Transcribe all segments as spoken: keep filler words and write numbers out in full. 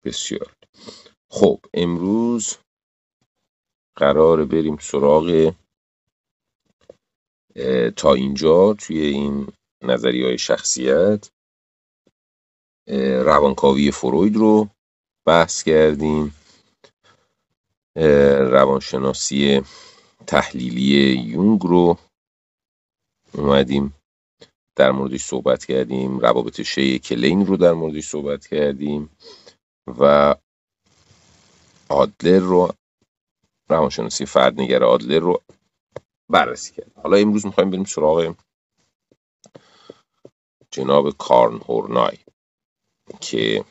بسیار خب. امروز قراره بریم سراغ تا اینجا توی این نظریه‌های شخصیت روانکاوی فروید رو بحث کردیم، روانشناسی تحلیلی یونگ رو اومدیم در موردش صحبت کردیم، روابط شیء کلین رو در موردش صحبت کردیم و آدلر رو، روانشناسی فردنگر آدلر رو بررسی کردیم. حالا امروز میخوایم بریم سراغ جناب کارل هورنای که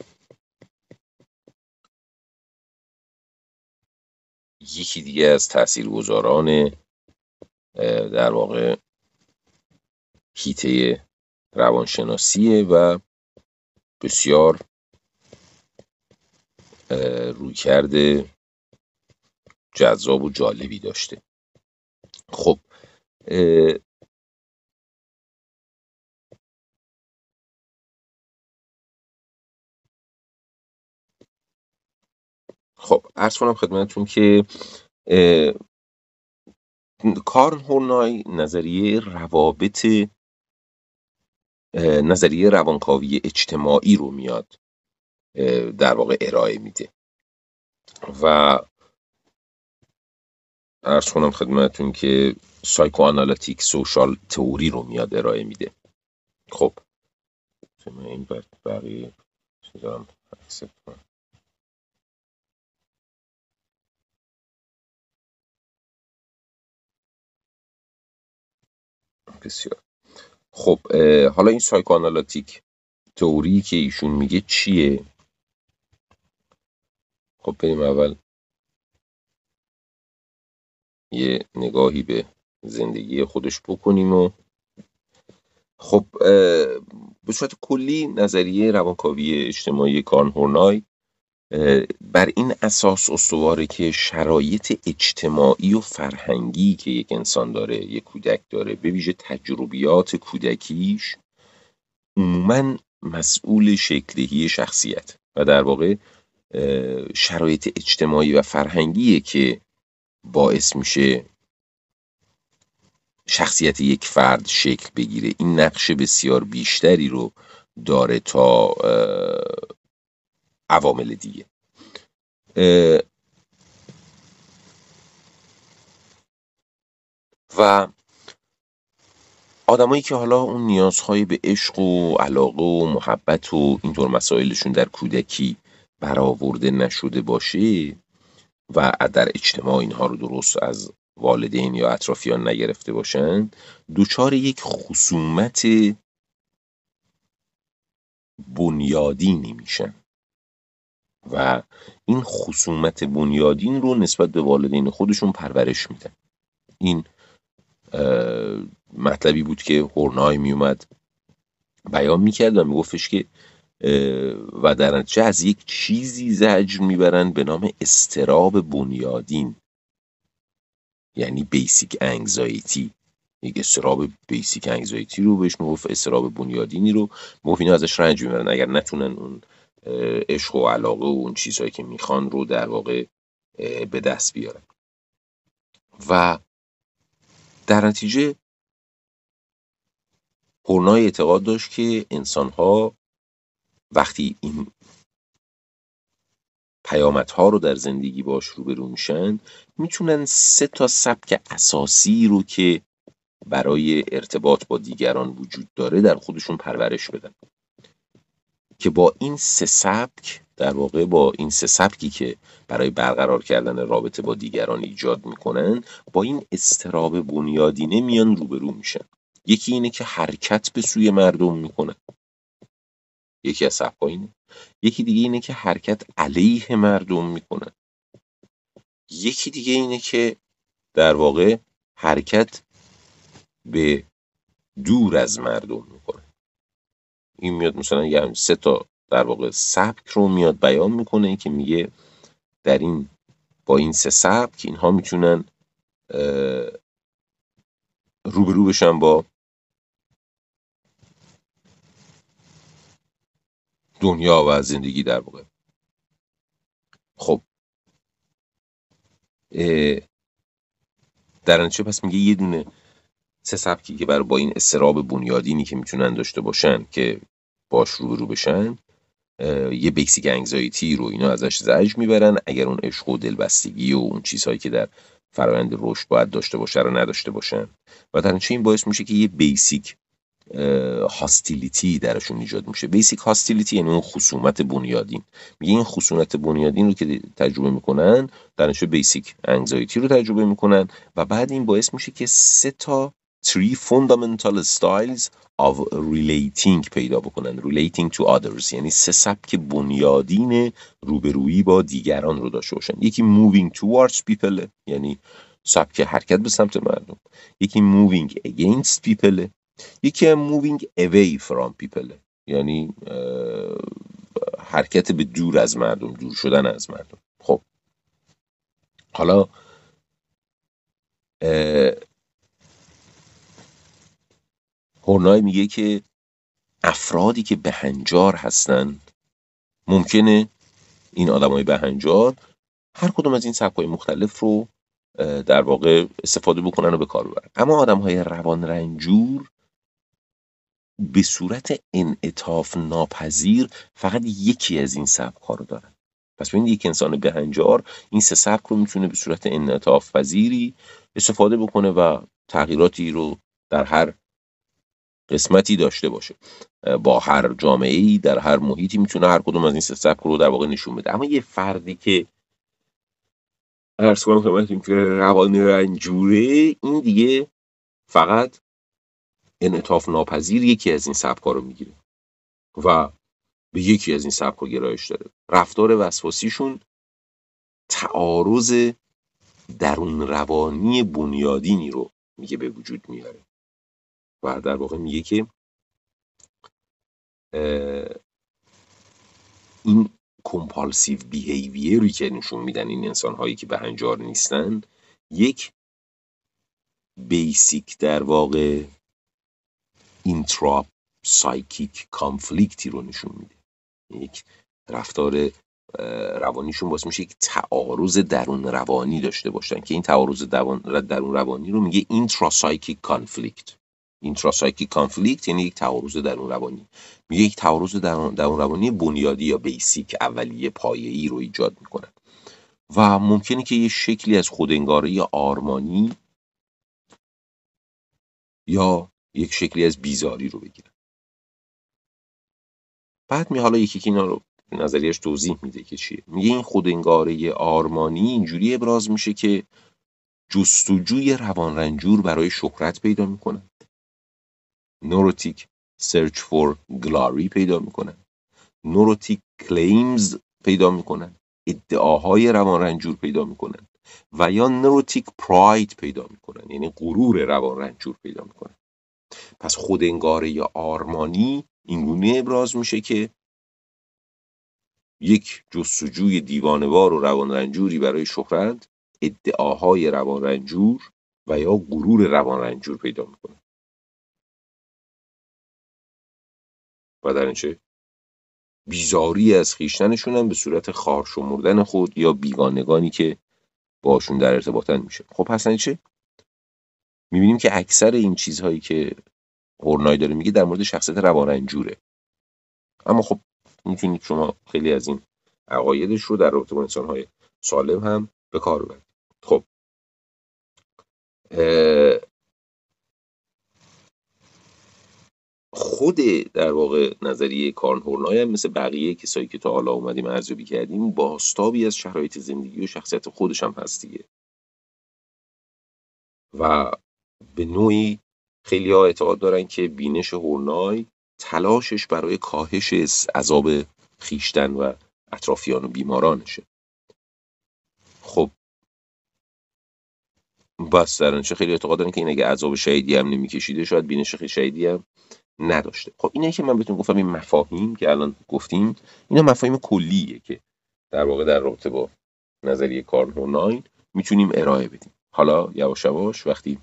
یکی دیگه از تاثیرگذاران در واقع حیطه روانشناسیه و بسیار رویکرد جذاب و جالبی داشته. خب خب عرض کنم خدمتتون که کارل هورنای نظریه روابط نظریه روانکاوی اجتماعی رو میاد در واقع ارائه میده و عرض کنم خدمتتون که سایکوآنالیتیک سوشال تئوری رو میاد ارائه میده. خب این بقیه چیزام اکسپت کنم. بسیار خب. حالا این سایکوآنالیتیک تئوری که ایشون میگه چیه؟ خب بریم اول یه نگاهی به زندگی خودش بکنیم و خب به صورت کلی نظریه روانکاوی اجتماعی کارل هورنای بر این اساس استواره که شرایط اجتماعی و فرهنگی که یک انسان داره، یک کودک داره، به ویژه تجربیات کودکیش، عموماً مسئول شکل‌دهی شخصیت و در واقع شرایط اجتماعی و فرهنگیه که باعث میشه شخصیت یک فرد شکل بگیره. این نقش بسیار بیشتری رو داره تا عوامل دیگه. و آدمایی که حالا اون نیازهای به عشق و علاقه و محبت و اینطور مسائلشون در کودکی برآورده نشده باشه و در اجتماع اینها رو درست از والدین یا اطرافیان نگرفته باشن، دوچار یک خصومت بنیادینی میشن و این خصومت بنیادین رو نسبت به والدین خودشون پرورش میدن. این مطلبی بود که هورنای میومد بیان میکرد و میگفتش که و در نتیجه از یک چیزی زجر میبرن به نام اضطراب بنیادین، یعنی بیسیک انگزایتی. یک اضطراب بیسیک انگزایتی رو بهش میگفت، اضطراب بنیادینی رو میگفت اینا ازش رنج میبرن اگر نتونن اون عشق و علاقه و اون چیزهایی که میخوان رو در واقع به دست بیارن. و در نتیجه هورنای اعتقاد داشت که انسان‌ها وقتی این پیامدها رو در زندگی باش روبرو میشن، میتونن سه تا سبک اساسی رو که برای ارتباط با دیگران وجود داره در خودشون پرورش بدن که با این سه سبک در واقع با این سه سبکی که برای برقرار کردن رابطه با دیگران ایجاد میکنن، با این اضطراب بنیادینه میان روبرو میشن. یکی اینه که حرکت به سوی مردم میکنن، یکی از سبک‌ها اینه. یکی دیگه اینه که حرکت علیه مردم میکنن. یکی دیگه اینه که در واقع حرکت به دور از مردم میکنه. این میاد مثلا یه سه تا در واقع سبک رو میاد بیان میکنه که میگه در این با این سه سبک اینها میتونن روبرو بشن با دنیا و زندگی در واقع. خب در نتیجه پس میگه یه دونه سه سبکی که برای با این اضطراب بنیادینی که میتونن داشته باشن که باش روبرو بشن، یه بیسیک انگزایتی رو اینا ازش زجر میبرن اگر اون عشق و دلبستگی و اون چیزهایی که در فرآیند رشد باید داشته باشه رو نداشته باشن و در نتیجه این باعث میشه که یه بیسیک هاستیلیتی درشون ایجاد میشه. بیسیک هاستیلیتی یعنی اون خصومت بنیادین. میگه این خصومت بنیادین رو که تجربه میکنن در نتیجه بیسیک انگزایتی رو تجربه میکنن و بعد این باعث میشه که سه تا three fundamental styles of relating پیدا بکنن. relating to others یعنی سه سبک بنیادین روبرویی با دیگران رو داشته باشن. یکی moving towards people یعنی سبک حرکت به سمت مردم، یکی moving against people، یکی moving away from people یعنی حرکت به دور از مردم، دور شدن از مردم. خب حالا هورنای میگه که افرادی که بهنجار هستن ممکنه این آدمای بهنجار هر کدوم از این سبک‌های مختلف رو در واقع استفاده بکنن و به کار ببرن، اما آدم‌های روان رنجور به صورت انعطاف ناپذیر فقط یکی از این سبک‌ها رو دارن. پس ببینید یک انسان بهنجار این سه سبک رو میتونه به صورت انعطاف پذیری استفاده بکنه و تغییراتی رو در هر قسمتی داشته باشه، با هر جامعه‌ای در هر محیطی میتونه هر کدوم از این سه سبک رو در واقع نشون بده. اما یه فردی که عرض کنم خدمتتون که روان رنجوره، این دیگه فقط انعطاف ناپذیر یکی از این سبک‌ها رو میگیره و به یکی از این سبک‌ها گرایش داره. رفتار وسواسیشون تعارض درون روانی بنیادینی رو میگه به وجود میاره و در واقع میگه که این کمپالسیو بیهیویری که نشون میدن این انسان هایی که بهنجار نیستن یک بیسیک در واقع اینترا سایکیک کانفلیکتی رو نشون میده. یک رفتار روانیشون واسه میشه یک تعارض درون روانی داشته باشن که این تعارض درون روانی رو میگه اینتراسایکیک کانفلیکت. اینتراسایکیک کانفلیکت یعنی یک تعارض درون روانی. میگه یک تعارض درون, درون روانی بنیادی یا بیسیک اولیه پایه‌ای رو ایجاد میکنن و ممکنه که یه شکلی از خودانگاری آرمانی یا یک شکلی از بیزاری رو بگیرن. بعد می حالا یکی که اینا رو نظریش توضیح میده که چیه. میگه این خودانگاری آرمانی اینجوری ابراز میشه که جستجوی روان رنجور برای شهرت پیدا میکنن، نوروتیک سرچ فور گلاری پیدا میکنن، نوروتیک کلیمز پیدا میکنن، ادعاهای روان رنجور پیدا میکنن و یا نوروتیک پراید پیدا میکنن یعنی غرور روان رنجور پیدا میکنن. پس خودانگاری آرمانی اینگونه ابراز میشه که یک جستجوی دیوانه‌وار و روان رنجوری برای شهرت، ادعاهای روان رنجور و یا غرور روان رنجور پیدا میکنه و در اینچه بیزاری از خویشتنشون هم به صورت خار شمردن خود یا بیگانگانی که باشون در ارتباطن میشه. خب پس چه میبینیم که اکثر این چیزهایی که هورنای داره میگه در مورد شخصیت روان رنجوره، اما خب میتونید شما خیلی از این عقایدش رو در رابطه با انسان‌های سالم هم به کار ببرید. خب خود در واقع نظریه کارل هورنای هم مثل بقیه کسایی که تا حالا اومدیم ارزیابی کردیم بازتابی از شرایط زندگی و شخصیت خودش هم هست دیگه و به نوعی خیلی ها اعتقاد دارن که بینش هورنای تلاشش برای کاهش عذاب خیشتن و اطرافیان و بیمارانشه. خب بس در نتیجه خیلی اعتقاد دارن که این اگه عذاب شدیدی هم نمیکشیده شاید بینش خیلی شدیدی هم نداشته. خب اینه که من بهتون گفتم این مفاهیم که الان گفتیم اینا مفاهیم کلیه که در واقع در رابطه با نظریه کارل هورنای میتونیم ارائه بدیم. حالا یواش یواش وقتی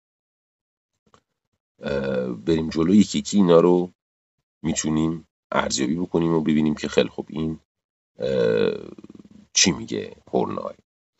بریم جلو یکی یکی اینا رو میتونیم ارزیابی بکنیم و ببینیم که خیلی خوب این چی میگه هورنای؟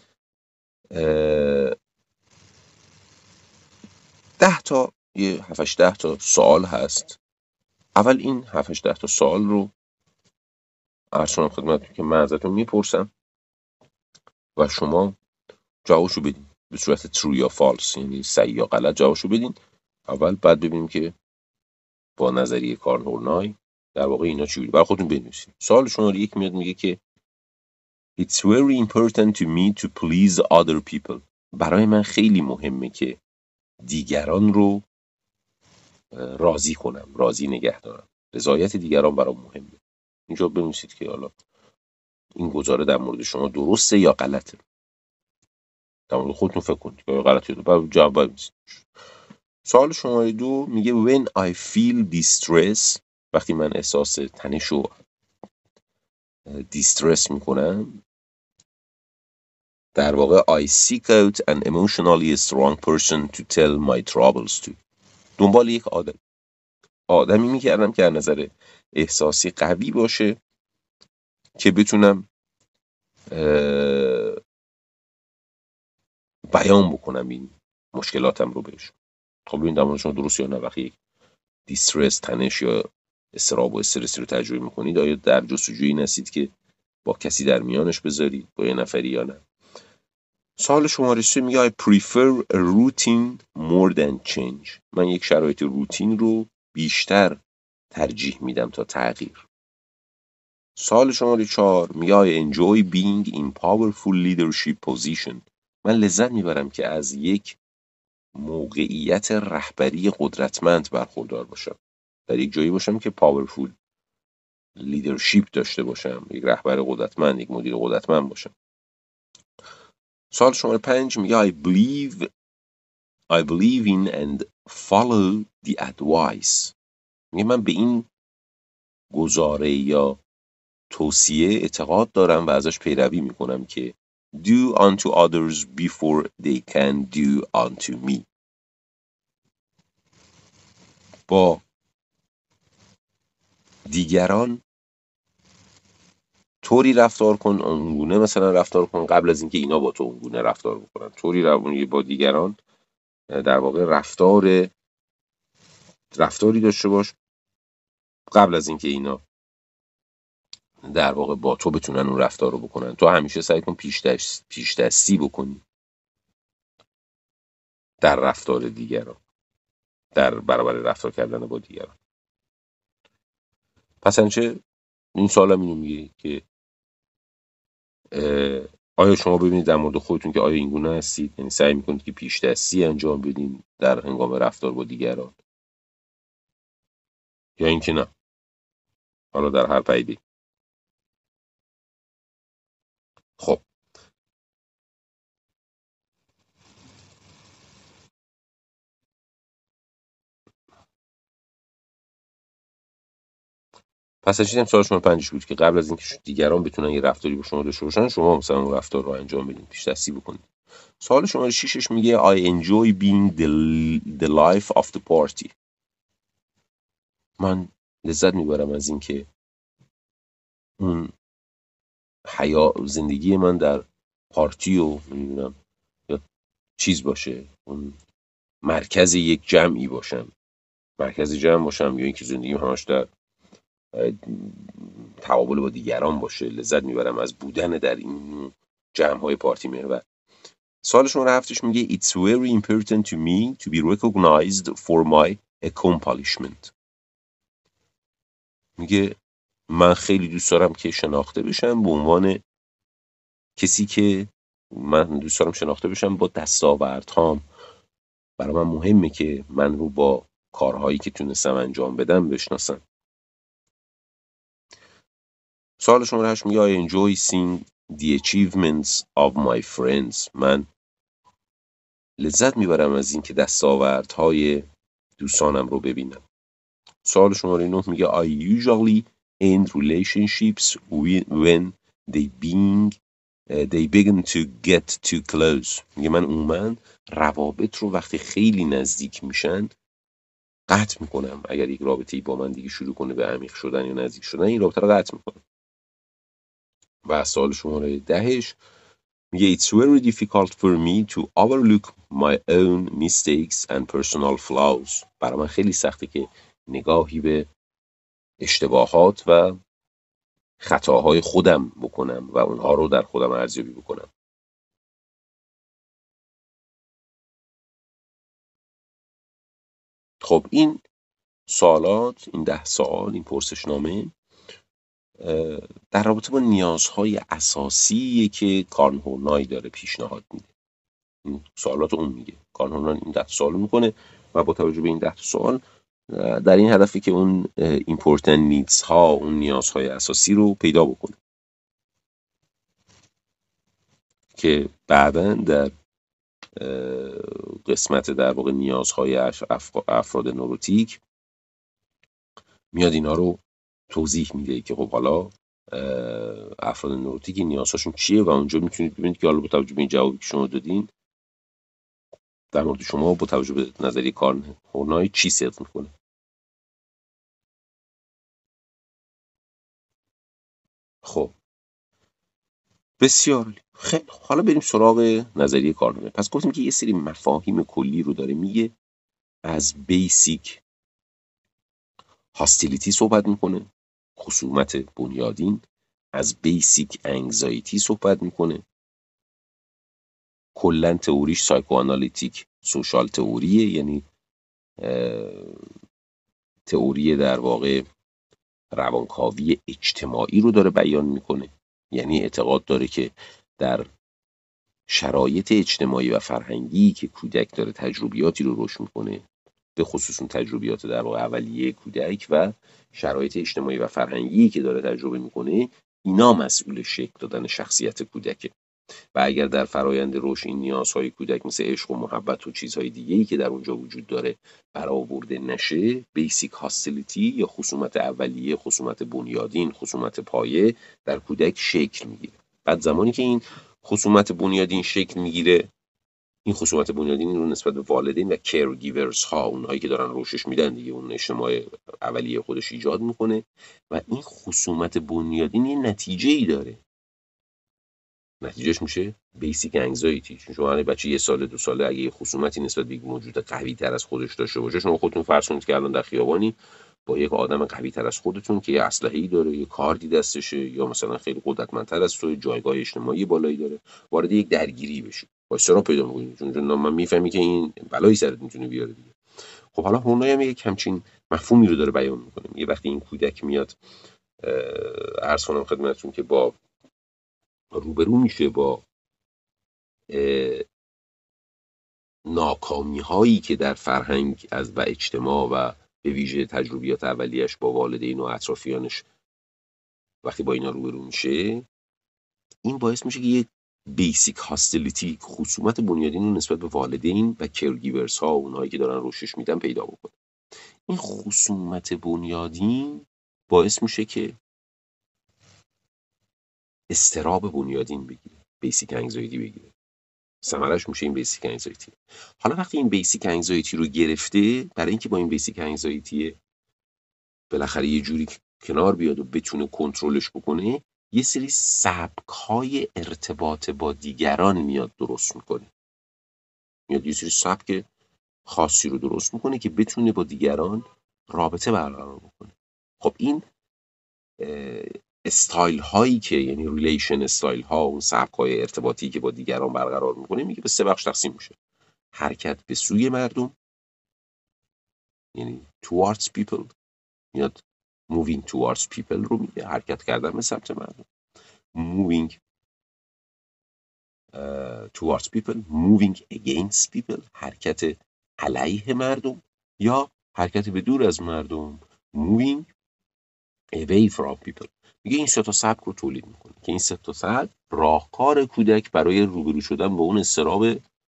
ده تا یه هفتش ده تا سوال هست. اول این هفتش ده تا سوال رو عرض کنم خدمتتون که من ازتون میپرسم و شما جوابشو بدین به صورت true یا false، یعنی صحیح یا غلط جوابشو بدین اول، بعد ببینیم که با نظریه کارل هورنای در واقع اینا چی بود. برای خودتون بنویسید. سوال شماره یک میاد میگه که It's very important to me to please other people. برای من خیلی مهمه که دیگران رو راضی کنم، راضی نگه دارم. رضایت دیگران برام مهمه. اینجا بنویسید که حالا این گزاره در مورد شما درسته یا غلطه. در مورد خودتون فکر کنید که غلطه یا بعد جواب بنویسید. سوال شماره دو میگه When I feel distress، وقتی من احساس تنش و دیسترس میکنم، در واقع I seek out an emotionally strong person to tell my troubles to. دنبال یک آدم آدمی میکردم که از نظر احساسی قوی باشه که بتونم بیان بکنم این مشکلاتم رو بهش. خب ببین در مورد شما درست یا نه وقتی یک دیسترس، تنش یا استراب و استرس رو تجربه میکنید، آیا در جستجوی این هستید که با کسی در میانش بذارید، با یه نفری یا نه؟ سوال شماره سه میگه I prefer a routine more than change. من یک شرایط روتین رو بیشتر ترجیح میدم تا تغییر. سوال شماره چهار میگه I enjoy being in powerful leadership position. من لذت میبرم که از یک موقعیت رهبری قدرتمند برخوردار باشم، در یک جایی باشم که powerful leadership داشته باشم، یک رهبر قدرتمند، یک مدیر قدرتمند باشم. سوال شماره پنج میگه I believe I believe in and follow the advice. میگه من به این گزاره یا توصیه اعتقاد دارم و ازش پیروی میکنم که do unto others before they can do unto me. با دیگران طوری رفتار کن، اونگونه مثلا رفتار کن قبل از اینکه اینا با تو اونگونه رفتار بکنن. طوری روانی با دیگران در واقع رفتار رفتاری داشته باش قبل از اینکه اینا در واقع با تو بتونن اون رفتار رو بکنن. تو همیشه سعی کن پیش دست پیش دستی بکنی در رفتار دیگران، در برابر رفتار کردن با دیگران. پس انچه این سوالم اینو میگه که آیا شما ببینید در مورد خودتون که آیا این گونه هستید، یعنی سعی میکنید که پیش دستی انجام بدین در هنگام رفتار با دیگران، یا اینکه نه، حالا در هر پدیده. خب پس چیزی هم سوال شما پنجش بود که قبل از اینکه دیگران بتونن یه رفتاری با شما داشته باشن، شما مثلا اون رفتار رو انجام بدین، پیش دستی بکنید. سوال شماره ششش میگه I enjoy being the, the life of the party. من لذت میبرم از اینکه اون حیا زندگی من در پارتی و نمیدونم یا چیز باشه، اون مرکز یک جمعی باشم، مرکز جمع باشم، یا اینکه زندگیم همش در تقابل با دیگران باشه. لذت میبرم از بودن در این جمع های پارتی محور. سوال شماره هفتش میگه It's very important to me to be recognized for my accomplishment. میگه من خیلی دوست دارم که شناخته بشم به عنوان کسی که من دوست دارم شناخته بشم با دستاوردهام. برای من مهمه که من رو با کارهایی که تونستم انجام بدم بشناسن. سوال شماره هشت میگه I enjoy seeing the achievements of my friends. من لذت میبرم از این که دستاوردهای دوستانم رو ببینم. سوال شماره نه میگه I usually end relationships when they being they begin to get too close. میگه من عموما روابط رو وقتی خیلی نزدیک میشن قطع میکنم. اگر یک رابطه‌ای با من دیگه شروع کنه به عمیق شدن یا نزدیک شدن، این رابطه رو قطع میکنم. و سوال شماره دهش میگه It's very difficult for me to overlook my own mistakes and personal flaws. برای من خیلی سخته که نگاهی به اشتباهات و خطاهای خودم بکنم و اونها رو در خودم ارزیابی بکنم. خب این سوالات، این ده سوال، این پرسشنامه در رابطه با نیازهای اساسی که کارل هورنای داره پیشنهاد میده. این سوالات اون میگه. کارل هورنای این ده سوال میکنه و با توجه به این ده سوال در این هدفی که اون important needs ها، اون نیازهای اساسی رو پیدا بکنه که بعداً در قسمت در واقع نیازهای افراد نوروتیک میاد اینا رو توضیح میده که خب حالا افراد نوروتیک نیازهاشون چیه و اونجا میتونید ببینید که حالا با توجه به این جوابی که شما دادین در مورد شما با توجه به نظریه کارل هورنای چی صدق میکنه. خب بسیار خیلی حالا بریم سراغ نظریه کارل هورنای. پس گفتیم که یه سری مفاهیم کلی رو داره میگه. از بیسیک هاستیلیتی صحبت میکنه، خصومت بنیادین. از بیسیک انگزایتی صحبت میکنه، کلن تئوریش سایکوآنالیتیک سوشال تئوریه، یعنی تئوری در واقع روانکاوی اجتماعی رو داره بیان میکنه. یعنی اعتقاد داره که در شرایط اجتماعی و فرهنگی که کودک داره تجربیاتی رو رشد میکنه، به خصوص اون تجربیات در واقع اولیه کودک و شرایط اجتماعی و فرهنگی که داره تجربه میکنه، اینا مسئول شکل دادن شخصیت کودکه. و اگر در فرایند رشد این نیازهای کودک مثل عشق و محبت و چیزهای دیگه‌ای که در اونجا وجود داره برآورده نشه، بیسیک هاستیلیتی یا خصومت اولیه، خصومت بنیادین، خصومت پایه در کودک شکل میگیره. بعد زمانی که این خصومت بنیادین شکل میگیره، این خصومت بنیادین رو نسبت به والدین و کیرگیورز ها، اونهایی که دارن روشش میدن دیگه، اون اجتماع اولیه خودش ایجاد میکنه و این خصومت بنیادین یه نتیجه‌ای داره. نتیجهش میشه بیسیک انگزایتی. چون شما الان بچه یه ساله دو ساله اگه یه خصومتی نسبت به یک موجود قوی تر از خودش داشته باشه، شما خودتون فرض کنید که الان در خیابانی با یک آدم قوی تر از خودتون که یه اسلحه‌ای داره، یه کاردی دستشه، یا مثلا خیلی قدرتمندتر از تو، جایگاه اجتماعی بالایی داره، وارد یک درگیری بشی، با استرا پیدا می‌کنید، چون چون من میفهمی که این بلایی سرت میتونه بیاره دیگه. خب حالا هورنای هم یک همچین مفهومی رو داره بیان می‌کنه. یه وقتی این کودک میاد عرض کنم خدمتتون که با روبرو میشه با ناکامی هایی که در فرهنگ از و اجتماع و به ویژه تجربیات اولیش با والدین و اطرافیانش وقتی با اینا روبرو میشه، این باعث میشه که یک بیسیک هاستیلیتی، خصومت بنیادین رو نسبت به والدین و کیرگیورز ها، اونهایی که دارن روشش میدن، پیدا بکنه. این خصومت بنیادین باعث میشه که استراب بنیادین بگیره، بیسیک انگزایتی بگیره. ثمرش میشه این بیسیک انگزایتی. حالا وقتی این بیسیک انگزایتی رو گرفته، برای اینکه با این بیسیک انگزایتی بالاخره یه جوری کنار بیاد و بتونه کنترلش بکنه، یه سری سبک‌های ارتباط با دیگران میاد درست میکنه. میاد یه سری سبک خاصی رو درست میکنه که بتونه با دیگران رابطه برقرار بکنه. خب این استایل هایی که، یعنی ریلیشن استایل ها، اون سبک های ارتباطی که با دیگران برقرار میکنه، میگه به سه بخش تقسیم میشه. حرکت به سوی مردم، یعنی towards people، میاد moving towards people رو میگه، حرکت کردن به سمت مردم. moving uh, towards people، moving against people، حرکت علیه مردم، یا حرکت به دور از مردم، moving away from people. میگه این سه تا سبک رو تولید میکنه که این سه تا سبک راهکار کودک برای روبرو شدن با اون استراب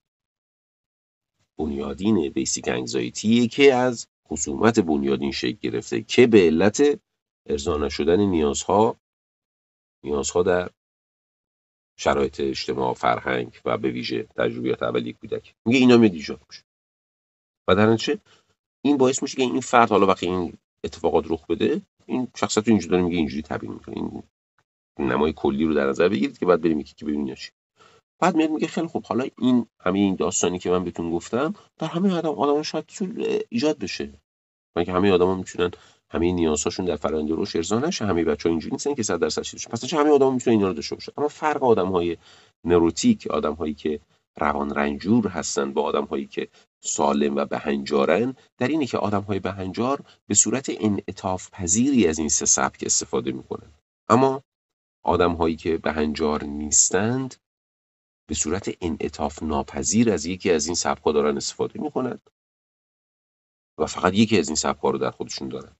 بنیادین بیسیک انگزایتیه که از خصومت بنیادین شکل گرفته که به علت ارضا نشدن نیازها نیازها در شرایط اجتماع، فرهنگ و به ویژه تجربیات اولیه کودک. میگه اینا میاد ایجاد میشه و در نتیجه این باعث میشه که این فرد، حالا وقتی این اتفاقات رخ بده، این شخصیت رو اینجوری داره میگه اینجوری تبیین میکنه، این نمای کلی رو در نظر بگیرید که بعد بریم یکی که ببینیم چی. بعد میاد میگه خیلی خب حالا این همه این داستانی که من بهتون گفتم در همه آدم آدم شاید ایجاد بشه، که همه آدما میتونن همه نیازهاشون در فرآیند رشد ارضا نشه، همه بچه‌ها اینجوری نیستن که صد درصد چیزش، پس چه همه آدما میتونن اینا رو داشته باشن. اما فرق آدم‌های نوروتیک، آدم‌هایی که روان رنجور هستن با آدم‌هایی که سالم و بهنجارن در اینه که آدم‌های بهنجار به صورت انعطاف پذیری از این سه سبک استفاده میکنن، اما آدم‌هایی که بهنجار نیستند به صورت انعطاف ناپذیر از یکی از این سبک‌ها دارن استفاده میکنن و فقط یکی از این سبک‌ها رو در خودشون دارن.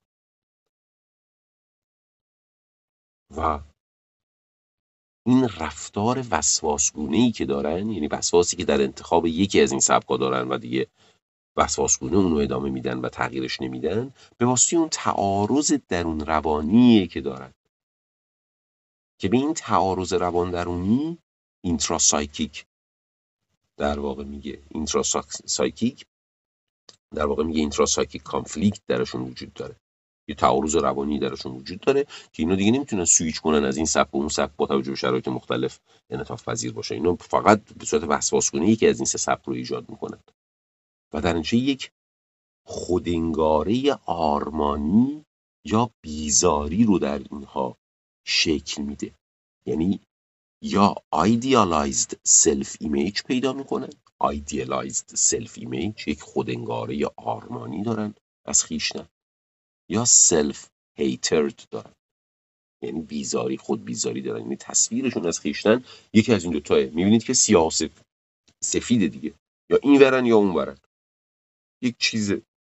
و این رفتار وسواسگونه‌ای که دارن، یعنی وسواسی که در انتخاب یکی از این سبک‌ها دارن و دیگه وسواسگونه اون رو ادامه میدن و تغییرش نمیدن، به واسطه اون تعارض درون روانیه که دارن که به این تعارض روان درونی اینتراسایکیک در واقع میگه اینتراسایکیک در واقع میگه اینتراسایکیک کانفلیکت درشون وجود داره، یه تعارض روانی درشون وجود داره که اینا دیگه نمیتونن سویچ کنن از این سبک به اون سبک با توجه به شرایط مختلف انعطاف پذیر باشه. اینا فقط به صورت وسواسگونه یکی از این سه سبک رو ایجاد میکنن و در نتیجه یک خودانگاره آرمانی یا بیزاری رو در اینها شکل میده، یعنی یا idealized self image پیدا میکنن، idealized self image یک خودانگاره آرمانی دارن از خویشتن، یا self hatred دارن یعنی بیزاری، خود بیزاری دارن، یعنی تصویرشون از خویشتن یکی از این دو تاه. میبینید که سیاه سفید دیگه، یا این ورن یا اون ورن، یک چیز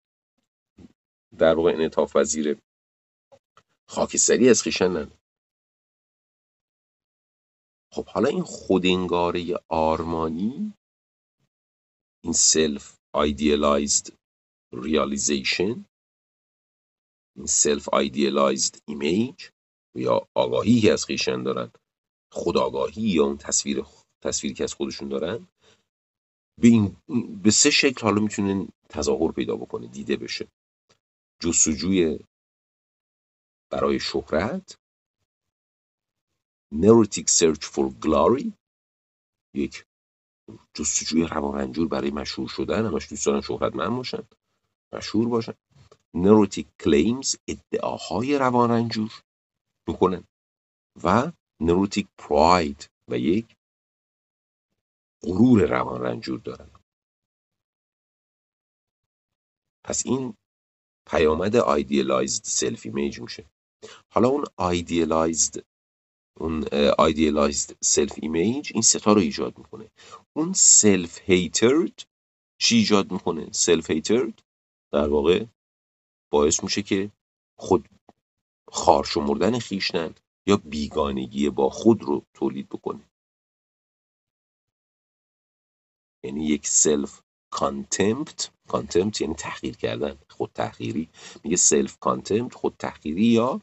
در واقع انعطاف پذیر خاکستری از خویشتن ندارن. خب حالا این خودانگاره آرمانی، این self idealized realization، این self idealized image یا آگاهی که از خویشتن دارن، خودآگاهی یا اون تصویر تصویری که از خودشون دارن، به این به سه شکل حالا میتونه تظاهر پیدا بکنه، دیده بشه. جستجوی برای شهرت، neurotic search for glory، یک جستجوی روانرنجور برای مشهور شدن، همش دوست دارن شهرتمند باشن، مشهور باشن. neurotic claims، ادعاهای روانرنجور میکنن، و neurotic pride و یک غرور روانرنجور دارن. پس این پیامد idealized self image میشه. حالا اون idealized اون idealized self image این ستا رو ایجاد میکنه. اون self hatred چی ایجاد میکنه؟ self hatred در واقع باعث میشه که خود خار شمردن خویشتن یا بیگانگی با خود رو تولید بکنه، یعنی یک self contempt. contempt یعنی تحقیر کردن، خود تحقیری. میگه self contempt خود تحقیری یا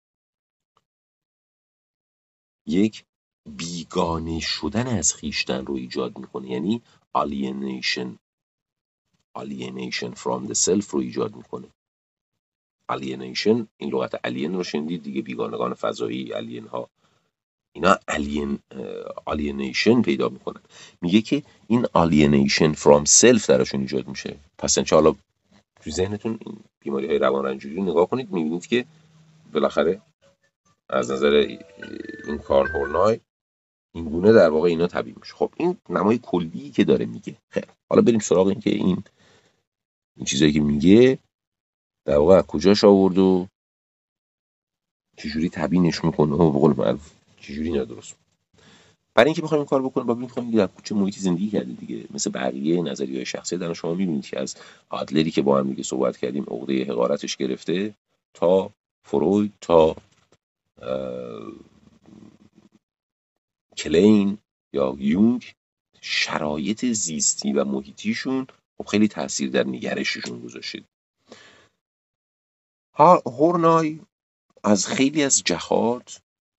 یک بیگانه شدن از خویشتن رو ایجاد میکنه، یعنی alienation alienation from the self رو ایجاد میکنه. alienation این لغت alien رو شنیدید دیگه، بیگانگان فضایی، alien ها، اینا alien alienation پیدا میکنن. میگه که این alienation from self درشون ایجاد میشه. پس انشاء الله تو ذهنتون این بیماری های روان رنجوری رو نگاه کنید، میبینید که بالاخره از نظر این کارل هورنای این گونه در واقع اینا طبیعی میشه. خب این نمای کلی که داره میگه. خیلی حالا بریم سراغ این که این این چیزایی که میگه در واقع از کجاش آورد و چجوری تبیینش میکنه و به قول معروف چجوری اینا درست. برای اینکه بخوایم این کار بکنیم با ببینیم در چه محیطی زندگی کردیم دیگه. مثل بقیه نظریه‌های شخصی در شما میبینید که از آدلری که با هم دیگه صحبت کردیم عقده حقارتش گرفته تا فروید تا کلین یا یونگ، شرایط زیستی و محیطیشون خب خیلی تاثیر در نگرششون گذاشته. ها هورنای از خیلی از جهات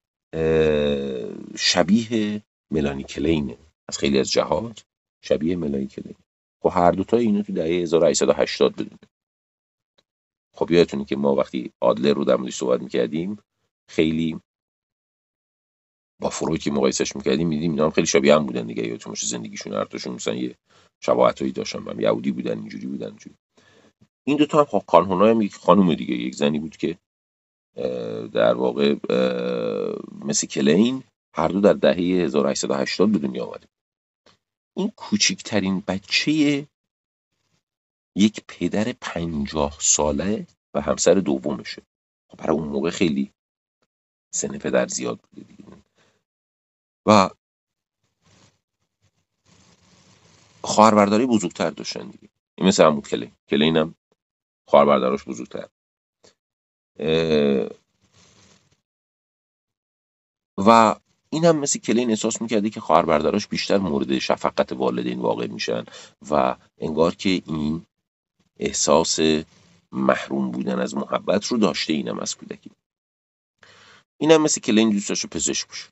شبیه ملانی کلینه، از خیلی از جهات شبیه ملانی کلین. خب هر دوتا اینو تو دهه هزار و هشتصد و هشتاد بدونیم. خب یادتونه که ما وقتی آدلر رو در موردش صحبت میکردیم خیلی با فروید که مقایسش میکردیم میدیم اینا هم خیلی شبیه هم بودن دیگه. یادتون باشه زندگیشون هر دوشون مثلا یه شباهتایی داشتن، هم یهودی بودن، اینجوری بودن اینجوری. این دو تا هم خب کارهونای هم یک خانم دیگه، یک زنی بود که در واقع مثل کلین هر دو در دهه هزار و هشتصد و هشتاد به دنیا آمده. این کوچکترین بچه یک پدر پنجاه ساله و همسر دومشه. خب برای اون موقع خیلی سن پدر زیاد بوده دیگه. و خواهر برادری بزرگتر داشتن دیگه، این مثل همون کلین. کلین هم خواهر برادراش بزرگتر. و این هم مثل کلین احساس میکرده که خواهر برادراش بیشتر مورد شفقت والدین واقع میشن و انگار که این احساس محروم بودن از محبت رو داشته اینم از کودکی. اینم مثل کلین دوست داشته پزشک بشه،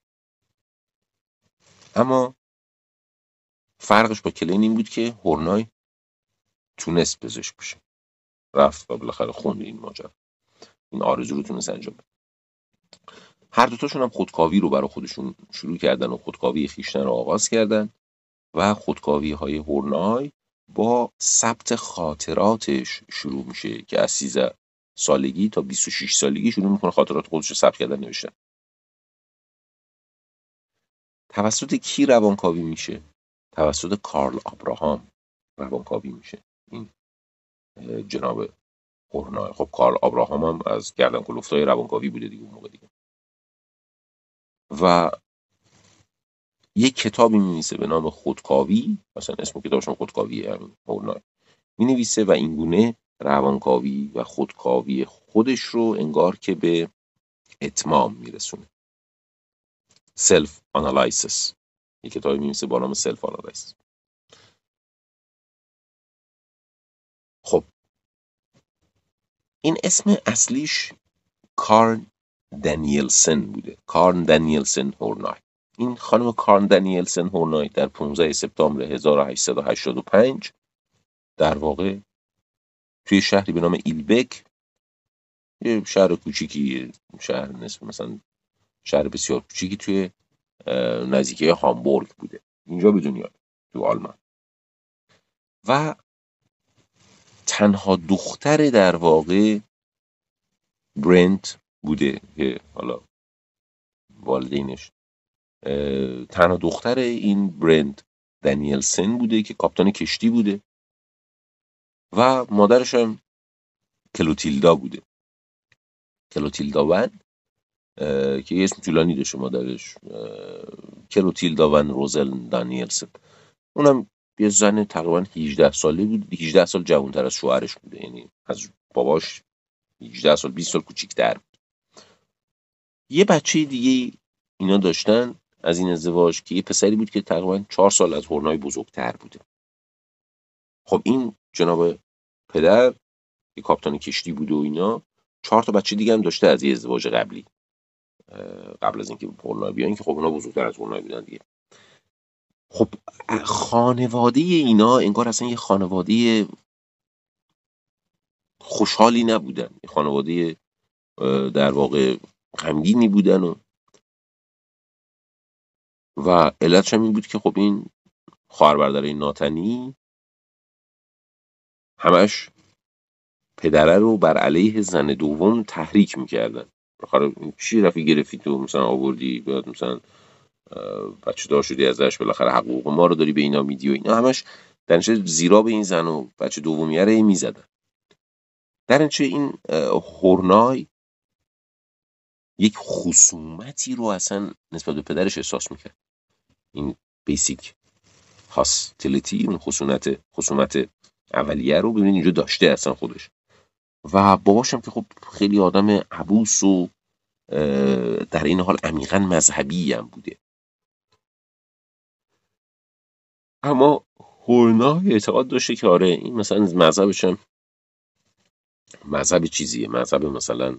اما فرقش با کلین این بود که هورنای تونست پزشک بشه، رفت و بالاخره خوند این ماجرا، این آرزو رو تونست انجام بده. هر دوتاشون هم خودکاوی رو برای خودشون شروع کردن و خودکاوی خیشتن رو آغاز کردن و خودکاوی های هورنای با ثبت خاطراتش شروع میشه که از سیزده سالگی تا بیست و شش سالگی شروع میکنه خاطرات خودش رو ثبت کردن نوشتن. توسط کی روانکاوی میشه؟ توسط کارل آبراهام روانکاوی میشه این جناب هورنای. خب کارل آبراهام هم از گردن کلفتای روانکاوی بوده دیگه اون موقع دیگه. و یک کتابی می‌نویسه به نام خودکاوی، مثلا اسم کتابشون خودکاویه، همین هورنای می‌نویسه و این گونه روانکاوی و خودکاوی خودش رو انگار که به اتمام میرسونه. سلف آنالایسیس، یک کتابی می‌نویسه با نام سلف آنالایسیس. خب این اسم اصلیش کارن دنیلسن بوده، کارن دنیلسن هورنای. این خانم کارن دنیلسن هورنای در پانزده سپتامبر هزار و هشتصد و هشتاد و پنج در واقع توی شهری به نام ایلبک، یه شهر کوچیکی، شهر نصف مثلا شهر بسیار کوچیکی توی نزدیکی هامبورگ بوده، اینجا به دنیا تو آلمان. و تنها دختر در واقع برنت بوده که حالا والدینش تنها دختر این برنت دنیلسن بوده که کاپیتان کشتی بوده و مادرش هم کلوتیلدا بوده، کلوتیلدا ون که یه اسم طولانی داشته مادرش، کلوتیلدا ون روزل دانیلسن. اونم یه زن تقریبا هجده ساله بود، هجده سال جوانتر از شوهرش بوده، یعنی از باباش هجده سال بیست سال کوچیک‌تر بود. یه بچه دیگه اینا داشتن از این ازدواج که یه پسری بود که تقریبا چهار سال از هورنای بزرگتر بوده. خب این جناب پدر یه کاپیتان کشتی بوده و اینا چهار تا بچه دیگه هم داشته از یه ازدواج قبلی، قبل از اینکه هورنای بیان، که خب اونا بزرگتر از هورنای بودن دیگه. خب خانواده اینا انگار اصلا یه خانواده خوشحالی نبودن، یه خانواده در واقع غمگینی بودن و و علتش هم این بود که خب این خواهر برادر ناتنی همش پدره رو بر علیه زن دوم تحریک میکردن. بخاطر چی رفی گرفتی تو مثلا آوردی بیاد مثلا بچه دار شدی ازش، بالاخره حقوق ما رو داری به اینا میدی و اینا همش در نتیجه زیرا به این زن و بچه دومیه رو میزدن. در نتیجه این هورنای یک خصومتی رو اصلا نسبت به پدرش احساس میکرد، این بیسیک هاستیلیتی، اون خصومت خصومت اولیه رو ببینید اینجا داشته اصلا خودش. و باباشم که خب خیلی آدم عبوس و در این حال عمیقا مذهبی هم بوده. اما هورنای اعتقاد داشته که آره این مثلا مذهبش هم مذهب چیزیه، مذهب مثلا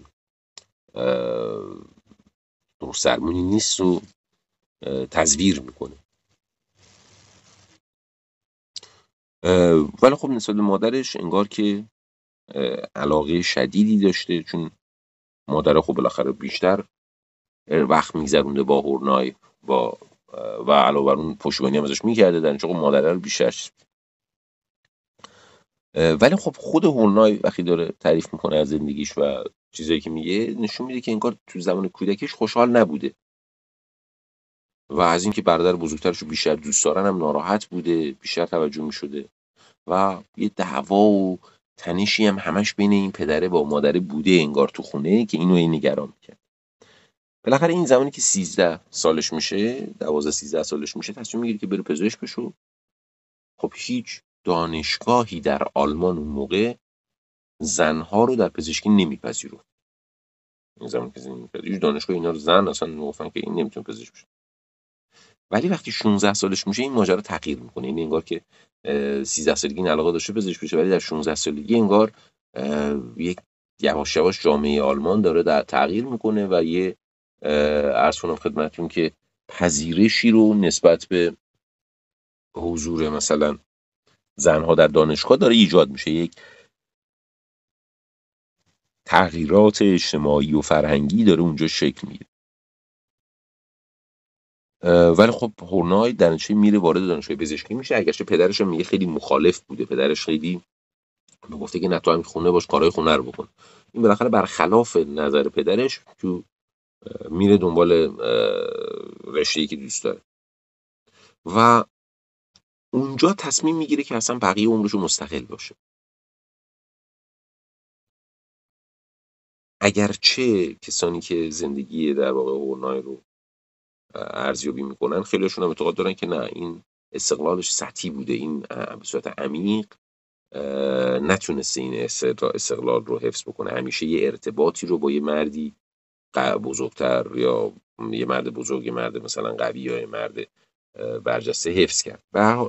درست درمونی نیست و تزویر میکنه. ولی خب نسبت به مادرش انگار که علاقه شدیدی داشته، چون مادر خب بالاخره بیشتر وقت میگذرونده با هورنای با و علاوه بر اون پشتیبانی هم ازش میکرده، در اینجا مادره رو بیشتر. ولی خب خود هورنای وقتی داره تعریف میکنه از زندگیش و چیزایی که میگه، نشون میده که انگار تو زمان کودکیش خوشحال نبوده و از اینکه برادر بزرگترش رو بیشتر دوست دارن هم ناراحت بوده، بیشتر توجه میشده و یه دعوا و تنشی هم همش بین این پدره با مادره بوده انگار تو خونه که اینو این نگران میکرد. بالاخره این زمانی که سیزده سالش میشه، دوازده سیزده سالش میشه، تصمیم میگیره که بره پزشک بشه. خب هیچ دانشگاهی در آلمان اون موقع زنها رو در پزشکی نمیپذیرفت. این زمان که هیچ دانشگاه اینا رو زن اصلا میگفتن که این نمیتونه پزشک بشه. ولی وقتی شانزده سالش میشه این ماجرا تغییر میکنه. یعنی انگار که سیزده سالگی این علاقه داشته پزشک بشه، ولی در شانزده سالگی انگار یک یواش یواش جامعه آلمان داره در تغییر میکنه و یه عرض کنم خدمتتون که پذیرشی رو نسبت به حضور مثلا زنها در دانشگاه داره ایجاد میشه. یک تغییرات اجتماعی و فرهنگی داره اونجا شکل میگیره. ولی خب هورنای در نتیجه میره وارد دانشگاه پزشکی میشه، اگرچه پدرش هم میگه خیلی مخالف بوده. پدرش خیلی میگفته که نه تو همین خونه باش، کارهای خونه رو بکن. این بالاخره برخلاف نظر پدرش تو میره دنبال رشته‌ای که دوست داره و اونجا تصمیم میگیره که اصلا بقیه عمرشو مستقل باشه. اگرچه کسانی که زندگی در واقع هورنای رو ارزیابی میکنن خیلیشون هم اعتقاد دارن که نه، این استقلالش سطحی بوده، این به صورت عمیق نتونسته این استقلال رو حفظ بکنه. همیشه یه ارتباطی رو با یه مردی بزرگتر یا یه مرد بزرگ، یه مرد مثلا قوی یا یه مرد برجسته حفظ کرد. به هر حال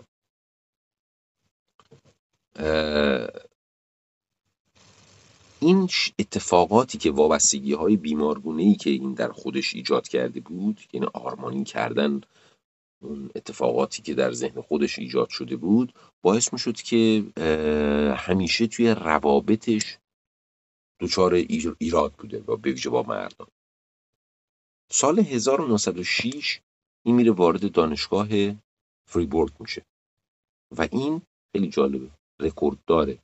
این اتفاقاتی که وابستگی های بیمارگونه‌ای که این در خودش ایجاد کرده بود، یعنی آرمانی کردن اون اتفاقاتی که در ذهن خودش ایجاد شده بود، باعث می شد که همیشه توی روابطش دچار ایراد بوده و به ویژه با مردان. سال هزار و نهصد و شش این میره وارد دانشگاه فریبورگ میشه و این خیلی جالبه، رکورد داره.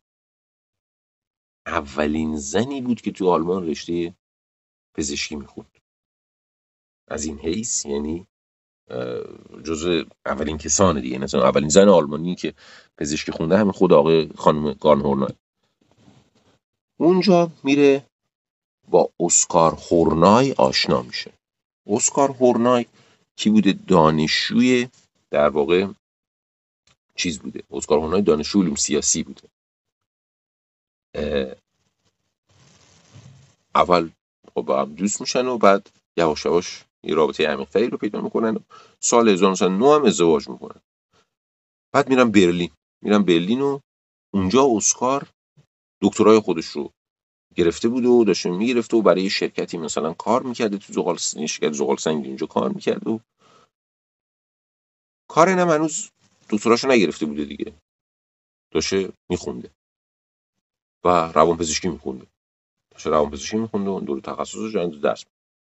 اولین زنی بود که تو آلمان رشته پزشکی میخوند. از این حیث یعنی جزء اولین کسانه دیگه، مثلا اولین زن آلمانی که پزشکی خونده همین خود آقای خانم گارن. اونجا میره با اسکار هورنای آشنا میشه. اسکار هورنای کی بوده؟ دانشجوی در واقع چیز بوده. اسکار هورنای دانشجوی علوم سیاسی بوده. اول خب با هم دوست میشن و بعد یواش یواش یه رابطه عمیق‌تری رو پیدا میکنن و سال هزار و نهصد و نه هم ازدواج میکنن. بعد میرن برلین میرن برلین و اونجا اسکار دکترای خودش رو گرفته بود و داشته میگرفته و برای شرکتی مثلا کار میکرده تو زغال شرکت زغال سنگ اونجا کار میکرد و کار اینم هنوز دکتراشو نگرفته بوده دیگه، داشته میخونده و روانپزشکی میخونده داشته روانپزشکی میخونده و دوره تخصصش رو درس.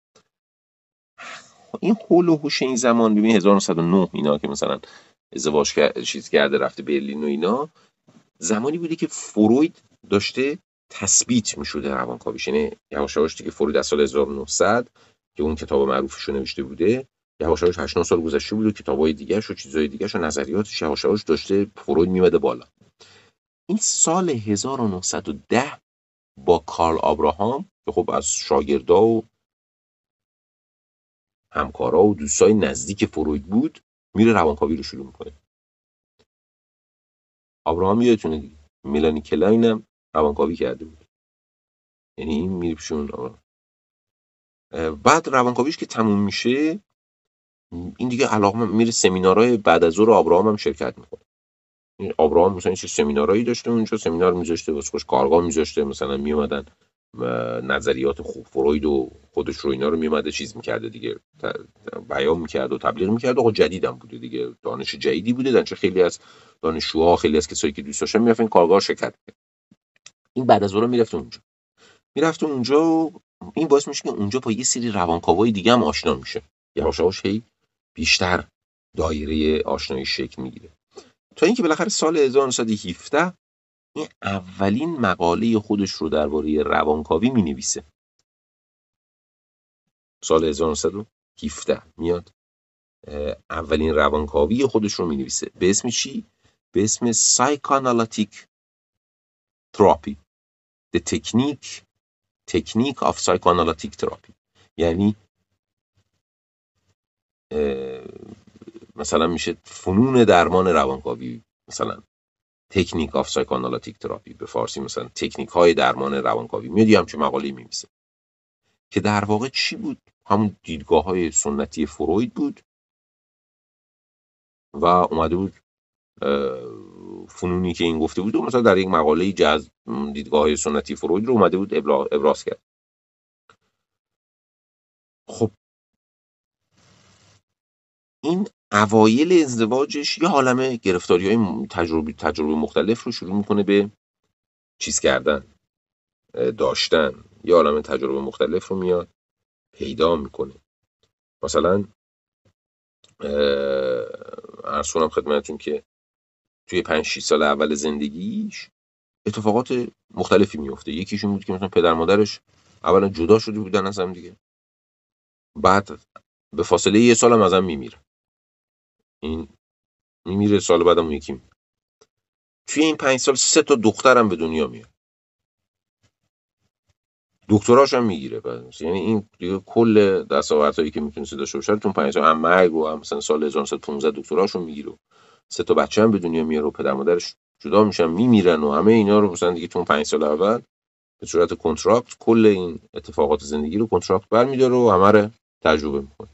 این حول و حوش این زمان، ببین هزار و نهصد و نه اینا که مثلا ازدواج کرد چیز کرده رفته برلین و اینا، زمانی بوده که فروید داشته تثبیت میشده روانکاویش. یعنی یواش یواش دیگه فروید از سال هزار و نهصد که اون کتاب معروفش رو نوشته بوده، یواش یواش هشت نه سال گذشته بود و کتابای دیگه‌ش و چیزای دیگه‌ش و نظریاتش یواش یواش داشته فروید میمده بالا. این سال هزار و نهصد و ده با کارل آبراهام که خب از شاگردا و همکارا و دوستای نزدیک فروید بود، میره روانکاوی رو شروع میکنه. آبراهام یادتونه دیگه ملانی کلاین هم روانکاوی کرده بود. یعنی این میره پیشون. بعد روانکاویش که تموم میشه، این دیگه علاقه میره سمینارهای بعد از ظهر آبراهام هم شرکت میکنه. این آبراهام مثلا چه سمینارایی داشته اونجا، سمینار میذاشته واسه خوش کارگاه میذاشته، مثلا میومدن نظریات خوب فروید و خودش رو اینا رو میومده چیز میکرده دیگه، بیان میکرد و تبلیغ میکرد. آقا جدیدم بوده دیگه، دانش جدیدی بوده، درنچه خیلی از دانشجوها خیلی از کسایی که دوست داشتن میرفتن کارگاه شرکت میکرد. این بعد از ظهر میرفت اونجا میرفت اونجا و این باعث میشه که اونجا با یه سری روانکاوای دیگه هم آشنا میشه، یواش یواش هی بیشتر دایره آشنایی شکل میگیره، تا اینکه بالاخره سال هزار و نهصد و هفده این اولین مقاله خودش رو درباره روانکاوی مینویسه. سال هزار و نهصد و هفده میاد اولین روانکاوی خودش رو مینویسه به اسم چی؟ به اسم Psychoanalytic Therapy The Technique Technique of Psychoanalytic Therapy. یعنی مثلا میشه فنون درمان روانکاوی، مثلا تکنیک آف سایکوآنالیتیک تراپی، به فارسی مثلا تکنیک های درمان روانکاوی. میاد یه همچین مقاله می‌نویسه که در واقع چی بود؟ همون دیدگاه های سنتی فروید بود و اومده بود فنونی که این گفته بود و مثلا در یک مقاله جذب دیدگاه های سنتی فروید رو اومده بود ابراز کرد. خب این اوایل ازدواجش یه عالمه گرفتاری های تجربی تجربه مختلف رو شروع میکنه به چیز کردن، داشتن، یه عالمه تجربه مختلف رو میاد پیدا میکنه. مثلا عرض کنم خدمتتون که توی پنج شش سال اول زندگیش اتفاقات مختلفی میفته. یکیش این بود که مثلا پدر مادرش اولا جدا شده بودن از هم دیگه، بعد به فاصله یه سال هم از هم میمیره، این میمیره سال بعدم اون یکی میمیره. توی این پنج سال سه تا دخترم به دنیا میاد، دکتراش هم میگیره. بعد یعنی این دیگه کل دستاوردهایی که میتونسته داشته باشه تو پنج سال هم مرگ و هم مثلا سال هزار و نهصد و پانزده دکتراشو میگیره، سه تا بچه هم به دنیا میاره و پدر مادرش جدا میشن میمیرن و همه اینا رو مثلا دیگه تو پنج سال اول به صورت کنترکت کل این اتفاقات زندگی رو کنترکت برمی‌داره و همه رو تجربه میکنه.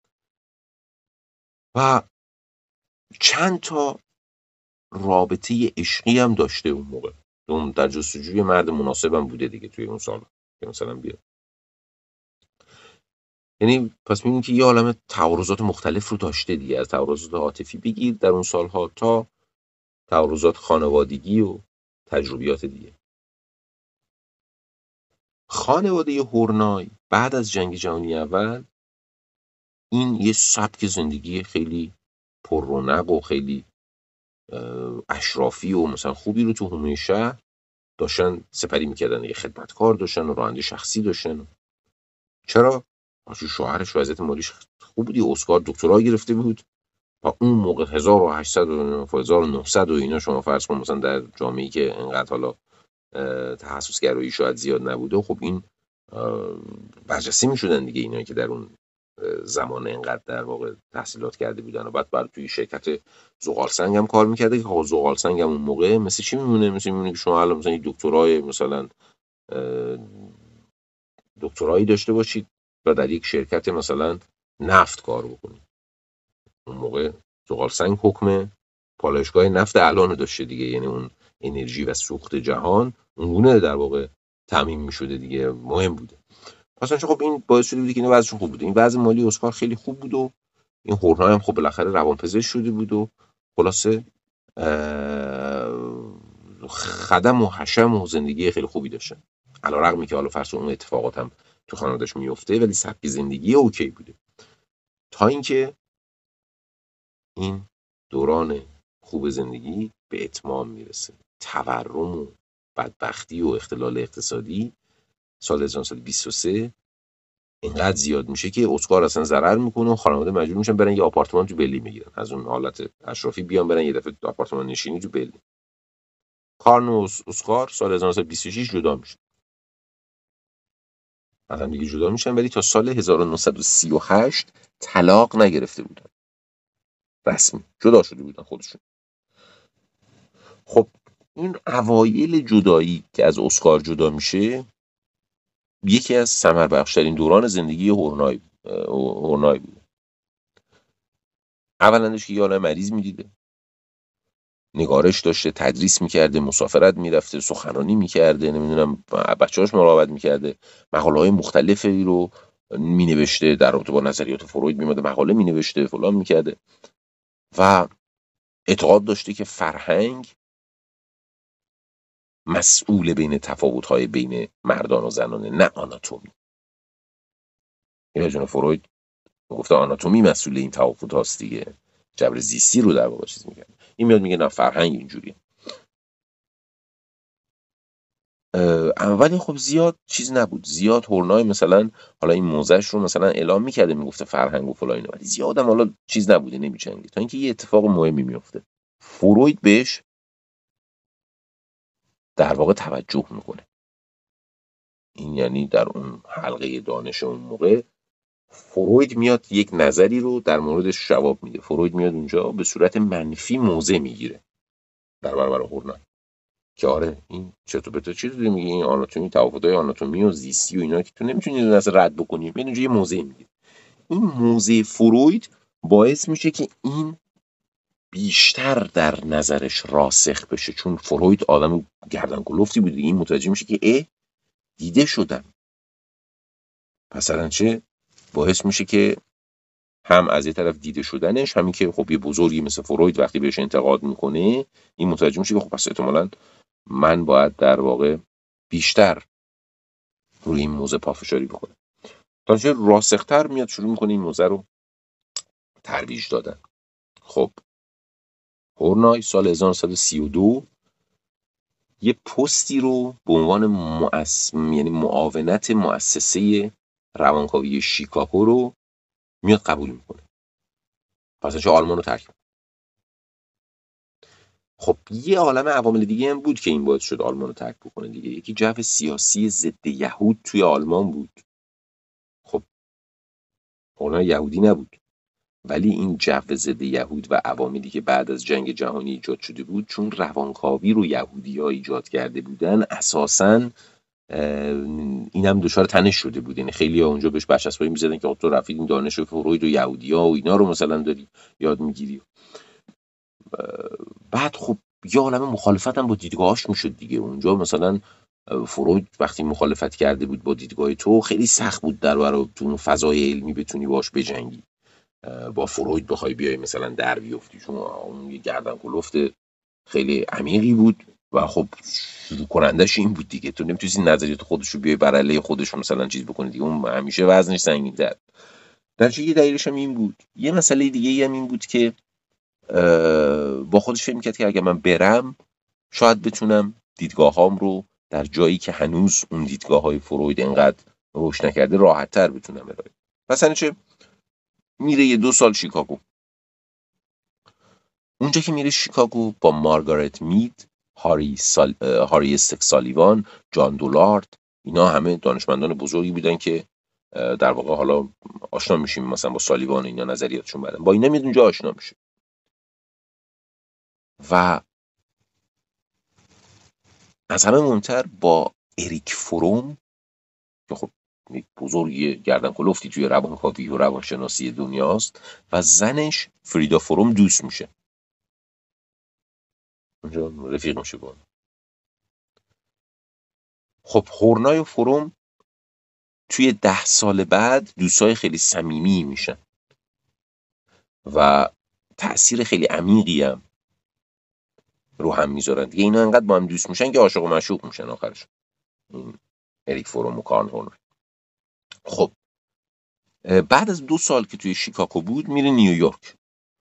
و چند تا رابطه عشقی هم داشته اون موقع، اون در جستجوی مرد مناسبم بوده دیگه توی اون سال که مثلا بیاد. یعنی پس می‌بینیم که یه عالمه تعارضات مختلف رو داشته دیگه، از تعارضات عاطفی بگیر در اون سالها تا تعارضات خانوادگی و تجربیات دیگه. خانواده هورنای بعد از جنگ جهانی اول این یه سبک زندگی خیلی پر رونق و خیلی اشرافی و مثلا خوبی رو تو حومه شهر داشتن سپری میکردن. یه خدمتکار داشتن و راننده شخصی داشتن. چرا؟ چون شوهرش وضعیت مالیش خوب بود، اسکار دکترا گرفته بود و اون موقع هزار و هشتصد و هزار و نهصد و اینا شما فرض کن مثلا در جامعه‌ای که انقدر حالا تخصص گرایی شاید زیاد نبوده، خب این برجسته میشدن دیگه اینایی که در اون زمان انقدر در واقع تحصیلات کرده بودن و بعد بعد توی شرکت زغال سنگ هم کار میکرده که زغال سنگ هم اون موقع مثل چی میمونه؟ مثل میمونه که شما الان مثلا یک دکترای مثلا دکترایی داشته باشید و در یک شرکت مثلا نفت کار بکنید. اون موقع زغال سنگ حکم پالایشگاه نفت الان داشته دیگه، یعنی اون انرژی و سوخت جهان اونگونه در واقع تامین میشده دیگه، مهم بوده. مثلا خب این باعث شده بود که این وضعشون خوب بوده. این وضع مالی اسکار خیلی خوب بود و این هورنای هم خب بالاخره روانپزشک شده بود و خلاصه خدم و حشم و زندگی خیلی خوبی داشتن، علیرغمی که حالا فرض اون اتفاقات هم تو خانواده‌اش میفته ولی سبک زندگی اوکی بوده. تا اینکه این دوران خوب زندگی به اتمام میرسه. تورم و بدبختی و اختلال اقتصادی سال هزار و نهصد و بیست و سه اینقدر زیاد میشه که اسکار اصلا ضرر میکنه و خانواده مجبور میشن برن یه آپارتمان تو برلین بگیرن، از اون حالت اشرافی بیان برن یه دفعه آپارتمان نشینی تو برلین. کارن و اسکار سال هزار و نهصد و بیست و شش جدا میشن، از هم دیگه جدا میشن، ولی تا سال هزار و نهصد و سی و هشت طلاق نگرفته بودن، رسمی جدا شده بودن خودشون. خب این اوایل جدایی که از اسکار جدا میشه یکی از ثمر بخشترین دوران زندگی هورنای هورنای بود. اولندش که یه عالم مریض میدیده، نگارش داشته، تدریس میکرده، مسافرت میرفته، سخنرانی میکرده، نمیدونم بچه‌هاش مراقبت میکرده، مقاله های مختلفی رو مینوشته در رابطه با نظریات فروید، میمده مقاله مینوشته، فلان میکرده و اعتقاد داشته که فرهنگ مسئول بین تفاوت‌های بین مردان و زنانه، نه آناتومی. یادتونه فروید گفته آناتومی مسئول این تفاوت هاست دیگه، جبر زیستی رو در واقع چیز میگن. این میاد میگه نه فرهنگ اینجوریه. اولی خب زیاد چیز نبود، زیاد هورنای مثلا حالا این موزش رو مثلا اعلام میکرده میگفته فرهنگ و فلان اینا، ولی زیاد هم حالا چیز نبوده نمیچنگه، تا اینکه یه اتفاق مهمی میفته، فروید بهش در واقع توجه میکنه. این یعنی در اون حلقه دانش اون موقع فروید میاد یک نظری رو در موردش جواب میده. فروید میاد اونجا به صورت منفی موضع میگیره در برابر هورنای که آره این چطور به تو چی داری میگی، این آناتومی تفاوت‌های آناتومی و زیستی و اینا که تو نمیتونی این نظر رد بکنی، میاد اونجا یه موضع میگیره. این موضع فروید باعث میشه که این بیشتر در نظرش راسخ بشه، چون فروید آدم گردن کلفتی بود، این متوجه میشه که اه دیده شدم. مثلا چه باعث میشه که هم از یه طرف دیده شدنش، همین که خب یه بزرگی مثل فروید وقتی بهش انتقاد میکنه این متوجه میشه که خب پس احتمالاً من باید در واقع بیشتر روی این موضوع پافشاری بکنم. تا چه راسختر میاد شروع میکنه این موضوع رو ترویج دادن. خب هورنای سال هزار و نهصد و سی و دو یه پستی رو به عنوان مؤس... یعنی معاونت مؤسسه روانکاوی شیکاگو رو میاد قبول میکنه. پس چه آلمان رو ترک. خب یه عالم عوامل دیگه هم بود که این باعث شد آلمان رو ترک بکنه دیگه. یکی جو سیاسی ضد یهود توی آلمان بود. خب اونا یهودی نبود، ولی این جو ضد یهود و عواملی که بعد از جنگ جهانی ایجاد شده بود، چون روانکاوی رو یهودی‌ها ایجاد کرده بودن، اساساً این هم دچار تنش شده بود. یعنی خیلی ها اونجا بهش برچسبایی می‌زدن که تو رفیق این دانش فروید و یهودی‌ها و اینا رو مثلا داری یاد میگیری. بعد خب یه عالمه مخالفت هم با دیدگاهاش میشد دیگه. اونجا مثلا فروید وقتی مخالفت کرده بود با دیدگاه تو، خیلی سخت بود در برای تو فضای علمی بتونی باش بجنگی، با فروید بخوای بیای مثلا در بیفتی، چون اون یه گردن کلفت خیلی عمیقی بود و خب شروع کنندش این بود دیگه. تو نمیتونی نظریات خودش رو بیای بر علیه خودش مثلا چیز بکنی دیگه، اون همیشه وزنش سنگین تر. در چه یه دلیلش هم این بود. یه مسئله دیگه هم این بود که با خودش فکر می‌کرد که اگه من برم شاید بتونم دیدگاه‌هام رو در جایی که هنوز اون دیدگاه‌های فروید انقدر روش نکرده راحت‌تر بتونم ارائه. مثلا چه میره یه دو سال شیکاگو. اونجا که میره شیکاگو با مارگارت مید، هاری سال... هاری استک سالیوان، جان دولارد، اینا همه دانشمندان بزرگی بودن که در واقع حالا آشنا میشیم مثلا با سالیوان اینا نظریاتشون بعدن با اینا میاد اونجا آشنا میشه. و از همه مهمتر با اریک فروم که خب یک بزرگی گردن کلفتی توی روانکاوی و روانشناسی دنیاست و زنش فریدا فروم دوست میشه. اونجا رفیق میشه با. خب هورنای و فروم توی ده سال بعد دوستای خیلی صمیمی میشن و تأثیر خیلی عمیقی هم رو هم میذارن دیگه. اینا انقدر با هم دوست میشن که عاشق و معشوق میشن آخرش، این اریک فروم و کارل هورنای. خب بعد از دو سال که توی شیکاگو بود میره نیویورک،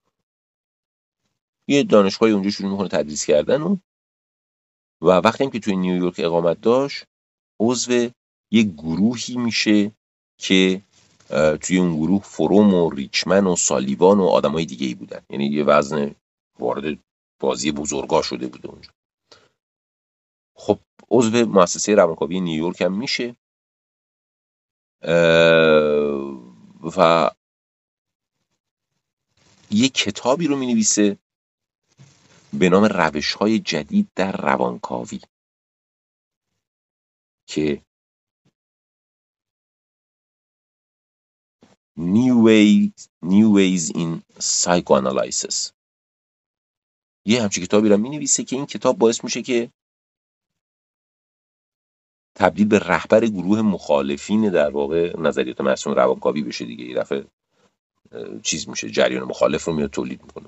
یه دانشگاهی اونجا شروع میکنه تدریس کردن و و وقتی که توی نیویورک اقامت داشت عضو یه گروهی میشه که توی اون گروه فروم و ریچمن و سالیوان و آدمای دیگه ای بودن. یعنی یه وزن وارد بازی بزرگا شده بوده اونجا. خب عضو مؤسسه روانکاوی نیویورک هم میشه و یه کتابی رو مینویسه به نام روش‌های جدید در روانکاوی که New Ways, New Ways in Psychoanalysis. یه همچین کتابی رو مینویسه که این کتاب باعث میشه که تبدیل به رهبر گروه مخالفین در واقع نظریات مرسوم روانکاوی بشه دیگه. یه دفعه چیز میشه، جریان مخالف رو میاد تولید میکنه.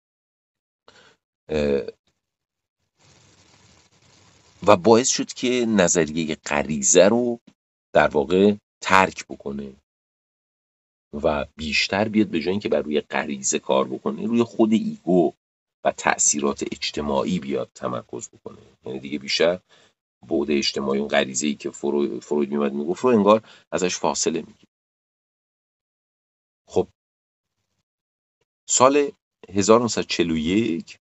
و باعث شد که نظریه غریزه رو در واقع ترک بکنه و بیشتر بیاد به جای اینکه بر روی غریزه کار بکنه، روی خود ایگو و تأثیرات اجتماعی بیاد تمرکز بکنه. یعنی دیگه بیشتر بعد اجتماعی، اون غریزه‌ای که فروید فروید میاد میگفت رو انگار ازش فاصله میگیره. خب سال هزار و نهصد و چهل و یک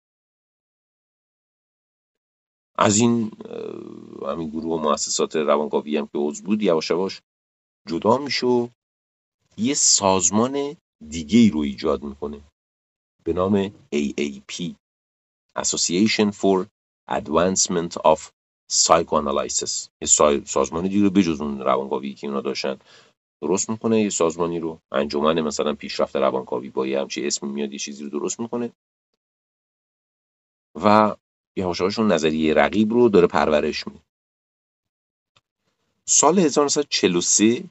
از این همین گروه و مؤسسات روانکاوی هم که عضو بود یواش یواش جدا میشه و یه سازمان دیگه ای رو ایجاد میکنه به نام ای ای پی Association for Advancement of Psychoanalysis. یه سازمانی دیگه رو بجز اون روانکاوی که اونا داشتن درست میکنه، یه سازمانی رو، انجمن مثلا پیشرفت روانکاوی با یه همچین اسمی میاد یه چیزی رو درست میکنه و یواش یواش اون نظریه رقیب رو داره پرورش میده. سال هزار و نهصد و چهل و سه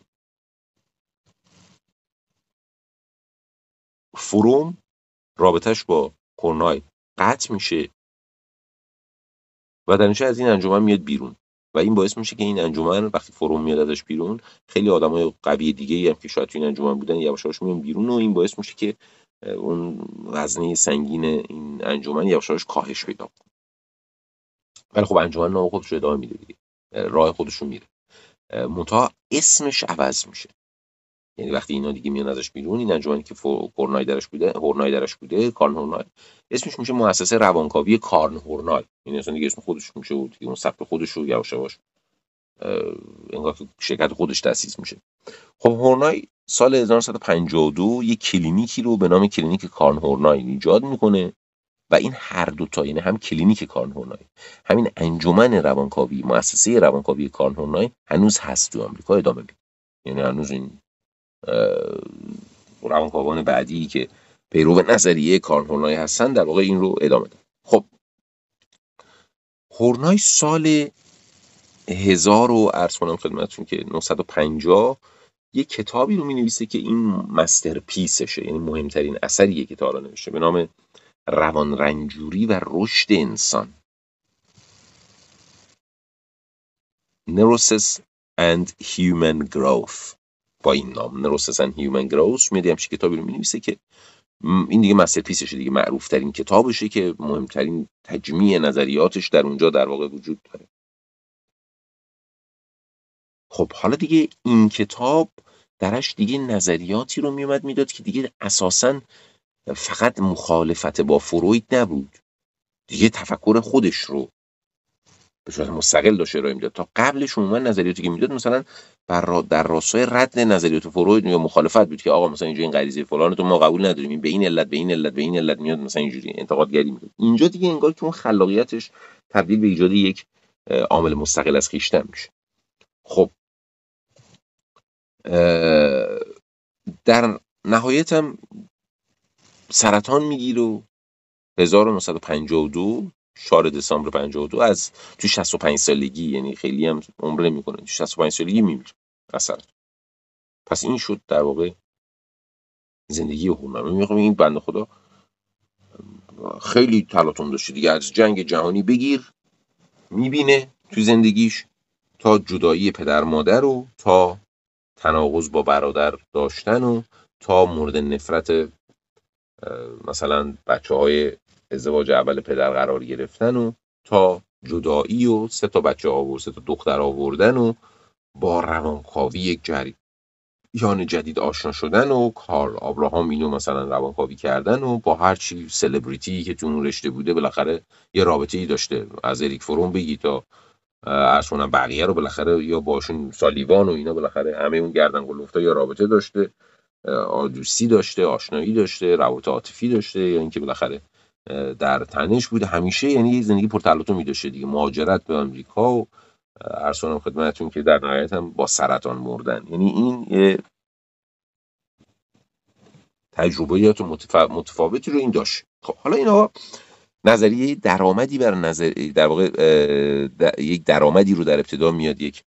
فروم رابطش با کورنای قطع میشه و درنچه از این انجمن میاد بیرون و این باعث میشه که این انجمن وقتی فروم میاد ازش بیرون، خیلی آدمای قوی دیگه ای هم که شاید تو این انجمن بودن یواش یواش میان بیرون و این باعث میشه که اون وزنه سنگین این انجمن یواش یواش کاهش پیدا کنه. ولی خب انجمن نام خودش رو ادامه میده دیگه، راه خودش رو میره، منتها اسمش عوض میشه. یعنی وقتی اینا دیگه میان ازش بیرون، این انجمنی که هورنای درش بوده هورنای درش بوده کارن هورنای، اسمش میشه مؤسسه روانکاوی کارن هورنای. این اصلا دیگه اسم خودش میشه و دیگه اون سبک خودش رو یواش یواش انگار که شرکت خودش تأسیس میشه. خب هورنای سال هزار و نهصد و پنجاه و دو یک کلینیکی رو به نام کلینیک کارن هورنای ایجاد میکنه و این هر دو تا، یعنی هم کلینیک کارن هورنای، همین انجمن روانکاوی، مؤسسه روانکاوی کارن هورنای هنوز هست تو آمریکا، ادامه میده. یعنی هنوز این روانکاوان بعدی که پیرو نظریه کارن هورنای هستن در واقع این رو ادامه دادن. خب هورنای سال هزار و عرض کنم خدمتتون که نهصد و پنجاه یک کتابی رو می‌نویسه که این مستر پیسشه، یعنی مهمترین اثریه که تا حالا نوشته، به نام روان رنجوری و رشد انسان، Neurosis and Human Growth. با این نام Neurosis and Human Growth میاد همچین کتابی رو می‌نویسه که این دیگه مستر پیسشه دیگه، معروف ترین کتابشه که مهمترین تجمیع نظریاتش در اونجا در واقع وجود داره. خب حالا دیگه این کتاب درش دیگه نظریاتی رو میومد میداد که دیگه اساساً فقط مخالفت با فروید نبود، دیگه تفکر خودش رو به صورت مستقل داشته ارائه میداد. تا قبلش عموما نظریاتی که میداد مثلا بر در راستای رد نظریات فروید یا مخالفت بود که آقا مثلا اینجا این غریزه فلان تو ما قبول نداریم، این به این علت به این علت به این علت میاد مثلا اینجوری انتقادگری میکنه. اینجا دیگه انگار که اون خلاقیتش تبدیل به ایجاد یک عامل مستقل از خویشتن میشه. خب در نهایت هم سرطان میگیره و هزار و نهصد و پنجاه و دو چهارم دسامبر پنجاه و دو از تو شصت و پنج سالگی، یعنی خیلی هم عمر نمیکنه، تو شصت و پنج سالگی میمیره اصلا. پس این شد در واقع زندگی هورنای. میگم این بنده خدا خیلی تلاطم داشته دیگه، از جنگ جهانی بگیر میبینه تو زندگیش تا جدایی پدر مادر و تا تناقض با برادر داشتن و تا مورد نفرت مثلا بچه های ازدواج اول پدر قرار گرفتن و تا جدایی و سه تا بچه آورد سه تا دختر آوردن و با روانکاوی یک جریان جدید آشنا شدن و کارل آبراهام اینو مثلا روانکاوی کردن و با هر چی سلبریتی که تو اون رشته بوده بالاخره یه رابطه‌ای داشته، از اریک فروم بگی تا اصلا بقیه رو بالاخره یا باشون سالیوان و اینا بالاخره همه اون گردن گلفتا یا رابطه داشته، دوستی داشته، آشنایی داشته، روابط عاطفی داشته، یا اینکه بالاخره در تنش بوده همیشه. یعنی یه زندگی پرتلاطمی داشته دیگه، مهاجرت به آمریکا و عرض کنم خدمتتون که در نهایت هم با سرطان مردن. یعنی این یه تجربیات متف... متفاوتی رو این داشت. خب حالا اینا نظریه درآمدی بر نظر در واقع در... یک درآمدی رو در ابتدا میاد، یک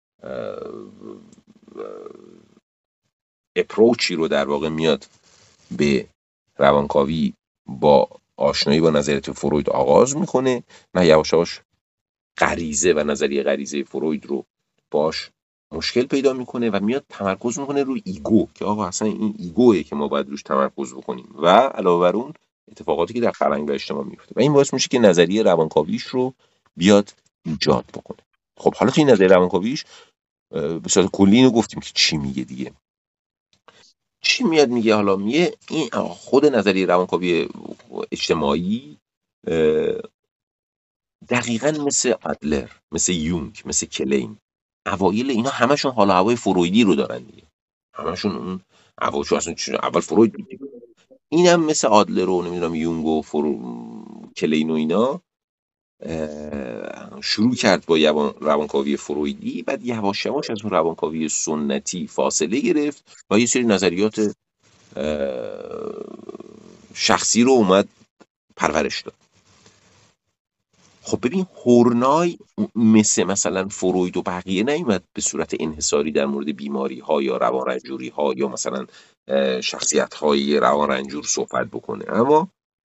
اپروچی رو در واقع میاد به روانکاوی با آشنایی با نظریات فروید آغاز میکنه و یواش یواش غریزه و نظریه غریزه فروید رو باش مشکل پیدا میکنه و میاد تمرکز میکنه روی ایگو که آقا اصلا این ایگوئه که ما باید روش تمرکز بکنیم و علاوه بر اون اتفاقاتی که در فرهنگ و اجتماع میفته و این باعث میشه که نظریه روانکاویش رو بیاد ایجاد بکنه. خب حالا تو این نظریه روانکاویش به صورت کلی اینو گفتیم که چی میگه دیگه. چی میاد میگه؟ حالا میگه این خود نظریه روانکاوی اجتماعی دقیقاً مثل ادلر، مثل یونگ، مثل کلین، اوایل اینا همشون حال و هوای فرویدی رو دارن دیگه. همشون اون اواشو اصلا اول فروید بود. اینم مثل آدلر و نمیدونم یونگ و فرو... کلین و اینا شروع کرد با روانکاوی فرویدی، بعد یواش یواش از اون روانکاوی سنتی فاصله گرفت و یه سری نظریات شخصی رو اومد پرورش داد. خب ببین هورنای مثل مثلا فروید و بقیه نیومد به صورت انحصاری در مورد بیماری ها یا روان رنجوری ها یا مثلا شخصیت های روان رنجور صحبت بکنه، اما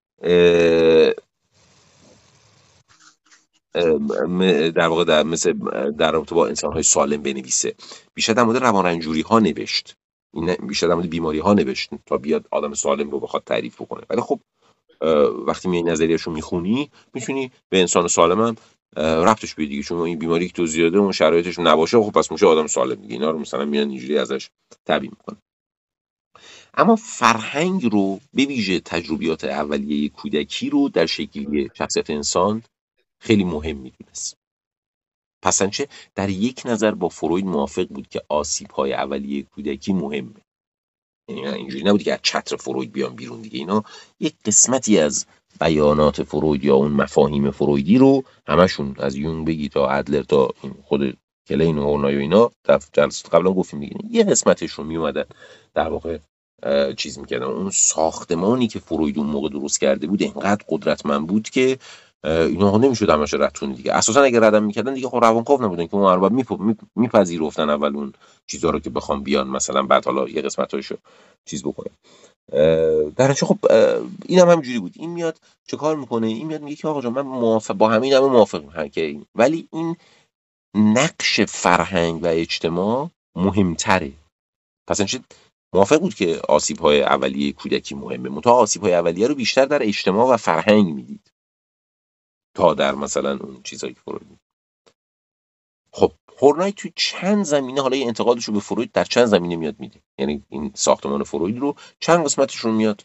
در واقع در مثل در رابطه با انسان های سالم بنویسه. بیشتر در مورد روان رنجوری ها نوشت، این بیشتر در مورد بیماری ها نوشت تا بیاد آدم سالم رو بخواد تعریف بکنه. ولی خب وقتی میای نظریه‌شو میخونی میتونی به انسان سالم هم ربطش بدی دیگه، چون این بیماری که تو زیاده اون شرایطش نباشه خب پس میشه آدم سالم دیگه. اینا رو مثلا میان اینجوری ازش تعبیر میکنن. اما فرهنگ رو به ویژه تجربیات اولیه کودکی رو در شکلی شخصیت انسان خیلی مهم میدونست. پسنچه در یک نظر با فروید موافق بود که آسیب‌های اولیه کودکی مهمه. یعنی اینجوری نبودی که از چتر فروید بیان بیرون دیگه. اینا یک قسمتی از بیانات فروید یا اون مفاهیم فرویدی رو همشون از یونگ بگی تا ادلر تا خود کلین و هورنای و اینا در جلسات قبلا گفتیم دیگه، یه قسمتش رو میومدن در واقع چیز میکردن. اون ساختمانی که فروید اون موقع درست کرده بود اینقدر قدرتمند بود که اینا نمیشد همش رد دیگه. اساسا اگه ردم میکردن دیگه خب روانکاو نبودن که اون ارباب میپذیرفتن اول اون چیزا رو که بخوام بیان مثلا بعد حالا یه قسمتاشو چیز بکنه. در خب اینم هم همینجوری بود. این میاد چه کار میکنه؟ این میاد میگه که آقا جان من موافق با همین همه موافقم که این، ولی این نقش فرهنگ و اجتماع مهمتره. پس این موافق بود که آسیب‌های اولیه کودکی مهمه، منتها آسیب‌های اولیه رو بیشتر در اجتماع و فرهنگ میدید تا در مثلا اون چیزایی که فروید میگه. خب هورنای توی چند زمینه حالا انتقادش رو به فروید در چند زمینه میاد میده، یعنی این ساختمان فروید رو چند قسمتش رو میاد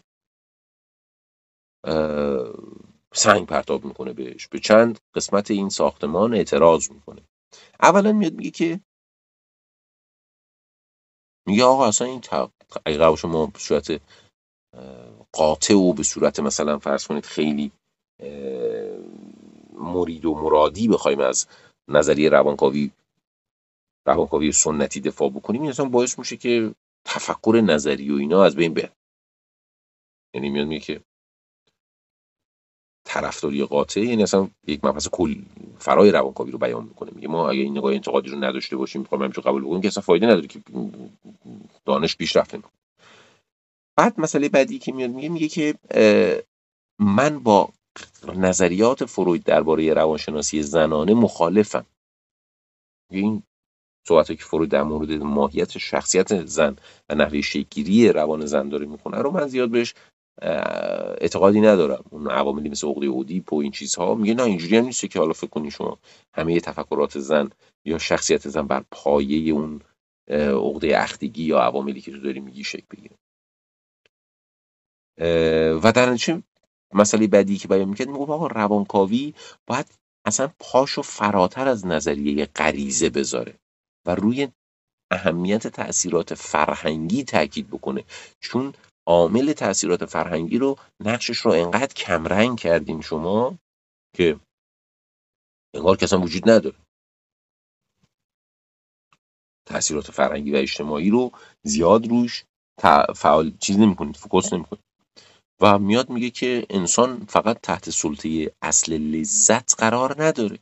سنگ پرتاب میکنه بهش، به چند قسمت این ساختمان اعتراض میکنه. اولا میاد میگه که میگه آقا اصلا این اگه شما به صورت قاطع و به صورت مثلا فرض کنید خیلی مرید و مرادی بخوایم از نظریه روانکاوی روانکاوی سنتی دفاع بکنیم، این اصلا باعث میشه که تفکر نظری و اینا از بین بره. یعنی میاد میگه که طرفداری قاطع یعنی اصلا یک مبحث کل فرای روانکاوی رو بیان میکنه. میگه ما اگه این نگاه انتقادی رو نداشته باشیم میخوام همینجوری قبول بکنیم که اصلا فایده نداره که دانش پیشرفت نمیکنه. بعد مسئله بعدی که میاد میگه میگه که من با نظریات فروید درباره روانشناسی زنانه مخالفم. این صحبتی که فروید در مورد ماهیت شخصیت زن و نحوه شکل‌گیری روان زن داره میکنه رو من زیاد بهش اعتقادی ندارم. اون عواملی مثل عقده اودیپ و این چیزها میگه نه اینجوری هم نیست که حالا فکر کنی شما همه تفکرات زن یا شخصیت زن بر پایه اون عقده اختگی یا عواملی که تو داری میگی شکل بگیره. و در نتیجه مسئله بعدی که بیان میکرد میگه آقا روانکاوی باید اصلا پاشو فراتر از نظریه غریزه بذاره و روی اهمیت تأثیرات فرهنگی تاکید بکنه، چون عامل تأثیرات فرهنگی رو نقشش رو انقدر کمرنگ کردین شما که انگار که اصلا وجود نداره. تأثیرات فرهنگی و اجتماعی رو زیاد روش فعال چیز نمی‌کنید، فوکوس نمی‌کنید. و میاد میگه که انسان فقط تحت سلطه اصل لذت قرار نداره.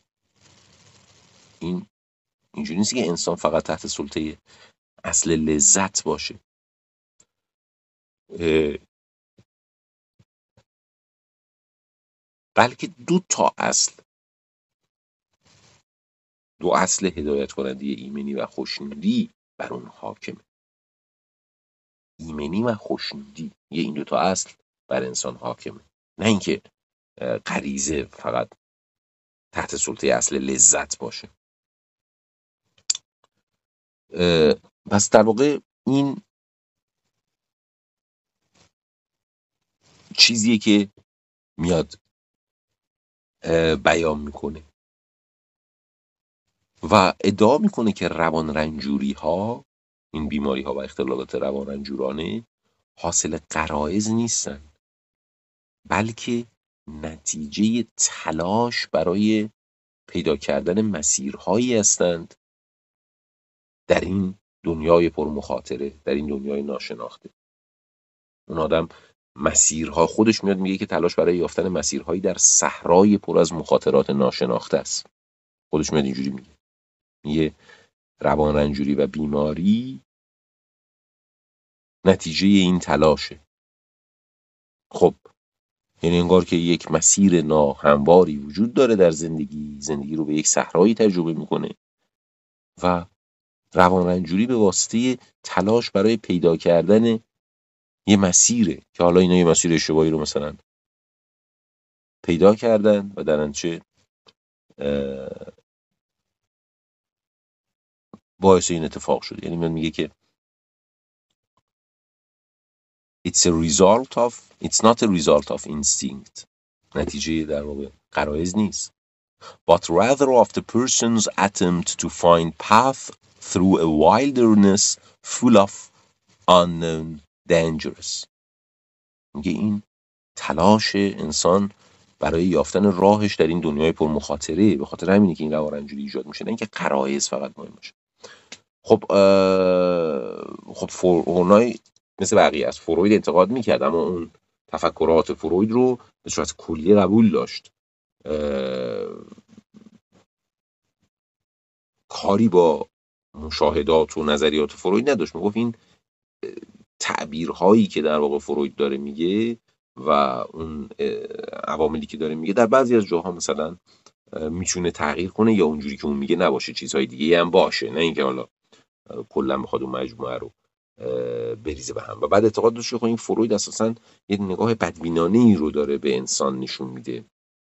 این اینجوری نیست که انسان فقط تحت سلطه اصل لذت باشه، بلکه دو تا اصل دو اصل هدایت کننده ایمنی و خوشنودی بر اون حاکمه. ایمنی و خوشنودی، یه این دوتا اصل بر انسان حاکمه، نه اینکه غریزه فقط تحت سلطه اصل لذت باشه. پس در واقع این چیزیه که میاد بیان میکنه و ادعا میکنه که روان رنجوری ها، این بیماری ها و اختلالات روان رنجورانه حاصل غرایز نیستن، بلکه نتیجه تلاش برای پیدا کردن مسیرهایی هستند در این دنیای پرمخاطره، در این دنیای ناشناخته. اون آدم مسیرها، خودش میاد میگه که تلاش برای یافتن مسیرهایی در صحرای پر از مخاطرات ناشناخته است. خودش میاد اینجوری میگه. میگه روان رنجوری و بیماری نتیجه این تلاشه. خب یعنی انگار که یک مسیر ناهمواری وجود داره در زندگی، زندگی رو به یک صحرایی تجربه میکنه و روان رنجوری به واسطه تلاش برای پیدا کردن یه مسیره که حالا اینا یه مسیر اشتباهی رو مثلا پیدا کردن و در نتیجه باعث این اتفاق شده. یعنی من میگه که it's a result of it's not a result of instinct، نتیجه در واقع غرایز نیست، but rather of the person's attempt to find path through a wilderness full of unknown dangers. میگه این تلاش انسان برای یافتن راهش در این دنیای پر مخاطره، به خاطر همینه که این روان رنجوری ایجاد میشه، نه اینکه غرایز فقط مهم باشه. خب خب هورنای مثل بقیه از فروید انتقاد میکرد، اما اون تفکرات فروید رو به صورت کلی قبول داشت. کاری با مشاهدات و نظریات فروید نداشت. میگفت این تعبیرهایی که در واقع فروید داره میگه و اون عواملی که داره میگه در بعضی از جاها مثلا میتونه تغییر کنه یا اونجوری که اون میگه نباشه، چیزهای دیگه هم باشه، نه اینکه حالا کلا بخواد اون مجموعه رو بریزه به هم. و بعد اعتقاد داشت که این فروید اساسا یه نگاه بدبینانه‌ای رو داره به انسان نشون میده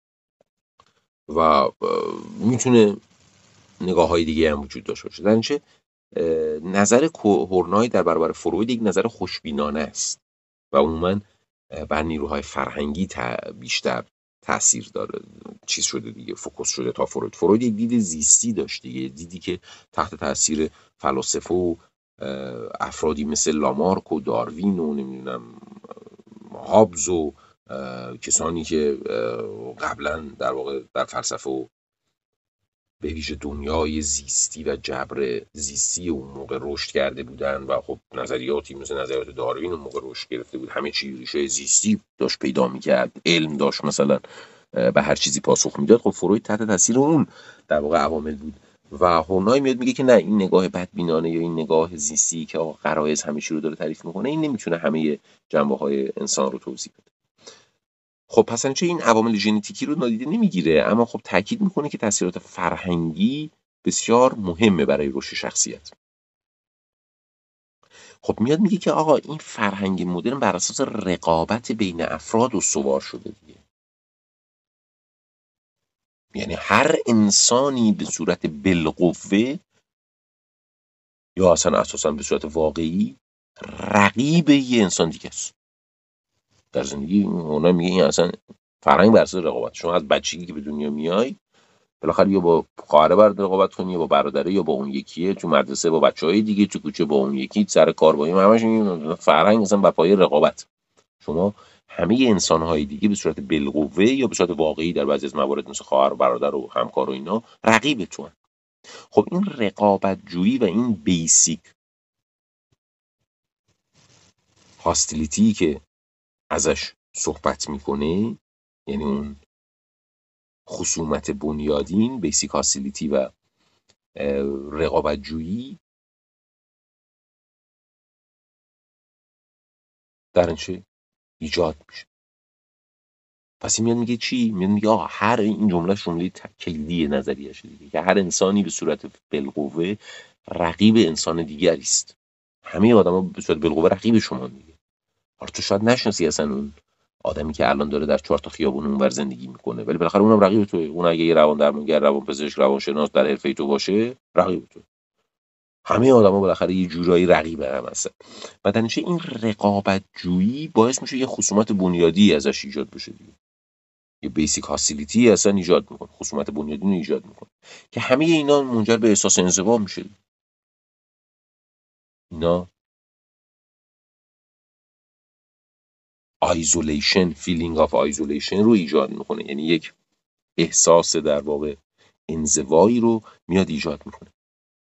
و میتونه نگاه های دیگه هم وجود داشته باشه. در نتیجه نظر هورنای در برابر فروید یک نظر خوشبینانه است و عموما بر نیروهای فرهنگی بیشتر تاثیر داره، چیز شده دیگه، فوکوس شده تا فروید. فروید یک دید زیستی داشت دیگه، دیدی که تحت تاثیر فلاسفه و افرادی مثل لامارک و داروین و نمیدونم هابز و کسانی که قبلا در واقع در فلسفه و به ویژه دنیای زیستی و جبر زیستی اون موقع رشد کرده بودن و خب نظریاتی مثل نظریات داروین اون موقع رشد گرفته بود، همه چی ریشه زیستی داشت پیدا میکرد، علم داشت مثلا به هر چیزی پاسخ میداد. خب فروید تحت تاثیر اون در واقع عوامل بود و هورنای میاد میگه که نه، این نگاه بدبینانه یا این نگاه زیستی که آقا غرایز همه چی رو داره تعریف میکنه، این نمیتونه همه جنبه‌های انسان رو توضیح بده. خب پس چه این عوامل ژنتیکی رو نادیده نمیگیره، اما خب تاکید میکنه که تاثیرات فرهنگی بسیار مهمه برای رشد شخصیت. خب میاد میگه که آقا این فرهنگ مدرن بر اساس رقابت بین افراد استوار شده دیگه. یعنی هر انسانی به صورت بالقوه یا اصلا اساسا به صورت واقعی رقیب یه انسان دیگه است در زندگی. اونا میگه این اصلا فرهنگ بر اساس رقابت. شما از بچگی که به دنیا میای بالاخره یا با خواهر برادر رقابت کنی یا با برادره یا با اون یکیه، تو مدرسه با بچهای دیگه، تو کوچه با اون یکی، سر کار با این، همش این فرهنگ اصلا بر پایه رقابت. شما همه انسان‌های دیگه به صورت بالقوه یا به صورت واقعی در بعضی از موارد مثل خواهر و برادر و همکار و اینا رقیبتون. خب این رقابت جویی و این بیسیک هاستیلیتی که ازش صحبت میکنه، یعنی اون خصومت بنیادین، بیسیک هاستیلیتی و رقابت جویی، در چه ایجاد میشه. پس این میاد میگه چی؟ میاد میگه آقا هر این جمله جمله کلیدی نظریه‌اش دیگه که هر انسانی به صورت بالقوه رقیب انسان دیگری است. همه آدما به صورت بالقوه رقیب شما دیگه. حالا تو شاید نشناسی اصلا اون آدمی که الان داره در چهار تا خیابون اونور زندگی میکنه، ولی بالاخره اونم رقیب توئه. اون اگه یه روان درمانگر، روان پزشک، روانشناس در حرفه تو باشه، رقیب توئه. همه آدما بالاخره یه جورایی رقیب هم هستن. و در نتیجه این رقابت جویی باعث میشه یه خصومت بنیادی ازش ایجاد بشه دیگه. یه بیسیک هاستیلیتی اصلا ایجاد میکنه، خصومت بنیادی رو ایجاد میکنه که همه اینا منجر به احساس انزوا میشه. اینا آیزولیشن، فیلینگ آف آیزولیشن رو ایجاد میکنه، یعنی یک احساس در واقع انزوایی رو میاد ایجاد میکنه.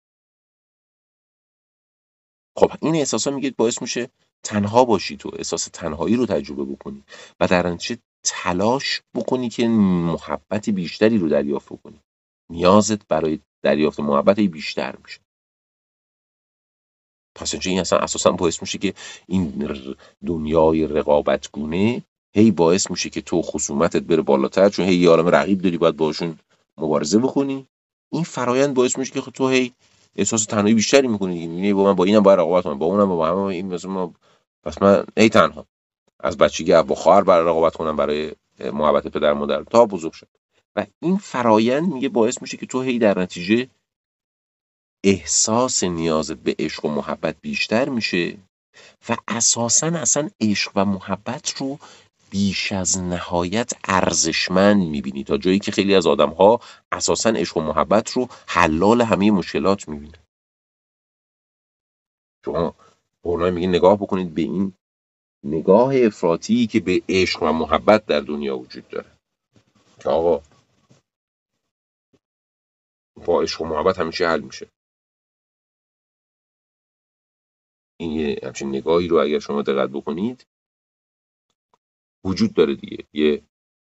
خب این احساسا میگه باعث میشه تنها باشی، تو احساس تنهایی رو تجربه بکنی و در نتیجه تلاش بکنی که محبت بیشتری رو دریافت بکنی. نیازت برای دریافت محبت بیشتر میشه. پس این اصلا اساسا باعث میشه که این دنیای رقابتگونه هی باعث میشه که تو خصومتت بره بالاتر، چون هی یه عالم رقیب داری باید باشون مبارزه بکنی. این فرایند باعث میشه که تو هی احساس تنهایی بیشتری میکنی. یعنی با من با اینم باید رقابت کنم، با اونم با همه این مثلا ما، پس من ای تنها از بچگی با خواهر برای رقابت کنم برای محبت پدر مادر تا بزرگ شد. و این فرایند میگه باعث میشه که تو هی در نتیجه احساس نیازت به عشق و محبت بیشتر میشه و اساساً اصلا عشق و محبت رو بیش از نهایت ارزشمند میبینی، تا جایی که خیلی از آدم‌ها اساساً عشق و محبت رو حلال همه مشکلات میبینن. شما قرآن میگه نگاه بکنید به این نگاه افراطی که به عشق و محبت در دنیا وجود داره، که آقا با عشق و محبت همیشه حل میشه. این یه همچین نگاهی رو اگر شما دقت بکنید وجود داره دیگه. یه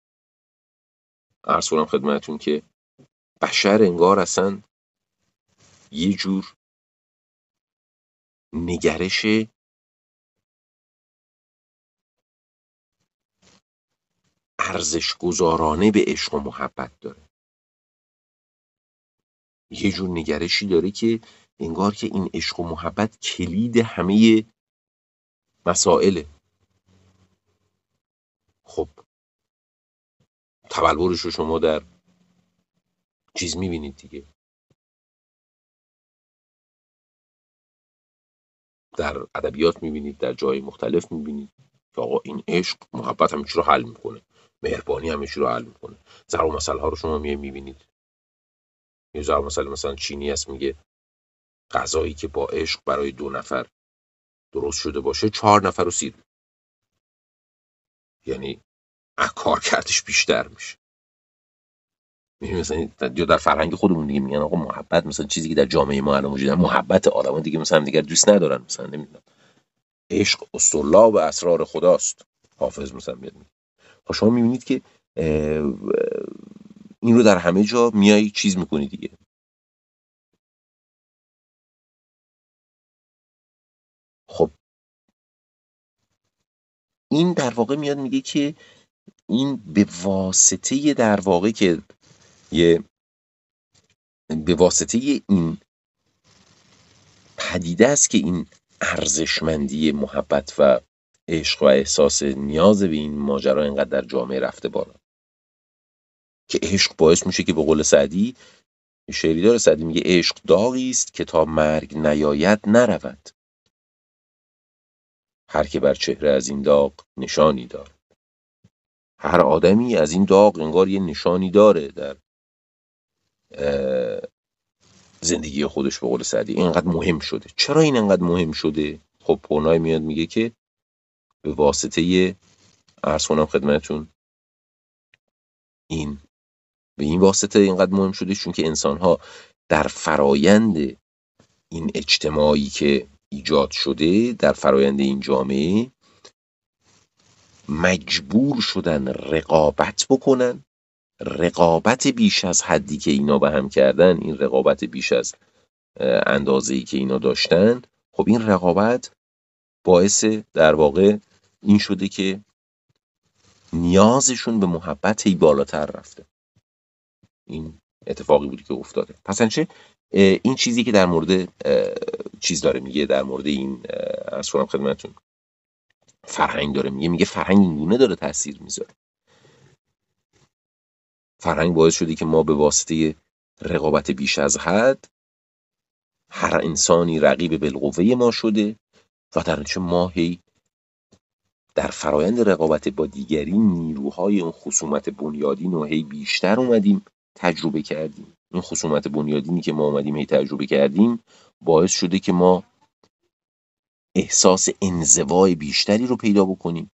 عرض کنم خدمتتون که بشر انگار اصلا یه جور نگرش ارزش گذارانه به عشق و محبت داره. یه جور نگرشی داره که انگار که این عشق و محبت کلید همه مسائله. خب تبلورش رو شما در چیز میبینید دیگه، در ادبیات میبینید، در جای مختلف میبینید که آقا این عشق محبت همه چی رو حل میکنه، مهربانی همه چی رو حل میکنه. ضرب المثل ها رو شما میبینید. یه ضرب مثل مثلا چینی هست میگه غذایی که با عشق برای دو نفر درست شده باشه چهار نفر رو سیر، یعنی کار کردش بیشتر میشه. می‌بینی مثلا یا در فرهنگ خودمون دیگه میگن آقا محبت مثلا چیزی که در جامعه ما الان موجوده، محبت آدما دیگه مثلا دیگه دوست ندارن، مثلا نمیدونم عشق اصطلاح و اسرار خداست، حافظ مثلا میاد میگه. خب شما میبینید که این رو در همه جا میای چیز میکنی دیگه. خب این در واقع میاد میگه که این به واسطه در واقع که یه به واسطه این پدیده است که این ارزشمندی محبت و عشق و احساس نیاز به این ماجرا اینقدر در جامعه رفته بالا، که عشق باعث میشه که به قول سعدی، شعری داره سعدی میگه عشق داغی است که تا مرگ نیاید نرود، هر که بر چهره از این داغ نشانی داره. هر آدمی از این داغ انگار یه نشانی داره در زندگی خودش. به قول سعدی اینقدر مهم شده. چرا این انقدر مهم شده؟ خب پونای میاد میگه که به واسطه عرض کنم خدمتتون این به این واسطه اینقدر مهم شده چون که انسان‌ها در فرایند این اجتماعی که ایجاد شده، در فرایند این جامعه مجبور شدن رقابت بکنن. رقابت بیش از حدی که اینا به هم کردن، این رقابت بیش از اندازه‌ای که اینا داشتن، خب این رقابت باعث در واقع این شده که نیازشون به محبت هی بالاتر رفته. این اتفاقی بودی که افتاده. پس چه این چیزی که در مورد چیز داره میگه، در مورد این عرض کنم خدمتتون فرهنگ داره میگه، میگه فرهنگ اینگونه داره تاثیر میذاره. فرهنگ باعث شده که ما به واسطه رقابت بیش از حد هر انسانی رقیب بالقوه ما شده و در نتیجه ما هی در فرایند رقابت با دیگری نیروهای اون خصومت بنیادین رو هی بیشتر اومدیم تجربه کردیم. این خصومت بنیادینی که ما اومدیم هی تجربه کردیم باعث شده که ما احساس انزوای بیشتری رو پیدا بکنیم،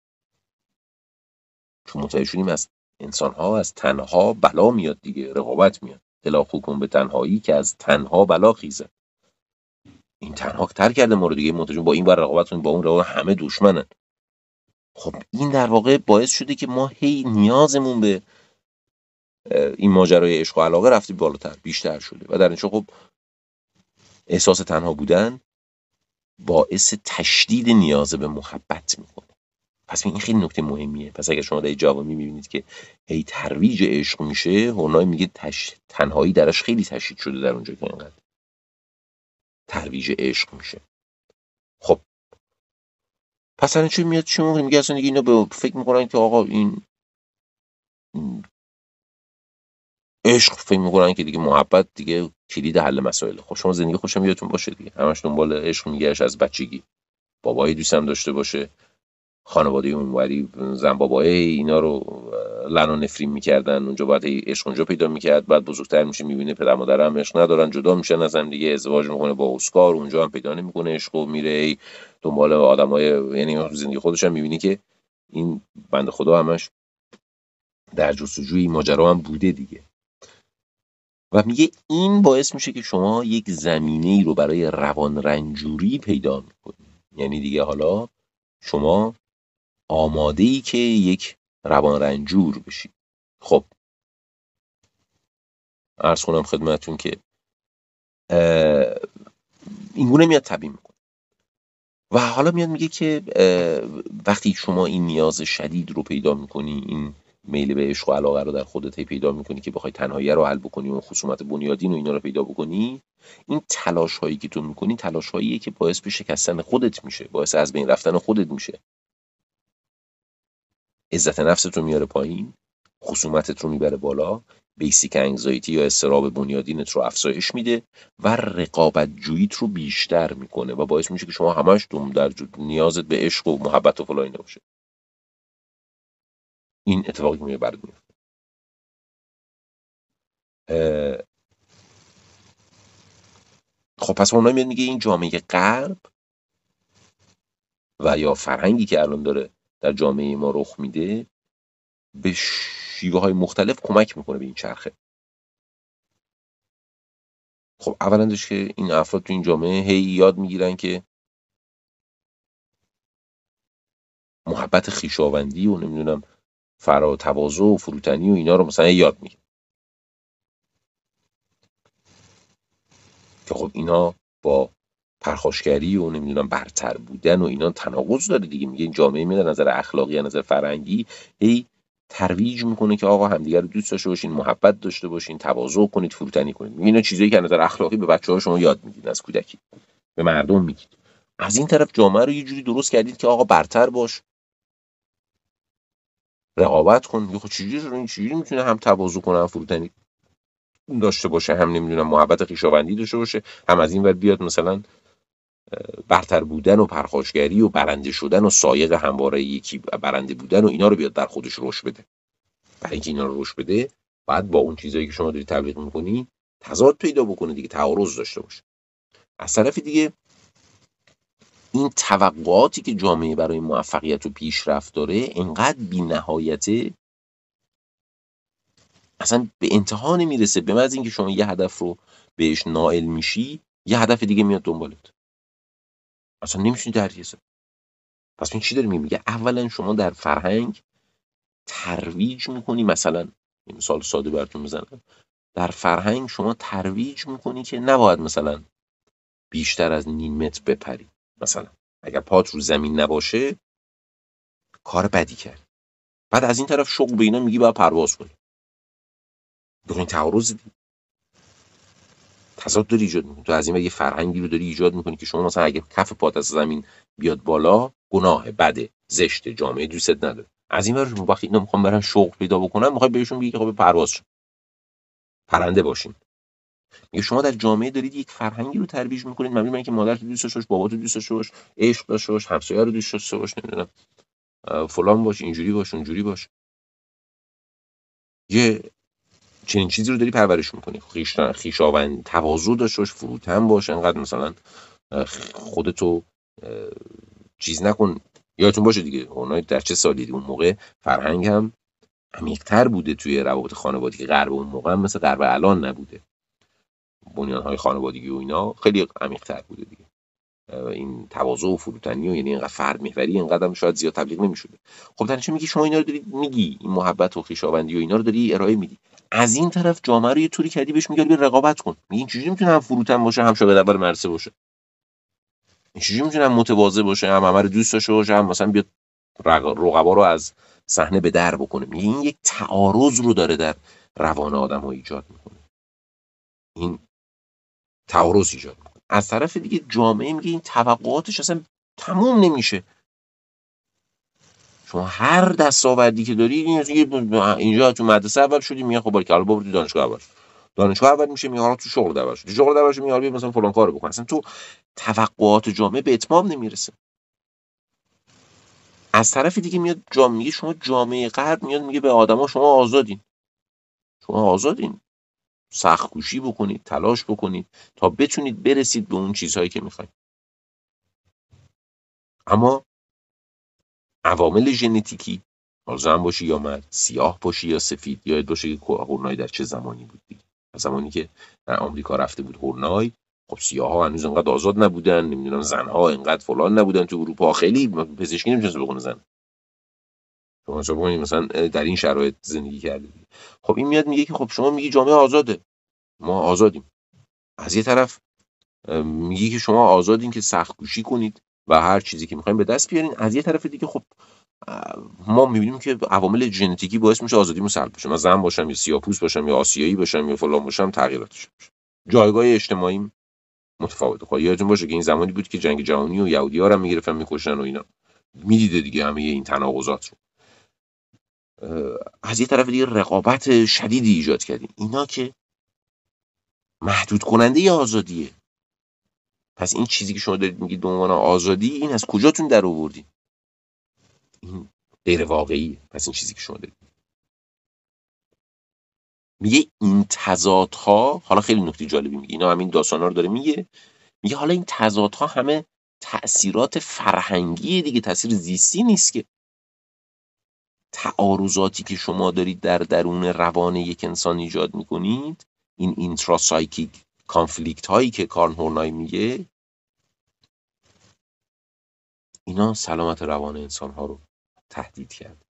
چون متوجه شدیم از انسان‌ها از تنها بلا میاد دیگه، رقابت میاد. الا خوکم به تنهایی که از تنها بلا خیزه. این تنها تر کرده ما رو دیگه، متوجه با این بر رقابت کنیم، با اون رقابت، همه دشمنن. خب این در واقع باعث شده که ما هی نیازمون به این ماجرای عشق و علاقه رفتی بالاتر، بیشتر شده و در نتیجه خب احساس تنها بودن باعث تشدید نیاز به محبت میکنه. پس این خیلی نکته مهمیه. پس اگر شما در جوانی میبینید که هی ترویج عشق میشه، هورنای میگه تش... تنهایی درش خیلی تشدید شده در اونجا که اینقدر ترویج عشق میشه. خب پس الان چی میاد چی میگه اصلا دیگه اینا به فکر میکنن که آقا این عشق، فکر میکنن که دیگه محبت دیگه کلید حل مسائل. خب شما زندگی خوشم یادتون باشه دیگه، همش دنبال عشق میگردش از بچگی، بابایی دوستم داشته باشه، خانواده اونوری زن بابایی اینا رو لعن و نفرین میکردن، اونجا باید عشق اونجا پیدا میکرد. بعد بزرگتر میشه میبینه پدر مادر هم عشق ندارن، جدا میشن از هم دیگه، ازدواج میکنه با اسکار، اونجا هم پیدا نمیکنه عشق و میره دنبال آدمای، یعنی زندگی خودش هم میبینی که این بنده خدا همش در جستجوی ماجرا هم بوده دیگه. و میگه این باعث میشه که شما یک زمینه ای رو برای روان رنجوری پیدا میکنید. یعنی دیگه حالا شما آماده ای که یک روان رنجور بشید. خب عرض کنم خدمتون که اینگونه میاد تبیین میکنه و حالا میاد میگه که وقتی شما این نیاز شدید رو پیدا میکنی، این میل به عشق و علاقه رو در خودت پیدا میکنی که بخوای تنهایی رو حل بکنی و خصومت بنیادین و اینا رو پیدا بکنی، این تلاش هایی که تو میکنی تلاش هاییه که باعث به شکستن خودت میشه، باعث از بین رفتن خودت میشه. عزت نفست رو میاره پایین، خصومتت رو میبره بالا، بیسیک انگزایتی یا اضطراب بنیادینت رو افزایش میده و رقابت جوییت رو بیشتر میکنه و باعث میشه که شما همش دوم در نیازت به عشق و محبت و فلان اینا باشه. این اتفاقی که میاد برات میفته. خب پس اونها میاد میگه این جامعه غرب و یا فرهنگی که الان داره در جامعه ما رخ میده به شیوه های مختلف کمک میکنه به این چرخه. خب اولندش که این افراد تو این جامعه هی یاد میگیرن که محبت خویشاوندی و نمیدونم فرا تواضع و فروتنی و اینا رو مثلا یاد میگیرن که خب اینا با پرخاشگری و نمیدونم برتر بودن و اینا تناقض داره دیگه. میگه این جامعه میاد نظر اخلاقی نظر فرهنگی هی ترویج میکنه که آقا همدیگه رو دوست داشته باشین، محبت داشته باشین، تواضع کنید، فروتنی کنید. میگه اینا چیزایی که نظر اخلاقی به بچه‌ها شما یاد میدید از کودکی، به مردم میگید. از این طرف جامعه رو یه جوری درست کردید که آقا برتر باش، رقابت کن. میگه خب چجوری چجوری میتونه هم تواضع کنه هم فروتنی داشته باشه، هم نمیدونم محبت خویشاوندی داشته باشه، هم از این ور بیاد مثلا برتر بودن و پرخاشگری و برنده شدن و سایق همواره یکی برنده بودن و اینا رو بیاد در خودش رشد بده. برای اینکه اینا رو رشد بده بعد با اون چیزایی که شما داری تبلیغ میکنی تضاد پیدا بکنه دیگه، تعارض داشته باشه. از طرف دیگه این توقعاتی که جامعه برای موفقیت و پیشرفت داره انقدر بی‌نهایته، اصلا به انتها نمیرسه. به محض اینکه شما یه هدف رو بهش نائل میشی یه هدف دیگه میاد دنبالت، اصلا نمیشونی درگیرش. پس این چی داره میگه؟ اولا شما در فرهنگ ترویج میکنی، مثلا این مثال ساده براتون میزنم، در فرهنگ شما ترویج میکنی که نباید مثلا بیشتر از نیم متر بپری. مثلا اگر پات رو زمین نباشه کار بدی کرد. بعد از این طرف شغل به اینا میگی باید پرواز کنی. این تعارض تضاد داری ایجاد میکنی. تو از این یه فرهنگی رو داری ایجاد میکنی که شما مثلا اگه کف پات از زمین بیاد بالا گناه، بده، زشته، جامعه دوستت نداره. از این ور وقتی اینا میخوام برن شغل پیدا بکنن، میخوای بهشون بگی که خب پرواز شو، پرنده باشین. میگه شما در جامعه دارید یک فرهنگی رو ترویج میکنید مبنی بر اینکه مادرت دوست داشته باش، بابات دوست داشته باش، عشق داشته باش، همسایه رو دوست داشته باش، نمیدونم فلان باش، اینجوری باش، اونجوری باش. یه چنین چیزی رو داری پرورش میکنی. خویشتن خویشاوند تواضع داشته باش، فروتن باش، انقدر مثلا خودتو چیز نکن. یادتون باشه دیگه اونایی در چه سالی اون موقع فرهنگ هم عمیق‌تر بوده توی روابط خانوادگی. غرب اون موقع هم مثل غرب الان نبوده، بنیان‌های خانوادگی و اینا خیلی عمیق‌تر بوده دیگه. این تواضع و فروتنی و یعنی اینقدر فرد محوری اینقدر هم شاید زیاد تبلیغ نمی‌شده. خب در نتیجه میگی شما اینا رو دارید میگی، این محبت و خویشاوندی و اینا رو داری ارائه میدی، از این طرف جامعه رو یه طوری کردی بهش میگی بیا رقابت کن. میگی این چجوری میتونه هم فروتن باشه هم شاگرد اول مدرسه باشه؟ این چجوری میتونه هم متواضع باشه هم همه رو دوست داشته باشه هم مثلا بیاد رقبا رو از صحنه به در بکنه؟ میگه این یک تعارض رو داره در روان آدم‌ها ایجاد میکنه. این تعارض ایجاد میکنه. از طرف دیگه جامعه میگه این توقعاتش اصلا تموم نمیشه. شما هر دستاوردی که داری اینجا تو مدرسه اول شدی، میگه خب باریکلا برو تو دانشگاه اول. دانشگاه اول میشه میگه حالا تو شغل اول شد. تو شغل اول شد میگه مثلا فلان کارو بکن. اصلا تو توقعات جامعه به اتمام نمیرسه. از طرف دیگه میاد جامعه میگه شما جامعه غرب میاد میگه به آدما شما آزادین. شما آزادین. سخت کوشی بکنید، تلاش بکنید تا بتونید برسید به اون چیزهایی که میخواید. اما عوامل ژنتیکی، زن باشی یا مرد، سیاه باشی یا سفید، یاد باشه که هورنای در چه زمانی بود دیگه. زمانی که در آمریکا رفته بود هورنای، خب سیاها هنوز انقدر آزاد نبودن، نمیدونم زنها انقدر فلان نبودن. تو اروپا خیلی پزشکی نمیتونست بکنه زن. شما چه بگید مثلا در این شرایط زندگی کرده. خب این میاد میگه که خب شما میگی جامعه آزاده، ما آزادیم. از یه طرف میگی که شما آزادین که سخت کوشی کنید و هر چیزی که میخواین به دست بیارین. از یه طرف دیگه خب ما میبینیم که عوامل ژنتیکی باعث میشه آزادیمون سلب بشه. من زن باشم یا سیاه‌پوست باشم یا آسیایی باشم یا فلان باشم، تغییراتش میشه. جایگاه اجتماعی متفاوته. خب یادتون باشه که این زمانی بود که جنگ جهانی و یهودی‌ها رو میگرفتن میکشتن و اینا. میدیده دیگه همه این تناقضات رو. از یه طرف دیگه رقابت شدیدی ایجاد کردیم. اینا که محدود کننده آزادیه. پس این چیزی که شما دارید میگید به عنوان آزادی، این از کجاتون در آوردین؟ این غیر واقعیه. پس این چیزی که شما دارید میگه این تضادها، حالا خیلی نکته جالبی میگه، اینا همین داستانا رو داره میگه، میگه حالا این تضادها همه تأثیرات فرهنگی دیگه، تأثیر زیستی نیست که. تعارضاتی که شما دارید در درون روان یک انسان ایجاد میکنید، این اینتراسایکیک کانفلیکت هایی که کارل هورنای میگه، اینا سلامت روان انسان ها رو تهدید کرد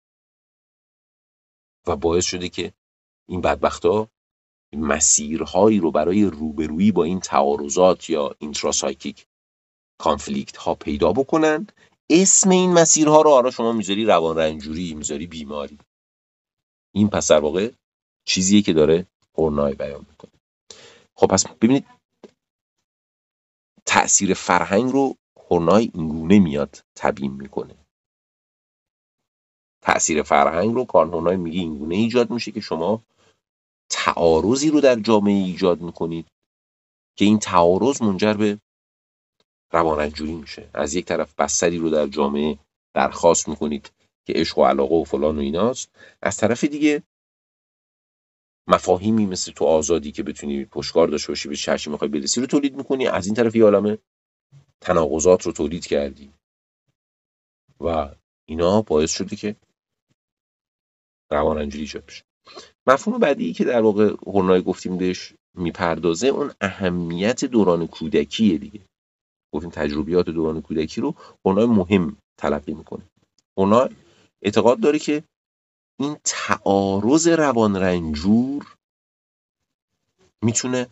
و باعث شده که این بدبختا مسیرهایی رو برای روبرویی با این تعارضات یا اینتراسایکیک کانفلیکت ها پیدا بکنن. اسم این مسیرها رو حالا شما میذاری روان رنجوری، میذاری بیماری. این پس در واقع چیزیه که داره هورنای بیان میکنه. خب پس ببینید تأثیر فرهنگ رو هورنای اینگونه میاد تبیین میکنه. تأثیر فرهنگ رو کارل هورنای میگه اینگونه ایجاد میشه که شما تعارضی رو در جامعه ایجاد میکنید که این تعارض منجر به روانرنجوری میشه. از یک طرف بستری رو در جامعه درخواست میکنید که عشق و علاقه و فلان و ایناست، از طرف دیگه مفاهیمی مثل تو آزادی که بتونی پشتکار داشته باشی به چرچی میخوای برسی رو تولید میکنی. از این طرف یه عالمه تناقضات رو تولید کردی و اینا باعث شده که روانرنجوری ایجاد بشه. مفهوم بعدی که در واقع هورنای گفتیم بهش میپردازه اون اهمیت دوران کودکیه دیگه. گفتیم تجربیات دوران کودکی رو هورنای مهم تلقی میکنه. هورنای اعتقاد داره که این تعارض روان رنجور میتونه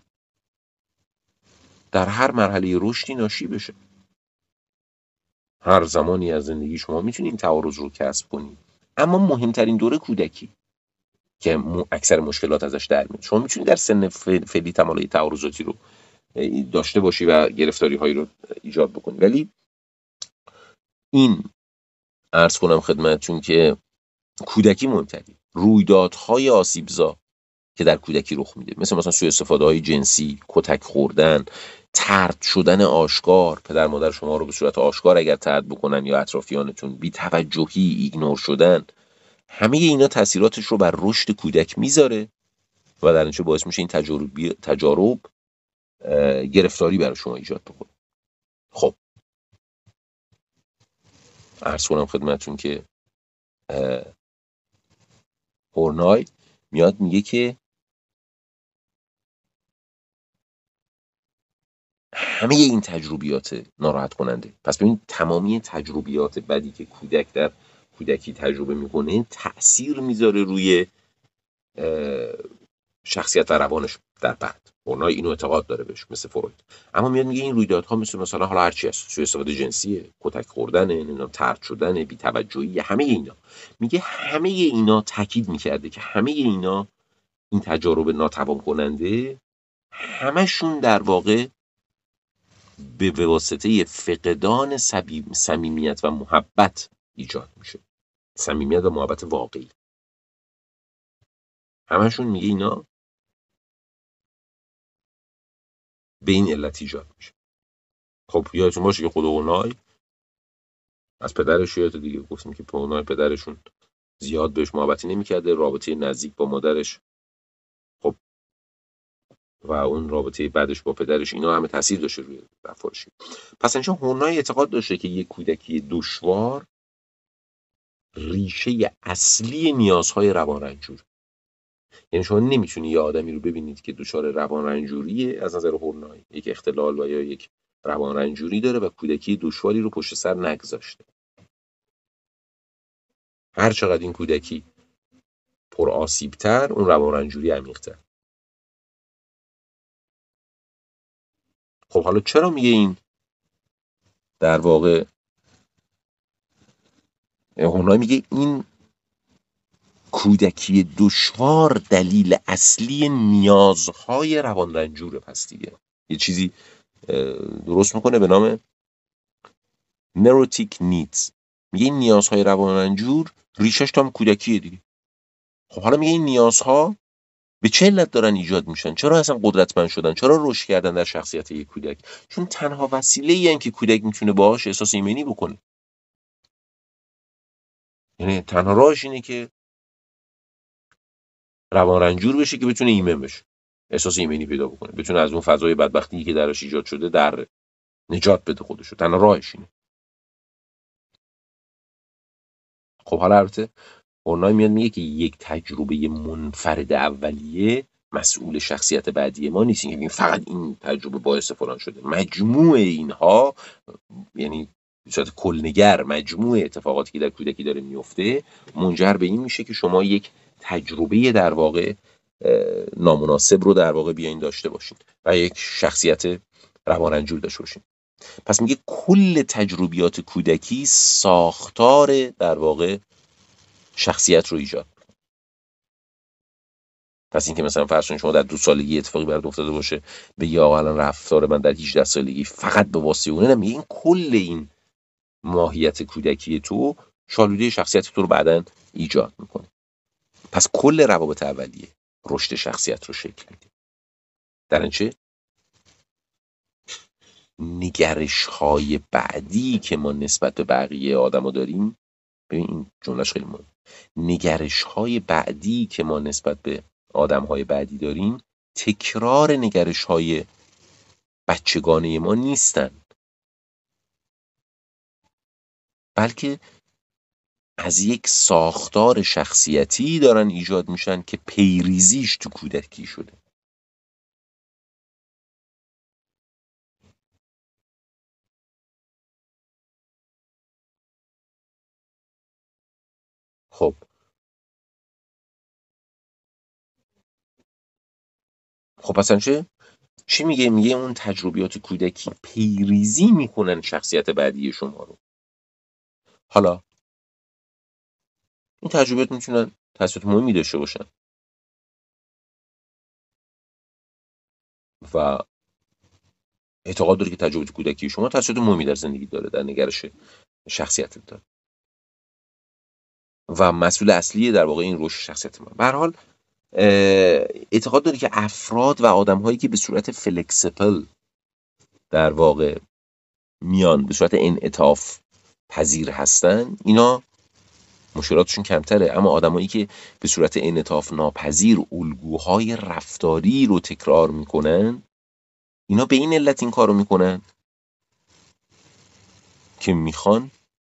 در هر مرحله رشدی ناشی بشه. هر زمانی از زندگی شما میتونید این تعارض رو کسب کنید. اما مهمترین دوره کودکی که اکثر مشکلات ازش در میاد. شما میتونید در سن فعلی تمایل تعارضاتی رو داشته باشی و گرفتاری هایی رو ایجاد بکنی، ولی این عرض کنم خدمتتون که کودکی مهمترین رویدادهای آسیبزا که در کودکی رخ میده، مثل مثلا سوء استفاده های جنسی، کتک خوردن، طرد شدن آشکار، پدر مادر شما رو به صورت آشکار اگر طرد بکنن یا اطرافیانتون، بی توجهی، ایگنور شدن، همه اینا تاثیراتش رو بر رشد کودک میذاره و در نتیجه باعث میشه این تجارب تجارب گرفتاری برای شما ایجاد بکنه. خب عرض کنم خدمتتون که هورنای میاد میگه که همه این تجربیات ناراحت کننده، پس ببین تمامی تجربیات بدی که کودک در کودکی تجربه میکنه تأثیر میذاره روی شخصیت و روانش در بعد. هورنای اینو اعتقاد داره بهش، مثل فروید. اما میاد میگه این رویدادها مثل مثلا حالا هر چی هست، سوء استفاده جنسیه، کتک خوردن، نمیدونم طرد شدن، بی توجهی، همه اینا، میگه همه اینا تاکید میکرده که همه اینا، این تجارب ناتوان کننده، همشون در واقع به واسطه فقدان صمیمیت و محبت ایجاد میشه. صمیمیت و محبت واقعی، همشون میگه اینا به این علت ایجاد میشه. خب یادتون باشه که خود هورنای از پدرش، یادت دیگه گفتیم که هورنای پدرشون زیاد بهش محبتی نمیکرده، رابطه نزدیک با مادرش، خب و اون رابطه بعدش با پدرش، اینا همه تاثیر داشته روی رفتارش. پس اینجا هورنای اعتقاد داشته که یک کودکی دشوار ریشه اصلی نیازهای روان رنجور، یعنی شما نمیتونی یه آدمی رو ببینید که دچار روان رنجوریه از نظر هورنای، یک اختلال و یا یک روان رنجوری داره و کودکی دشواری رو پشت سر نگذاشته. هر چقدر این کودکی پر آسیبتر، اون روان رنجوری عمیق‌تر. خب حالا چرا میگه این در واقع هورنای میگه این کودکی دشوار دلیل اصلی نیازهای روان رنجوره؟ پس دیگه یه چیزی درست میکنه به نام neurotic needs. میگه این نیازهای روان رنجور ریشش تا کودکیه دیگه. خب حالا میگه این نیازها به چه علت دارن ایجاد میشن؟ چرا اصلا قدرتمند شدن؟ چرا رشد کردن در شخصیت یک کودک؟ چون تنها وسیله ای که کودک میتونه باهاش احساس ایمنی بکنه. یعنی تنها راهش اینه که روان رنجور بشه که بتونه ایمن بشه، احساس ایمنی پیدا بکنه، بتونه از اون فضای بدبختی که درش ایجاد شده در نجات بده خودشو. تنها راهش اینه. خب حالا البته هورنای میاد میگه که یک تجربه منفرد اولیه مسئول شخصیت بعدی ما نیست، یعنی فقط این تجربه باعث فلان شده. مجموع اینها، یعنی به صورت کلنگر مجموع اتفاقاتی که در کودکی داره میفته منجر به این میشه که شما یک تجربه در واقع نامناسب رو در واقع بیاین داشته باشین و یک شخصیت روانرنجور داشته باشین. پس میگه کل تجربیات کودکی ساختار در واقع شخصیت رو ایجاد. پس اینکه مثلا فرض کنید شما در دو سالگی اتفاقی برات افتاده باشه بگی آقا الان رفتار من در هجده سالگی فقط به واسطه اونه، نمیگه این کل این ماهیت کودکی تو شالوده شخصیت تو رو بعداً ایجاد میکنه. پس کل روابط اولیه رشد شخصیت رو شکل میده. در اینچه نگرش های بعدی که ما نسبت به بقیه آدما داریم، ببین این جملهش خیلی مهمه، نگرش های بعدی که ما نسبت به آدم های بعدی داریم تکرار نگرش های بچگانه ما نیستن، بلکه از یک ساختار شخصیتی دارن ایجاد میشن که پیریزیش تو کودکی شده. خب خب پس چه؟ چی میگه؟ میگه اون تجربیات کودکی پیریزی میکنن شخصیت بعدی شما رو. حالا این تجربیات میتونن تاثیرات مهمی داشته باشن و اعتقاد داره که تجربیات کودکی شما تاثیرات مهمی در زندگی داره، در نگرش شخصیتت داره و مسئول اصلی در واقع این رشد شخصیت ما. به هر حال اعتقاد داره که افراد و آدم‌هایی که به صورت فلکسیبل در واقع میان، به صورت انعطاف پذیر هستن، اینا مشکلاتشون کمتره. اما آدمایی که به صورت انعطاف ناپذیر الگوهای رفتاری رو تکرار میکنن، اینا به این علت این کارو میکنن که میخوان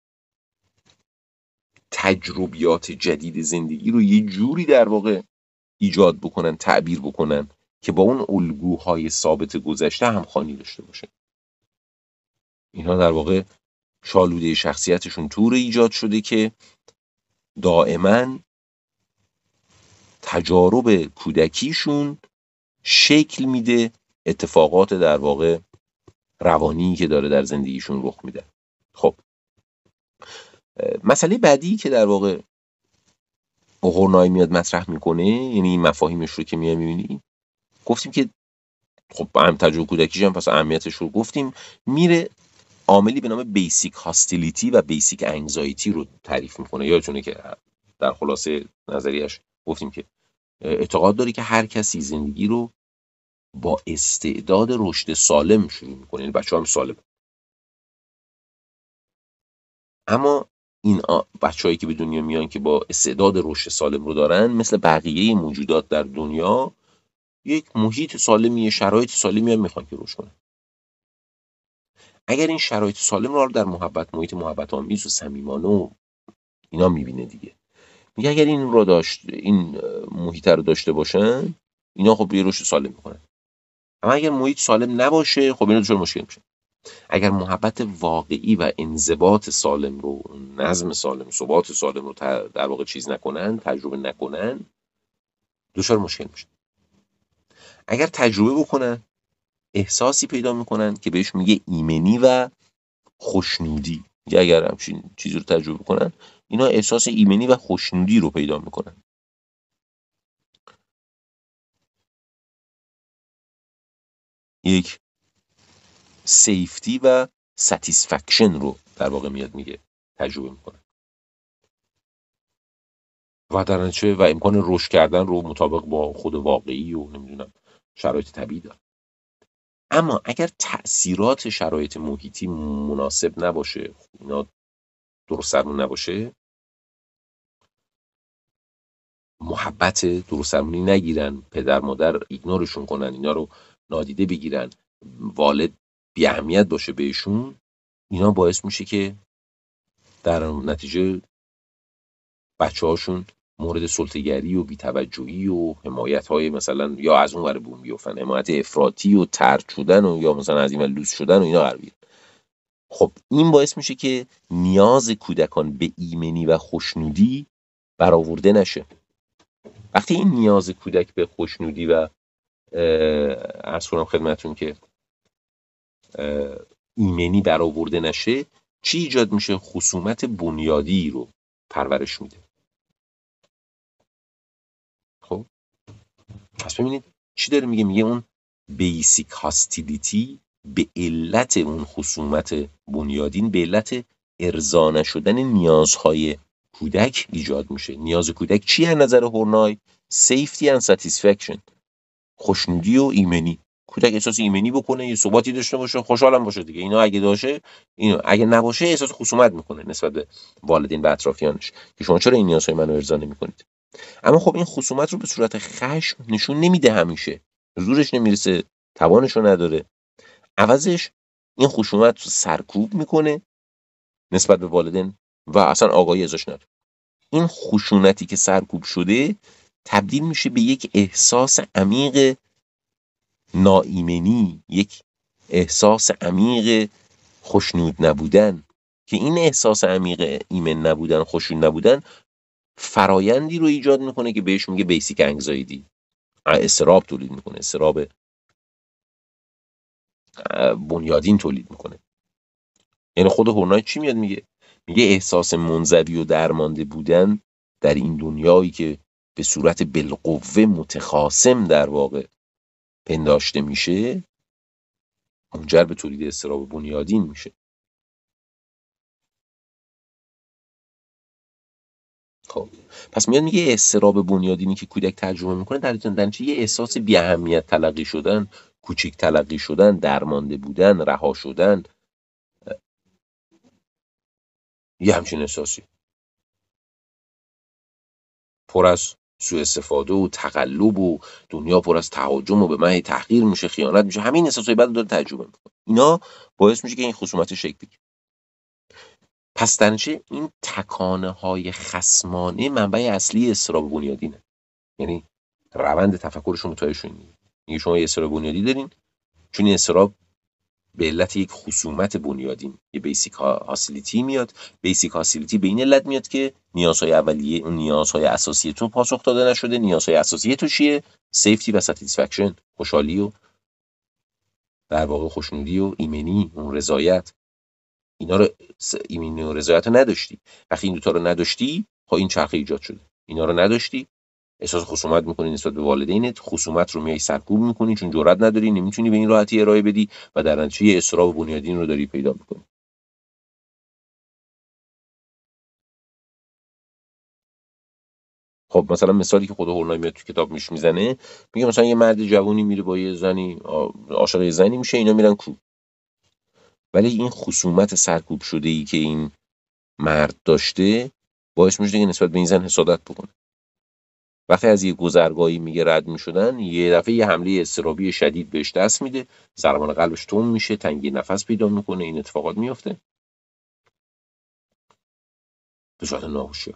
تجربیات جدید زندگی رو یه جوری در واقع ایجاد بکنن، تعبیر بکنن که با اون الگوهای ثابت گذشته همخوانی داشته باشه. اینها در واقع شالوده شخصیتشون طور ایجاد شده که دائما تجارب کودکیشون شکل میده اتفاقات در واقع روانی که داره در زندگیشون رخ میده. خب مسئله بعدی که در واقع هورنای میاد مطرح میکنه، یعنی این مفاهیمش رو که میاد میبینی، گفتیم که خب با هم تجربه کودکیش هم پس اهمیتش رو گفتیم، میره عاملی به نام بیسیک هاستیلیتی و بیسیک انگزایتی رو تعریف میکنه. یادتونه که در خلاصه نظریش گفتیم که اعتقاد داره که هر کسی زندگی رو با استعداد رشد سالم شروع میکنه، یعنی بچه هم سالم، اما این بچه‌هایی که به دنیا میان که با استعداد رشد سالم رو دارن، مثل بقیه موجودات در دنیا یک محیط سالمی، شرایط سالمی هم میخوان که رشد کنن. اگر این شرایط سالم رو در محبت، محیط محبت آمیز و صمیمانه و اینا میبینه دیگه، میگه اگر این رو داشت، این محیط رو داشته باشن، اینا خب یه رشد سالم میکنن. اما اگر محیط سالم نباشه، خب اینا دچار مشکل میشه. اگر محبت واقعی و انضباط سالم رو، نظم سالم، ثبات سالم رو در واقع چیز نکنن، تجربه نکنن، دچار مشکل میشه. اگر تجربه بکنن، احساسی پیدا میکنن که بهش میگه ایمنی و خوشنودی. اگر همچین چیزی رو تجربه کنن، اینا احساس ایمنی و خوشنودی رو پیدا میکنن. یک سیفتی و ستیسفکشن رو در واقع میاد میگه تجربه میکنن و در نتیجه و امکان رشد کردن رو مطابق با خود واقعی و نمیدونم شرایط طبیعی داره. اما اگر تأثیرات شرایط محیطی مناسب نباشه، اینا درست درمون نباشه، محبت درست درمونی نگیرن، پدر مادر ایگنورشون کنن، اینا رو نادیده بگیرن، والد بی اهمیت باشه بهشون، اینا باعث میشه که در نتیجه بچه هاشون مورد سلطه‌گری و بی‌توجهی و حمایت‌های مثلا یا از اون ور بوم بیفتن، حمایت افراطی و طرد شدن و یا مثلا از این ور لوس شدن و اینا قرار بگیرن. خب این باعث میشه که نیاز کودکان به ایمنی و خوشنودی برآورده نشه. وقتی این نیاز کودک به خوشنودی و عرض کنم خدمتتون که ایمنی برآورده نشه، چی ایجاد میشه؟ خصومت بنیادی رو پرورش میده. خب پس ببینید چی داره میگه. میگه اون بیسیک هاستیلیتی به علت اون خصومت بنیادین، به علت ارضا نشدن نیازهای کودک ایجاد میشه. نیاز کودک چی از نظر هورنای؟ سیفتی اند ساتیسفکشن، خوشنودی و ایمنی. کودک احساس ایمنی بکنه، یه ثباتی داشته باشه، خوشحالم باشه دیگه. اینا اگه داشه، اینو اگه نباشه احساس خصومت میکنه نسبت به والدین و اطرافیانش که شما چرا این نیازهای منو ارضا نمیکنید. اما خب این خصومت رو به صورت خشم نشون نمیده، همیشه زورش نمیرسه، توانش رو نداره. عوضش این خشونت رو سرکوب میکنه نسبت به والدین و اصلا آگاهی ازش نداره. این خشونتی که سرکوب شده تبدیل میشه به یک احساس عمیق ناایمنی، یک احساس عمیق خوشنود نبودن، که این احساس عمیق ایمن نبودن، خوشنود نبودن، فرایندی رو ایجاد میکنه که بهش میگه بیسیک انگزایتی. استراب تولید میکنه، استراب بنیادین تولید میکنه. یعنی خود هورنای چی میاد میگه؟ میگه احساس منزوی و درمانده بودن در این دنیایی که به صورت بالقوه متخاصم در واقع پنداشته میشه منجر به تولید اضطراب بنیادین میشه. خب پس میاد میگه اضطراب بنیادینی که کودک تجربه میکنه در در نتیجه یه احساس بی اهمیت تلقی شدن، کوچیک تلقی شدن، درمانده بودن، رها شدن، یه همچین احساسی پر از سوء استفاده و تقلب و دنیا پر از تهاجم و به من تحقیر میشه، خیانت میشه، همین احساسای بعد داره تجربه میکنه. اینا باعث میشه که این خصومت شکل بگیره. پس در نتیجه این تکانه های خصمانه منبع اصلی اضطراب بنیادینه. یعنی روند تفکرشون متوجه شدین. یعنی شما یه اضطراب بنیادی دارین چون این اضطراب به علت یک خصومت بنیادین، یه بیسیک هاسیلیتی میاد. بیسیک هاسیلیتی به این علت میاد که نیازهای اولیه، اون نیازهای اساسی تو پاسخ داده نشده. نیازهای اساسی تو چیه؟ سیفتی و ساتیسفکشن، خوشحالی و در واقع خوشنودی و ایمنی، اون رضایت. اینا رو ایمنی و رضایت رو نداشتی. وقتی این دوتا رو نداشتی خب این چرخه ایجاد شده. اینا رو نداشتی، احساس خصومت میکنی نسبت به والدینت، خصومت رو میای سرکوب میکنی چون جرئت نداری، نمیتونی به این راحتی ارائه بدی و در نتیجه اضطراب بنیادین رو داری پیدا میکنی. خب مثلا مثالی که خود هورنای میاد تو کتاب میش میزنه، میگه مثلا یه مرد جوونی میره با یه زنی عاشق یه زنی میشه، اینا میرن کو. ولی این خصومت سرکوب شده ای که این مرد داشته باعث میشه که نسبت به این زن حسادت بکنه. وقتی از یه گذرگاهی میگه رد میشدن، یه دفعه یه حمله اضطرابی شدید بهش دست میده، ضربان قلبش تون میشه، تنگی نفس پیدا میکنه، این اتفاقات میفته به صورت ناهوشیار.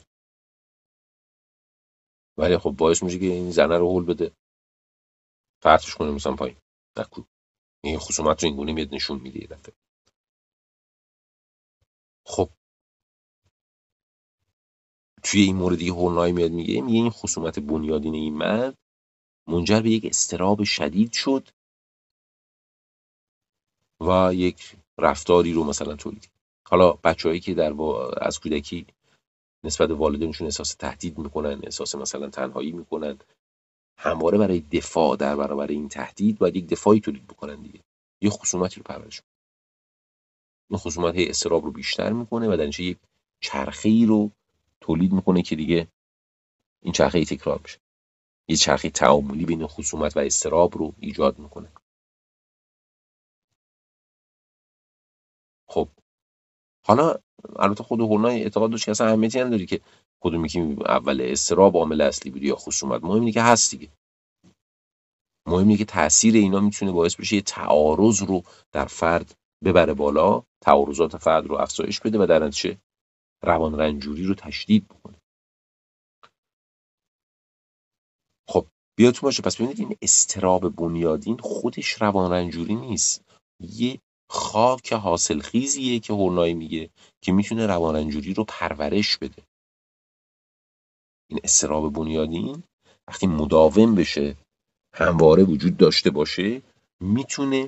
ولی خب باعث میشه که این زنه رو هول بده، پرتش کنه مثلا پایین. نکو این خصومت رو این گونه میاد نشون میده یه دفعه. خب توی این موردی هورنای میاد میگه میگه این خصومت بنیادین این مرد منجر به یک اضطراب شدید شد و یک رفتاری رو مثلا تولید. حالا بچه‌هایی که در با... از کودکی نسبت به والدینشون احساس تهدید میکنن، احساس مثلا تنهایی میکنن، همواره برای دفاع در برابر این تهدید باید یک دفاعی تولید بکنن دیگه. یه خصومتی رو پرورش میدن. این خصومت هی اضطراب رو بیشتر میکنه و در نتیجه یک چرخه‌ای رو تولید میکنه که دیگه این چرخه تکرار میشه. یه چرخه تعاملی بین خصومت و اضطراب رو ایجاد میکنه. خب حالا البته خود هورنای اعتقاد داشت که اصلا اهمیتی نداره که کدومی که اول اضطراب عامل اصلی بود یا خصومت، مهم اینه که هست دیگه. مهم اینه که تاثیر اینا میتونه باعث بشه یه تعارض رو در فرد ببره بالا، تعارضات فرد رو افزایش بده و در نتیجه روان رنجوری رو تشدید بکنه. خب بیاتون باشه پس ببینید این اضطراب بنیادین خودش روان رنجوری نیست، یه خاک حاصل خیزیه که هورنای میگه که میتونه روان رنجوری رو پرورش بده. این اضطراب بنیادین وقتی مداوم بشه، همواره وجود داشته باشه، میتونه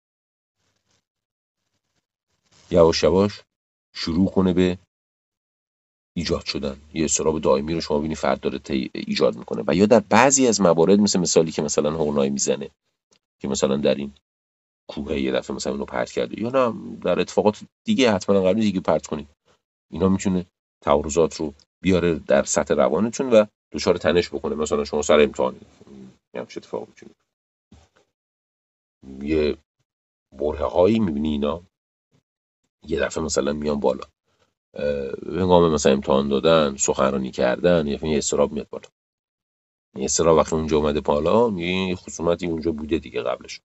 یواش یواش شروع کنه به ایجاد شدن. یه اضطراب دائمی رو شما ببینید فرد داره ایجاد میکنه. و یا در بعضی از موارد مثل مثالی که مثلا هورنای میزنه که مثلا در این کوه یه دفعه مثلا اینو پرت کرده، یا نه در اتفاقات دیگه حتما قراره دیگه پرت کنید، اینا میتونه تعارضات رو بیاره در سطح روانتون و دچار تنش بکنه. مثلا شما سر امتحان یه چه اتفاقی میتونه، یه برهه هایی میبینی اینا یه دفعه مثلا میان بالا، هنگام مثلا امتحان دادن، سخنرانی کردن، یه یه استراب میاد بالا. این استراب وقتی اونجا اومده بالا میگه یه خصومتی اونجا بوده دیگه قبلش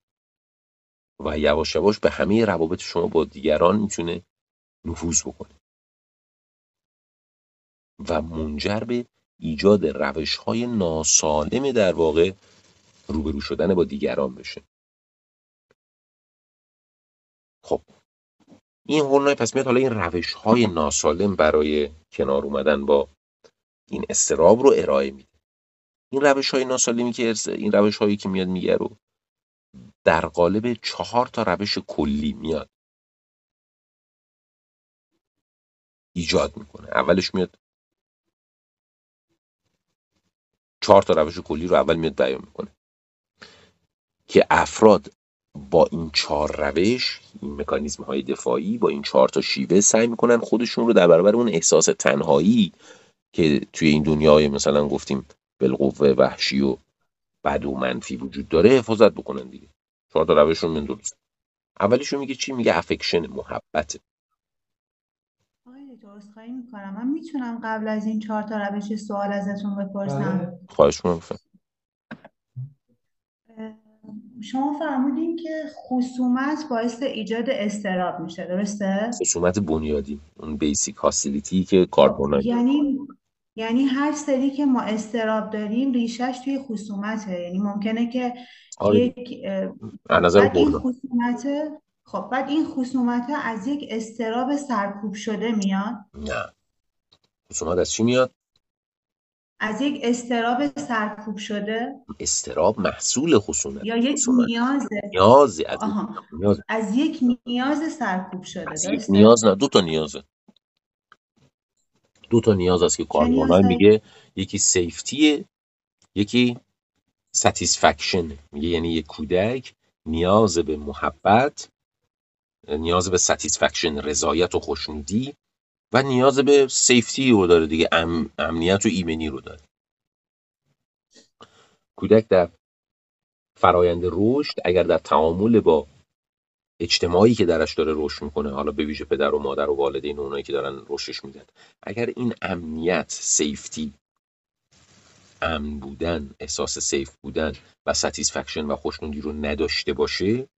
و یواش یواش به همه روابط شما با دیگران میتونه نفوذ بکنه و منجر به ایجاد روش‌های ناسالم در واقع روبرو شدن با دیگران بشه. خب این هورنای پس میاد حالا این روش‌های ناسالم برای کنار اومدن با این استراب رو ارائه میده. این روش‌های ناسالمی که این روش‌هایی که میاد میگه رو در قالب چهار تا روش کلی میاد ایجاد میکنه. اولش میاد چهار تا روش کلی رو اول میاد بیان میکنه که افراد با این چهار روش، این مکانیزم های دفاعی، با این چهار تا شیوه سعی میکنن خودشون رو در برابر اون احساس تنهایی که توی این دنیای مثلا گفتیم بالقوه وحشی و بد و منفی وجود داره حفاظت بکنن دیگه. چهار تا روش رو من درست. اولیشو میگه چی؟ میگه افکشن، محبت. آقای دکتر عذرخواهی میکنم، من میتونم قبل از این چهار تا روش سوال ازتون بپرسم؟ خواهش میکنم. اه، شما فرمودین که خصومت باعث ایجاد اضطراب میشه، درسته؟ خصومت بنیادی، اون بیسیک هاستیلیتی که خب کاربرنامه. یعنی یعنی هر سری که ما اضطراب داریم ریشش توی خصومته، یعنی ممکنه که آره دیگه. یک اه، از نظر بعد این برده. خصومته خب بعد این خصومته از یک اضطراب سرکوب شده میاد. نه، خصومت از چی میاد؟ از یک اضطراب سرکوب شده استراب محصول خصومت. یا یک خصومت نیازه. نیازی از یک آها، نیاز از یک نیاز سرکوب شده، از یک درسته؟ نیاز نه، دو تا نیازه. دو تا نیاز است که چه کاربرنامه نیازه؟ میگه یکی سیفتیه، یکی ستیسفکشن. میگه یعنی یک کودک نیاز به محبت، نیاز به ستیسفکشن، رضایت و خوشنودی، و نیاز به سیفتی رو داره دیگه، ام، امنیت و ایمنی رو داره. کودک در فرایند رشد اگر در تعامل با اجتماعی که درش داره رشد میکنه، حالا به ویژه پدر و مادر و والدین و اونایی که دارن رشدش میدن، اگر این امنیت، سیفتی، امن بودن، احساس سیف بودن و ستیسفکشن و خوشنودی رو نداشته باشه،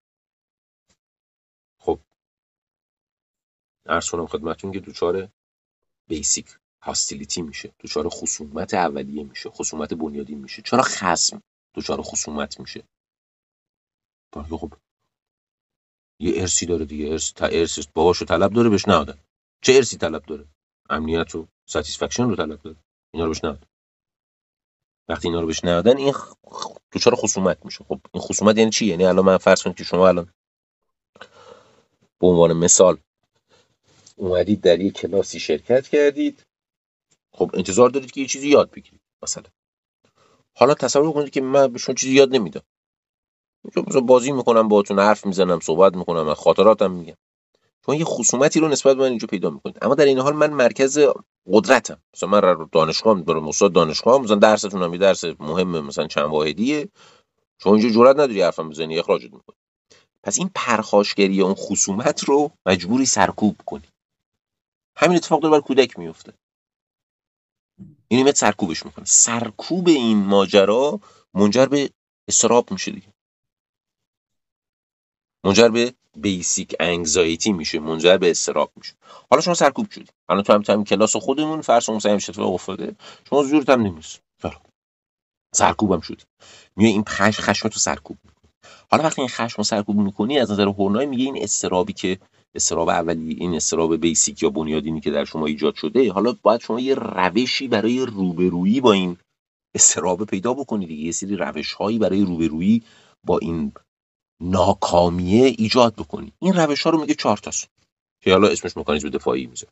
خب عرض کنم خدمتتون که دوچار بیسیک هاستیلیتی میشه، دوچار خصومت اولیه میشه، خصومت بنیادی میشه. چرا خصم دوچار خصومت میشه؟ برای خب یه ارثی داره دیگه، ارث تا ارث باباشو طلب داره بهش ندادن. چه ارثی طلب داره؟ امنیت و ستیسفکشن رو طلب داره، اینا رو بهش ندادن. وقتی اینا رو بهش ندادن این خ... خ- دوچار خصومت میشه. خب این خصومت یعنی چی؟ یعنی الان من فرض کنید که شما الان به عنوان مثال اومدید در یک کلاسی شرکت کردید، خب انتظار دارید که یه چیزی یاد بگیرید مثلا. حالا تصور کنید که من به شما چیزی یاد نمیدم، مثلا بازی میکنم، باهاتون حرف میزنم، صحبت میکنم، از خاطراتم میگم. شما یه خصومتی رو نسبت به من اینجا پیدا میکنید، اما در این حال من مرکز قدرتم. مثلا من دانشگاه دارم، استاد دانشگاه، مثلا درستون هم یه درس مهمه، مثلا چند واحدیه، شما اینجا جرئت نداری حرفم بزنی، اخراجت میکنی. پس این پرخاشگری اون خصومت رو مجبوری سرکوب کنی. همین اتفاق داره برای کودک میفته. یعنی میاد سرکوبش میکنه. سرکوب این ماجرا منجر به استراب میشه دیگه، منجر به بیسیک انگزایتی میشه، منجر به استراب میشه. حالا شما سرکوب شدی، حالا تو هم تو هم کلاس خودمون فرض کن مثلا همین اتفاق افتاده، شما زورت هم نمیرسه، سرکوبم شدی، میای این خشم خشم تو سرکوب میکنی. حالا وقتی این خشم رو سرکوب میکنی، از نظر هورمونی میگه این استرابی که استراب اولی، این استراب بیسیک یا بنیادینی که در شما ایجاد شده، حالا باید شما یه روشی برای روبرویی با این استراب پیدا بکنی دیگه، یه سری روش‌هایی برای روبرویی با این ناکامیه ایجاد بکنی. این روش‌ها رو میگه چهار تاست که حالا اسمش مکانیزم دفاعی میذاره.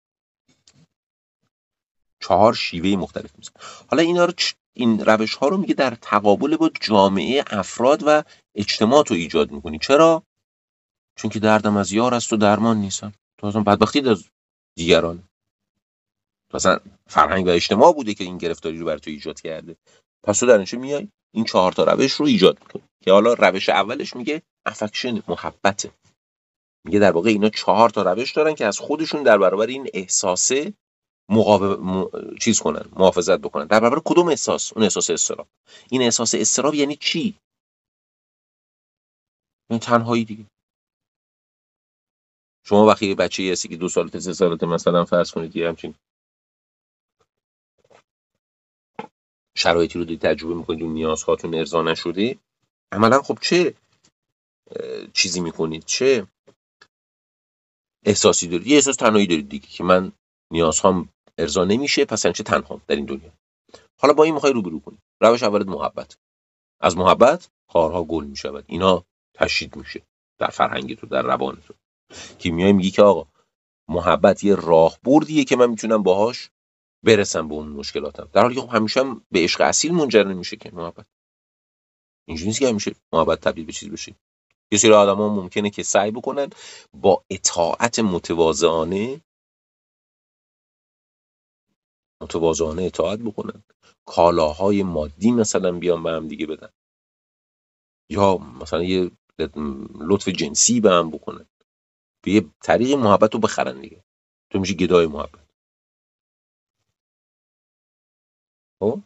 چهار شیوه مختلف میذاره. حالا اینا رو چ... این روش‌ها رو میگه در تقابل با جامعه افراد و اجتماع تو ایجاد میکنی. چرا؟ چون که دردم از یار است و درمان نیستم. تو اصلا بدبختی از دیگران، تو اصلا فرهنگ و اجتماع بوده که این گرفتاری رو بر تو ایجاد کرده. پس تو در نتیجه میای این چهار تا روش رو ایجاد میکنی که حالا روش اولش میگه افکشن، محبته. میگه در واقع اینا چهار تا روش دارن که از خودشون در برابر این احساسه مقابل م... چیز کنن، محافظت بکنن. در برابر کدوم احساس؟ اون احساس استراب. این احساس استراب یعنی چی؟ یعنی تنهایی دیگه. شما وقتی یه بچه‌ای هستی که دو سالته، سه سالته، مثلا فرض کنید یه همچین شرایطی رو دارید تجربه میکنید، اون نیازهاتون ارضا نشده، عملا خب چه چیزی میکنید؟ چه احساسی دارید؟ یه احساس تنهایی دارید دیگه که من نیازهام ارضا نمیشه، پس چه تنهام در این دنیا. حالا با این میخوای روبرو کنی. روش اولت محبت. از محبت خارها گل میشود. اینا تشدید میشه در فرهنگ تو، در روان تو، که میای میگی که آقا محبت یه راهبردیه که من میتونم باهاش برسم به اون مشکلاتم، در حالی که خب همیشه هم به عشق اصیل منجر نمیشه که محبت. اینجوری نیست که همیشه محبت تبدیل به چیز بشه. یه سری آدما ممکنه که سعی بکنن با اطاعت متواضعانه متواضعانه اطاعت بکنن، کالاهای مادی مثلا بیان به هم دیگه بدن، یا مثلا یه لطف جنسی به هم بکنن، به یه طریق محبت رو بخرن دیگه. تو میشه گدای محبت. خب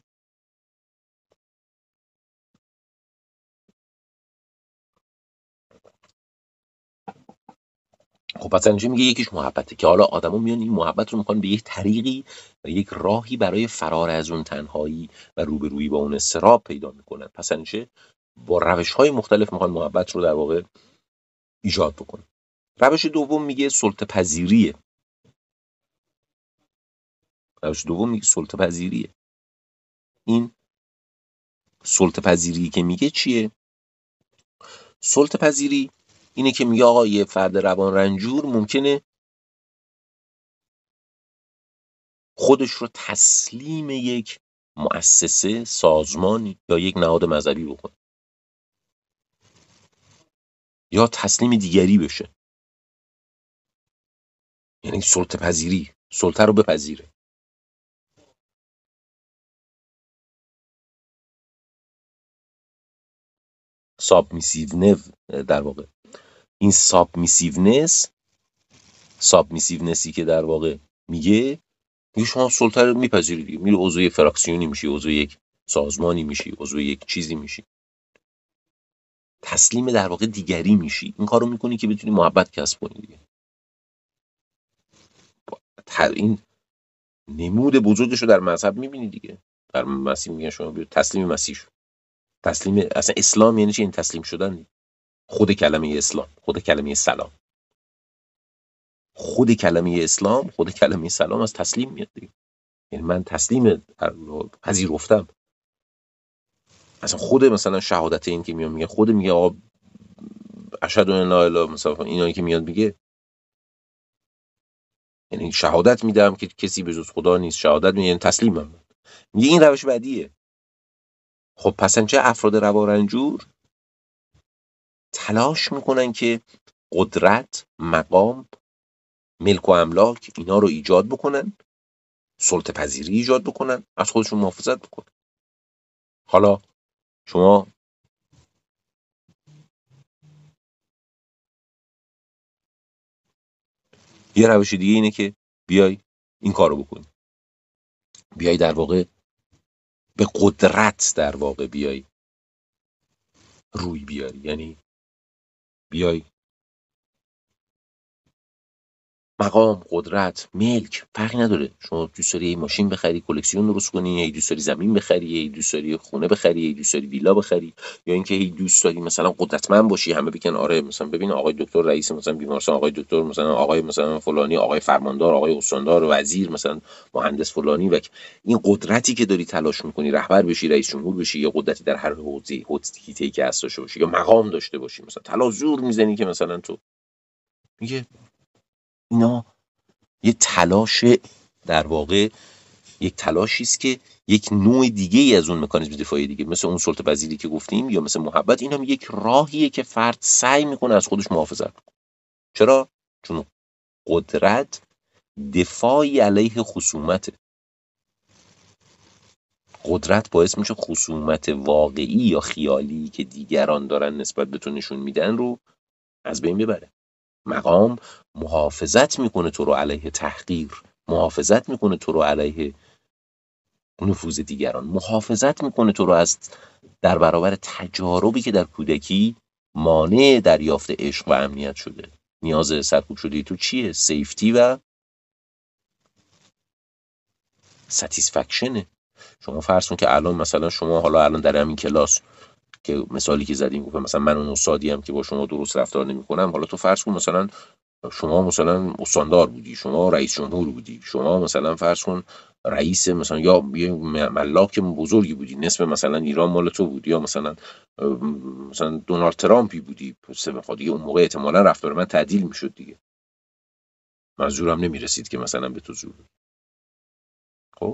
خب پس اینجا میگه یکیش محبته، که حالا آدما میان این محبت رو میخوان به یک طریقی و یک راهی برای فرار از اون تنهایی و روبرویی با اون استراب پیدا میکنن. پس اینجا با روش‌های مختلف میخوان محبت رو در واقع ایجاد بکنن. روش دوم میگه سلطه پذیریه. روش دوم میگه سلطه پذیریه. این سلطه پذیری که میگه چیه؟ سلطه پذیری اینه که میگه آقا یه فرد روان رنجور ممکنه خودش رو تسلیم یک مؤسسه، سازمانی یا یک نهاد مذهبی بکنه، یا تسلیم دیگری بشه. یعنی سلطه پذیری، سلطه رو بپذیره. سابمیسیونو در واقع این سابمیسیونس سابمیسیونسی که در واقع میگه میگه شما سلطه رو میپذیری دیگه، میره عضو فراکسیونی میشی، عضو یک سازمانی میشی، عضو یک چیزی میشی، تسلیم در واقع دیگری میشی. این کارو میکنی که بتونی محبت کسب کنی دیگه. این نمود بزرگش رو در مذهب میبینی دیگه. در مسیح میگن شما بیا تسلیم مسیح شو. تسلیم اصلا اسلام یعنی چی؟ این تسلیم شدن دیگه. خود کلمه اسلام، خود کلمه سلام، خود کلمه اسلام، خود کلمه سلام از تسلیم میاد دیگه. یعنی من تسلیم پذیرفتم. اصلا خود مثلا شهادت این که میاد میگه، خود میگه آقا اشهد ان لا اله مثلا، اینایی که میاد میگه یعنی شهادت میدم که کسی به جز خدا نیست، شهادت میگه یعنی تسلیمم. میگه این روش بعدیه. خب پس چه افراد روارنجور تلاش میکنن که قدرت، مقام، ملک و املاک اینا رو ایجاد بکنن، سلطه پذیری ایجاد بکنن، از خودشون محافظت بکنن. حالا شما یه روش دیگه اینه که بیای این کارو بکنی، بیای در واقع به قدرت در واقع بیای روی بیاری. یعنی بیای مقام، قدرت، ملک فرقی نداره. شما دوست داری ماشین بخری، کلکسیون درست کنی، یا دوست داری زمین بخری، یا دوست داری خونه بخری، یا دوست داری ویلا بخری، یا اینکه هی دوست داری مثلا قدرتمند باشی، همه بگن آره مثلا ببین آقای دکتر رئیس مثلا بیمارستان، آقای دکتر مثلا آقای مثلا فلانی، آقای فرماندار، آقای استاندار، وزیر، مثلا مهندس فلانی. و این قدرتی که داری تلاش میکنی رهبر بشی، رئیس جمهور بشی، یا قدرتی در هر حوزه حوزه‌ای که هست داشته باشی، یا مقام داشته باشی، مثلا تلاش زور میزنی که مثلا تو میگه اینا یه تلاش در واقع یک تلاشی است که یک نوع دیگه ای از اون مکانیزم دفاعی دیگه، مثل اون سلطه پذیری که گفتیم یا مثل محبت، این هم یک راهیه که فرد سعی میکنه از خودش محافظت کنه. چرا؟ چون قدرت دفاعی علیه خصومت، قدرت باعث میشه خصومت واقعی یا خیالی که دیگران دارن نسبت به تو نشون میدن رو از بین ببره. مقام محافظت میکنه تو رو علیه تحقیر، محافظت میکنه تو رو علیه نفوذ دیگران، محافظت میکنه تو رو از در برابر تجاربی که در کودکی مانع دریافت عشق و امنیت شده. نیاز سرکوب شده تو چیه؟ سیفتی و ستیسفکشنه. شما فرض کن که الان مثلا شما حالا الان در همین کلاس که مثالی که زدیم گفتم مثلا من اون استادی هم که با شما درست رفتار نمی‌کنم، حالا تو فرض کن مثلا شما مثلا استاندار بودی، شما رئیس جمهور بودی، شما مثلا فرض کن رئیس مثلا یا یه ملاک بزرگی بودی، نصف مثلا ایران مال تو بود، یا مثلا مثلا دونالد ترامپی بودی، پس دیگه اون موقع احتمالاً رفتار من تعدیل میشد دیگه. منظورم نمیرسید که مثلا به تو زور. خب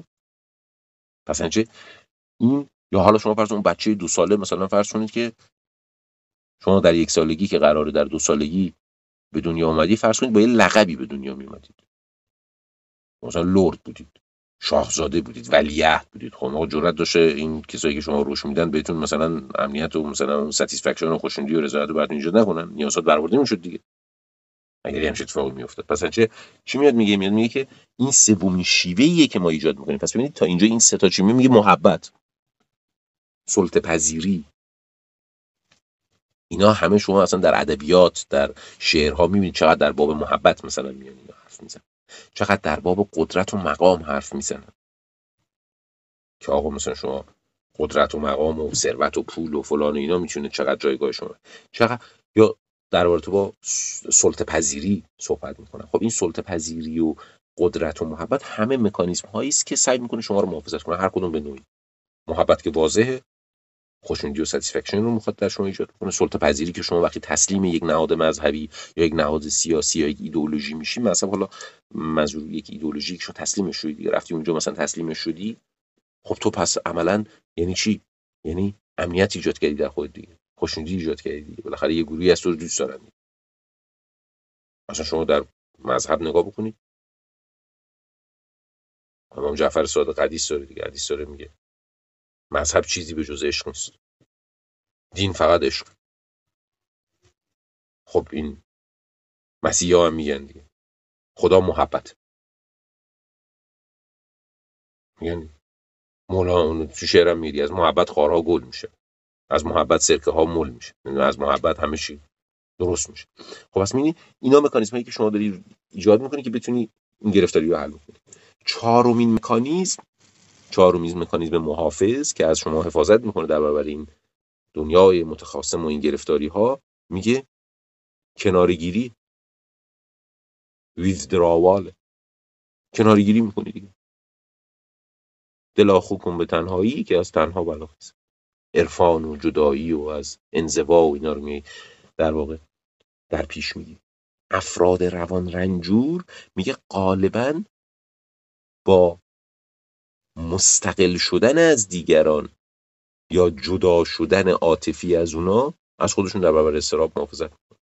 پس انچه این، یا حالا شما فرض اون بچه دو ساله مثلا فرض کنید که شما در یک سالگی که قراره در دو سالگی به دنیا اومدی، فرض کنید با یه لقبی به دنیا میومدید، مثلا لرد بودید، شاهزاده بودید، ولیعهد بودید. خب ما جرأت داشته این کسایی که شما روش میدن بهتون مثلا امنیت و مثلا اون ساتیسفکشن و خوشنودی و رضایت رو براتون ایجاد نکنن، نیازات برآورده میشد دیگه اگر همین اتفاقی میافتاد. پس چه چی میاد میگه؟ میاد میگه که این سومین شیوه‌ایه که ما ایجاد میکنیم. پس ببینید تا اینجا این سه تا چی میگه؟ محبت، سلطه پذیری، اینا همه شما اصلا در ادبیات، در شعرها میبینید چقدر در باب محبت مثلا میان اینا حرف میزنن، چقدر در باب قدرت و مقام حرف میزنن که آقا مثلا شما قدرت و مقام و ثروت و پول و فلان و اینا میتونه چقدر جایگاه شما، چقدر، یا در رابطه با سلطه پذیری صحبت میکنن. خب این سلطه پذیری و قدرت و محبت همه مکانیزم هایی است که سعی میکنه شما رو محافظت کنه، هر کدوم به نوعی. محبت که واضحه، خوشنودی و ساتیسفکشن رو میخواد در شما ایجاد کنه. سلطه پذیری که شما وقتی تسلیم یک نهاد مذهبی یا یک نهاد سیاسی یا یک ایدئولوژی میشی، مثلا حالا منظور یک ایدئولوژی که شما تسلیمش شدی، رفتی اونجا مثلا تسلیمش شدی، خب تو پس عملاً یعنی چی؟ یعنی امنیت ایجاد کردی در خودت دیگه، خوشنودی ایجاد کردی دیگه، بالاخره یه گروهی از تو رو دوست دارن. مثلا شما در مذهب نگاه بکنید، امام جعفر صادق حدیث داره دیگه، حدیث داره میگه مذهب چیزی به جز عشق نیست، دین فقط عشق. خب این مسیحا هم میگن دیگه خدا محبت، میگن مولا اون تو شعرم میگه از محبت خارها گل میشه، از محبت سرکه ها مل میشه، از محبت همه چی درست میشه. خب پس میبینی اینا مکانیزمایی که شما داری ایجاد میکنی که بتونی این گرفتاری رو حل کنی. چهارمین مکانیزم، چهارمین مکانیزم محافظ که از شما حفاظت میکنه در برابر این دنیای متخاصم و این گرفتاری ها، میگه کنارگیری، ویزدراوال، کنارگیری میکنی دیگه. دلا خو کن به تنهایی که از تنها بلاخیز، عرفان و جدایی و از انزوا و اینا رو می در واقع در پیش میگی. افراد روان رنجور میگه غالباً با مستقل شدن از دیگران یا جدا شدن عاطفی از اونا از خودشون در برابر اضطراب محافظت میکنن.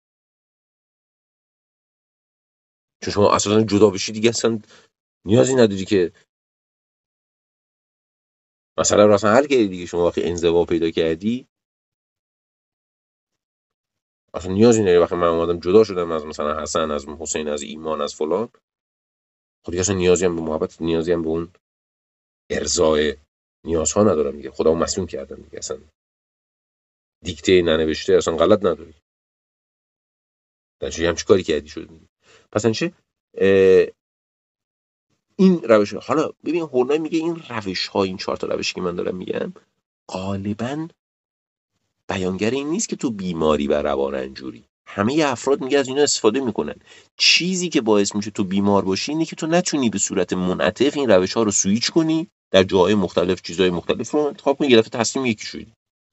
چون شما اساسا جدا بشی دیگه اصلا نیازی نداری که مثلا رو اصلا حل کردی دیگه. شما وقتی انزوا پیدا کردی اصلا نیازی نداری. وقتی من اومدم جدا شدم از مثلا حسن، از حسین، از ایمان، از فلان، خب دیگه اصلا نیازی هم به محبت، نیازی هم به اون ارضای نیازها ندارم دیگه. خدا رو مسئول کردم دیگه، اصلا دیکته ننوشته اصلا غلط نداری. درنچه هم چی کاری کردی شد. پس انچه این روش ها. حالا ببین هورنای میگه این روش ها، این چهار تا روشی که من دارم میگم غالباً بیانگر این نیست که تو بیماری و روان رنجوری. همه افراد میگه از اینا استفاده میکنن. چیزی که باعث میشه تو بیمار باشی اینه که تو نتونی به صورت منعطف این روش ها رو سویچ کنی، در جاهای مختلف چیزهای مختلف رو انتخاب کنی، گرفته تصمیم یکی شدی.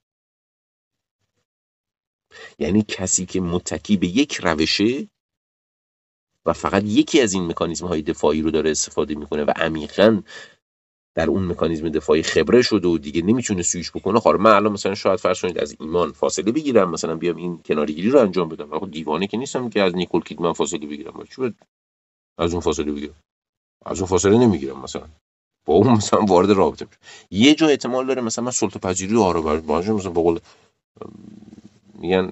یعنی کسی که متکی به یک روشه و فقط یکی از این مکانیزم های دفاعی رو داره استفاده میکنه و عمیقاً در اون مکانیزم دفاعی خبره شده و دیگه نمیتونه سویچ بکنه. خب من الان مثلا شاید فرض کنید از ایمان فاصله بگیرم، مثلا بیام این کنارگیری رو انجام بدم، آخه دیوانه که نیستم که از نیکول کیدمن فاصله بگیرم. چی بود از اون فاصله بگیرم؟ از اون فاصله نمیگیرم، مثلا با اون مثلا وارد رابطه میشم. یه جا احتمال داره مثلا من سلطه پذیری رو آره باشه، مثلا به قول میگن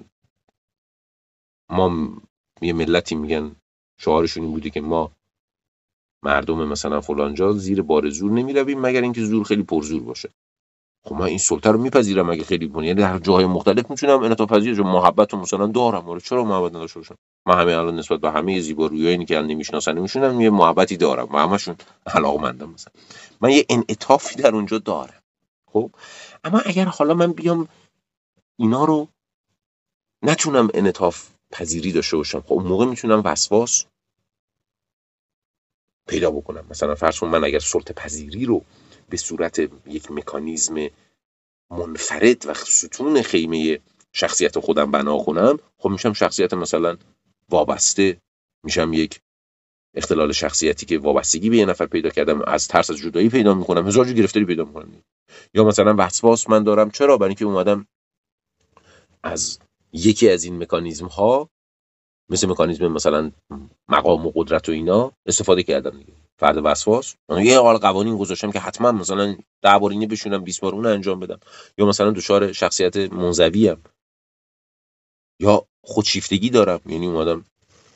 ما یه ملتی میگن شعارشون این بوده که ما مردم مثلا فلان جا زیر بار زور نمیرویم مگر اینکه زور خیلی پرزور باشه. خب من این سلطه رو میپذیرم اگه خیلی بونه، یعنی در جاهای مختلف میتونم انعطاف پذیر شم. محبت رو مثلا دارم، آره چرا محبت نداشته باشم؟ من همه الان نسبت به همه زیبارویایی که نمیشناسن نمیشونم یه محبتی دارم و همشون علاقه‌مندم، مثلا من یه انعطافی در اونجا دارم. خب اما اگر حالا من بیام اینا رو نتونم انعطاف پذیری داشته باشم، خب اون موقع میتونم وسواس پیدا بکنم. مثلا فرض کن من اگر سلطه پذیری رو به صورت یک مکانیزم منفرد و ستون خیمه شخصیت خودم بنا کنم، خب میشم شخصیت مثلا وابسته، میشم یک اختلال شخصیتی که وابستگی به یه نفر پیدا کردم، از ترس از جدایی پیدا میکنم، هزار جو گرفتاری پیدا میکنم. یا مثلا وسواس من دارم، چرا؟ برای اینکه اومدم از یکی از این مکانیزم ها، مثل مکانیزم مثلا مقام و قدرت و اینا استفاده کردم دیگه. فرد وسواس یه حال قوانین گذاشتم که حتما مثلا ده بار اینو بشونم بیست بار اون انجام بدم. یا مثلا دچار شخصیت منزوی ام، یا خودشیفتگی دارم، یعنی اومدم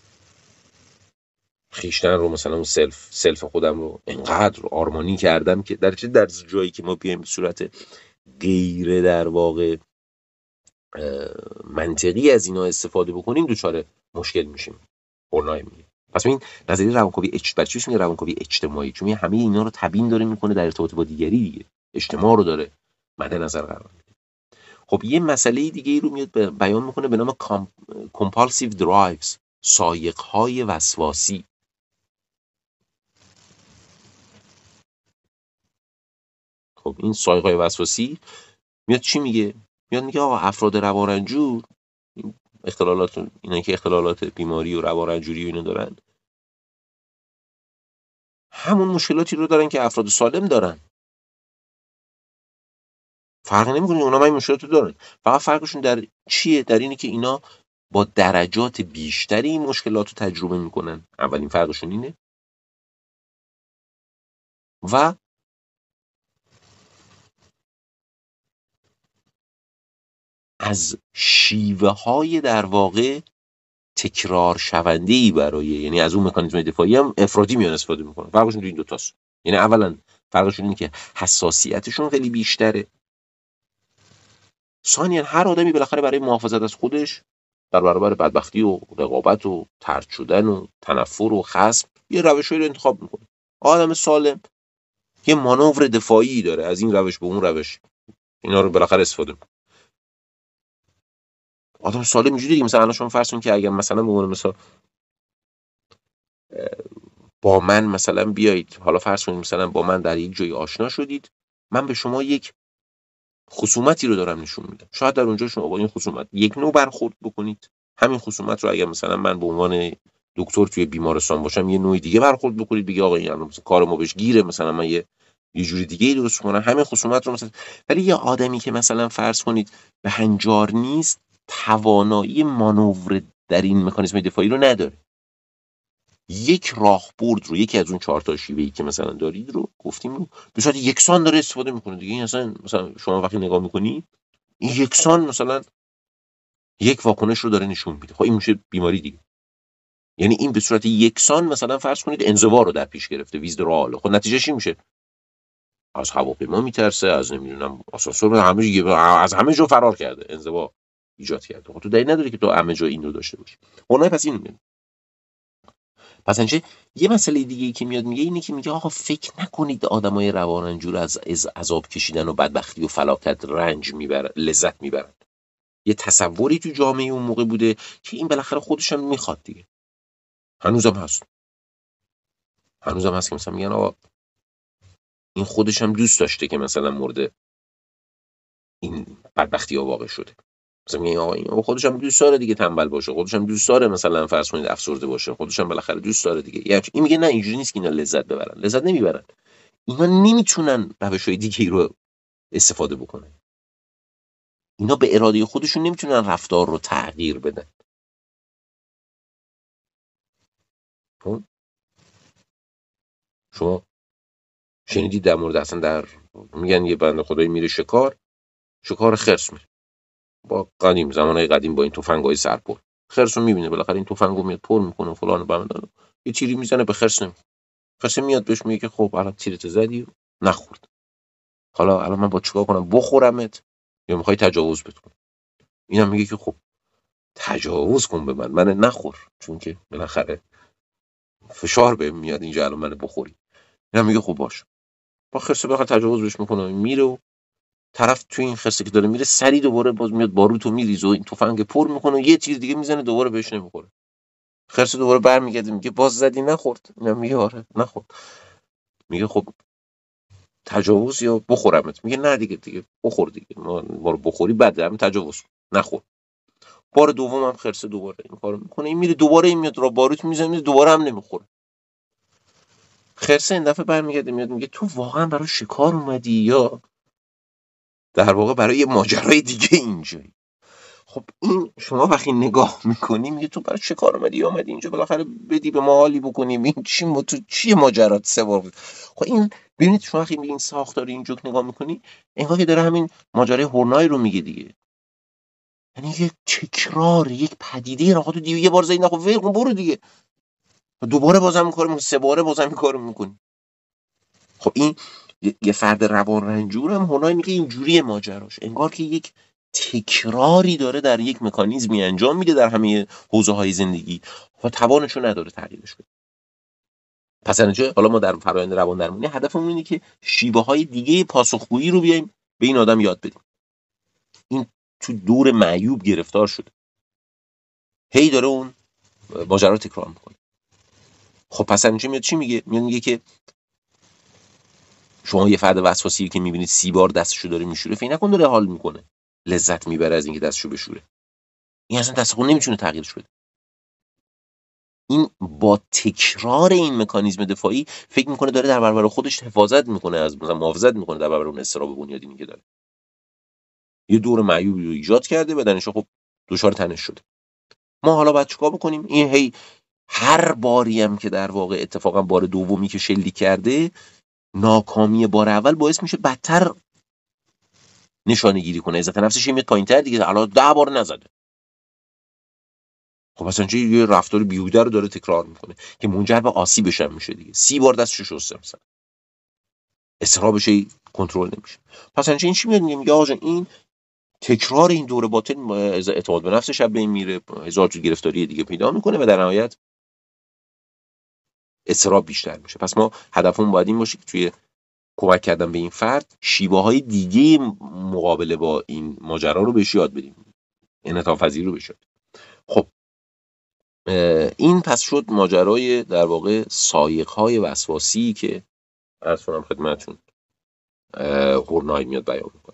خیشتن رو مثلا اون سلف سلف خودم رو انقدر آرمانی کردم که در چه در جایی که ما بیایم به صورت غیر در واقع منطقی از اینا استفاده بکنیم دچار مشکل میشیم، برنامه میگه. پس این نظریه روانکاوی اجتماعی چیش میگه؟ روانکاوی اجتماعی، چون همه اینا رو تبیین داره میکنه در ارتباط با دیگری دیگه، اجتماع رو داره مد نظر قرار میده. خب یه مسئله دیگه ای رو میاد بیان میکنه به نام compulsive drives، سایق‌های وسواسی. خب این سایق‌های وسواسی میاد چی میگه؟ میاد میگه آقا افراد روانرنجور، اختلالات اینا که اختلالات بیماری و روانرنجوری و اینا دارن، همون مشکلاتی رو دارن که افراد سالم دارن. فرق نمیکنه، اونا این مشکلات رو دارن، فقط فرقشون در چیه؟ در اینه که اینا با درجات بیشتری این مشکلات رو تجربه میکنن. اولین فرقشون اینه. و از شیوه های در واقع تکرار شونده ای برای، یعنی از اون مکانیزم دفاعی هم افرادی میان استفاده میکنن. فرقشون تو این دوتاست. یعنی اولا فرقشون اینه که حساسیتشون خیلی بیشتره. ثانیاً هر آدمی بالاخره برای محافظت از خودش در برابر بدبختی و رقابت و طرد شدن و تنفر و خصم یه روشی رو انتخاب میکنه. آدم سالم یه مانور دفاعی داره، از این روش به اون روش اینا رو بالاخره استفاده میکنه. آدم سالم اینجوریه دیگه. مثلا الان شما فرض کنید که اگه مثلا به عنوان مثلا با من مثلا بیایید، حالا فرض کنید مثلا با من در یک جایی آشنا شدید، من به شما یک خصومتی رو دارم نشون میدم، شاید در اونجا شما با این خصومت یک نوع برخورد بکنید، همین خصومت رو اگر مثلا من به عنوان دکتر توی بیمارستان باشم یه نوع دیگه برخورد بکنید، بگی آقا این مثلا کار ما بهش گیره، مثلا من یه یه جوری دیگه درست کنم همین خصومت رو مثلا. ولی یه آدمی که مثلا فرض کنید به هنجار نیست، توانایی مانور در این مکانیزم دفاعی رو نداره. یک راهبرد رو، یکی از اون چهار تا شیوه‌ای که مثلا دارید رو گفتیم رو به صورت یکسان داره استفاده میکنه دیگه. این اصلا مثلا شما وقتی نگاه میکنی این یکسان مثلا یک واکنش رو داره نشون میده. خب این میشه بیماری دیگه. یعنی این به صورت یکسان مثلا فرض کنید انزوا رو در پیش گرفته، ویزدرال. خب نتیجه چی میشه؟ از هواپیما میترسه، از نمیدونم آسانسور، همه از همه جا فرار کرده، انزوا ایجاد کرده. خب تو دلیل نداره که تو همه جا این رو داشته باشی. اونها پس این پس انچه یه مسئله دیگه ای که میاد میگه اینه که میگه آقا فکر نکنید آدمای روانرنجور از از عذاب کشیدن و بدبختی و فلاکت رنج میبرن، لذت میبرن. یه تصوری تو جامعه اون موقع بوده که این بالاخره خودش هم میخواد دیگه. هنوزم هست. هنوزم هست که مثلا میگن آقا این خودش هم دوست داشته که مثلا مورد این بدبختی ها واقع شده. مثلا میگن آقا این خودش هم دوست داره دیگه تنبل باشه، خودش هم دوست داره مثلا فرض کنید افسرده باشه، خودش هم بالاخره دوست داره دیگه. یعنی این میگه نه اینجوری نیست که اینا لذت ببرن، لذت نمیبرن. اینا نمیتونن روش‌های دیگه رو استفاده بکنن. اینا به اراده خودشون نمیتونن رفتار رو تغییر بدن. خب شما شنیدید در مورد اصلا در میگن یه بنده خدایی میره شکار، شکار خرس میره. با قدیم زمانهای قدیم با این تفنگای سرپر خرس رو میبینه، بالاخره این تفنگو میاد پر میکنه فلان بمندان، یه تیری میزنه به خرس، نمیخوره. خرس میاد بهش میگه که خب الان تیرت زدی نخورد، حالا الان من با چیکار کنم؟ بخورمت یا میخوای تجاوز بکنی؟ اینم میگه که خب تجاوز کن به من، من نخور، چون که بالاخره فشار بهم میاد اینجا الان من بخوری. اینم میگه خب باش. با خرسه بخواد تجاوز بهش میکنه، میره و طرف تو این خرسه که داره میره سری دوباره باز میاد باروتو میریزه و این تفنگ پر میکنه و یه تیر دیگه میزنه دوباره بهش نمیخوره. خرسه دوباره برمیگرده میگه باز زدی نخورد؟ اینم میگه آره نخورد. میگه خب تجاوز یا بخورمت؟ میگه نه دیگه دیگه بخور دیگه، ما ما رو بخوری بده، هم تجاوز نخور. بار دوم هم خرسه دوباره این کارو میکنه، این میره دوباره این میاد را باروت میزنه دوباره هم نمیخوره. خرسه این دفعه برمیگرده میاد میگه تو واقعا برای شکار اومدی یا در واقع برای یه ماجرای دیگه اینجایی؟ خب این شما وقتی نگاه میکنی میگه تو برای شکار اومدی یا اومدی اینجا بالاخره بدی به ما حالی بکنیم، این چی ما تو چیه ماجرات سه بار؟ خب این ببینید شما وقتی این ساختار این جوک نگاه میکنی انگار که داره همین ماجرای هورنای رو میگه دیگه، یعنی یک تکرار یک پدیده رو تو دیگه یه بار زدی، خب ول کن برو دیگه، دوباره بازم این کارو میکنی، سه باره بازم این کارو میکنی. خب این یه فرد روان رنجور هم هورنای میگه اینجوریه ماجراش، انگار که یک تکراری داره در یک مکانیزمی انجام میده در همه حوزه های زندگی و توانشو نداره تغییرش بده. پس اینجا حالا ما در فرآیند روان درمانی هدفمون اینه که شیوه های دیگه پاسخگویی رو بیایم به این آدم یاد بدیم. این تو دور معیوب گرفتار شده، هی داره اون ماجرا رو تکرار میکنه. خب پس اینجا میاد چی میگه؟ میاد میگه که شما یه فرد وسواسی که میبینید سی بار دستشو داره میشوره، فکر نکن داره حال میکنه، لذت میبره از اینکه دستشو بشوره. این اصلا دست خود نمیتونه تغییرش بده. این با تکرار این مکانیزم دفاعی فکر میکنه داره در برابر خودش حفاظت میکنه، از مثلا محافظت میکنه در برابر اون اضطراب بنیادینی که داره. یه دور معیوبی رو ایجاد کرده، بدنش خب دچار تنش شده. ما حالا باید چیکار بکنیم؟ این هی هر باری هم که در واقع اتفاقا بار دومی که شلیک کرده، ناکامی بار اول باعث میشه بدتر نشانه گیری کنه، عزت نفسش میاد پایین‌تر دیگه، حالا ده بار نزده. خب مثلا چه یه رفتار بیهوده رو داره تکرار میکنه که منجر به آسیبش هم میشه دیگه. سی بار دستشو شسته مثلا، استرابش کنترل نمیشه. پس این چی میاد میگه آقا جان این تکرار این دوره باطل اعتماد به نفسش از بین میره، هزار تا گرفتاری دیگه پیدا میکنه و در نهایت استراب بیشتر میشه. پس ما هدفمون باید این باشه که توی کمک کردن به این فرد شیوه های دیگه مقابله با این ماجرا رو بهش یاد بدیم، انعطاف پذیری رو بشه. خب این پس شد ماجرای در واقع سایق‌های وسواسی که عرض کنم خدمتتون هورنای میاد بیان.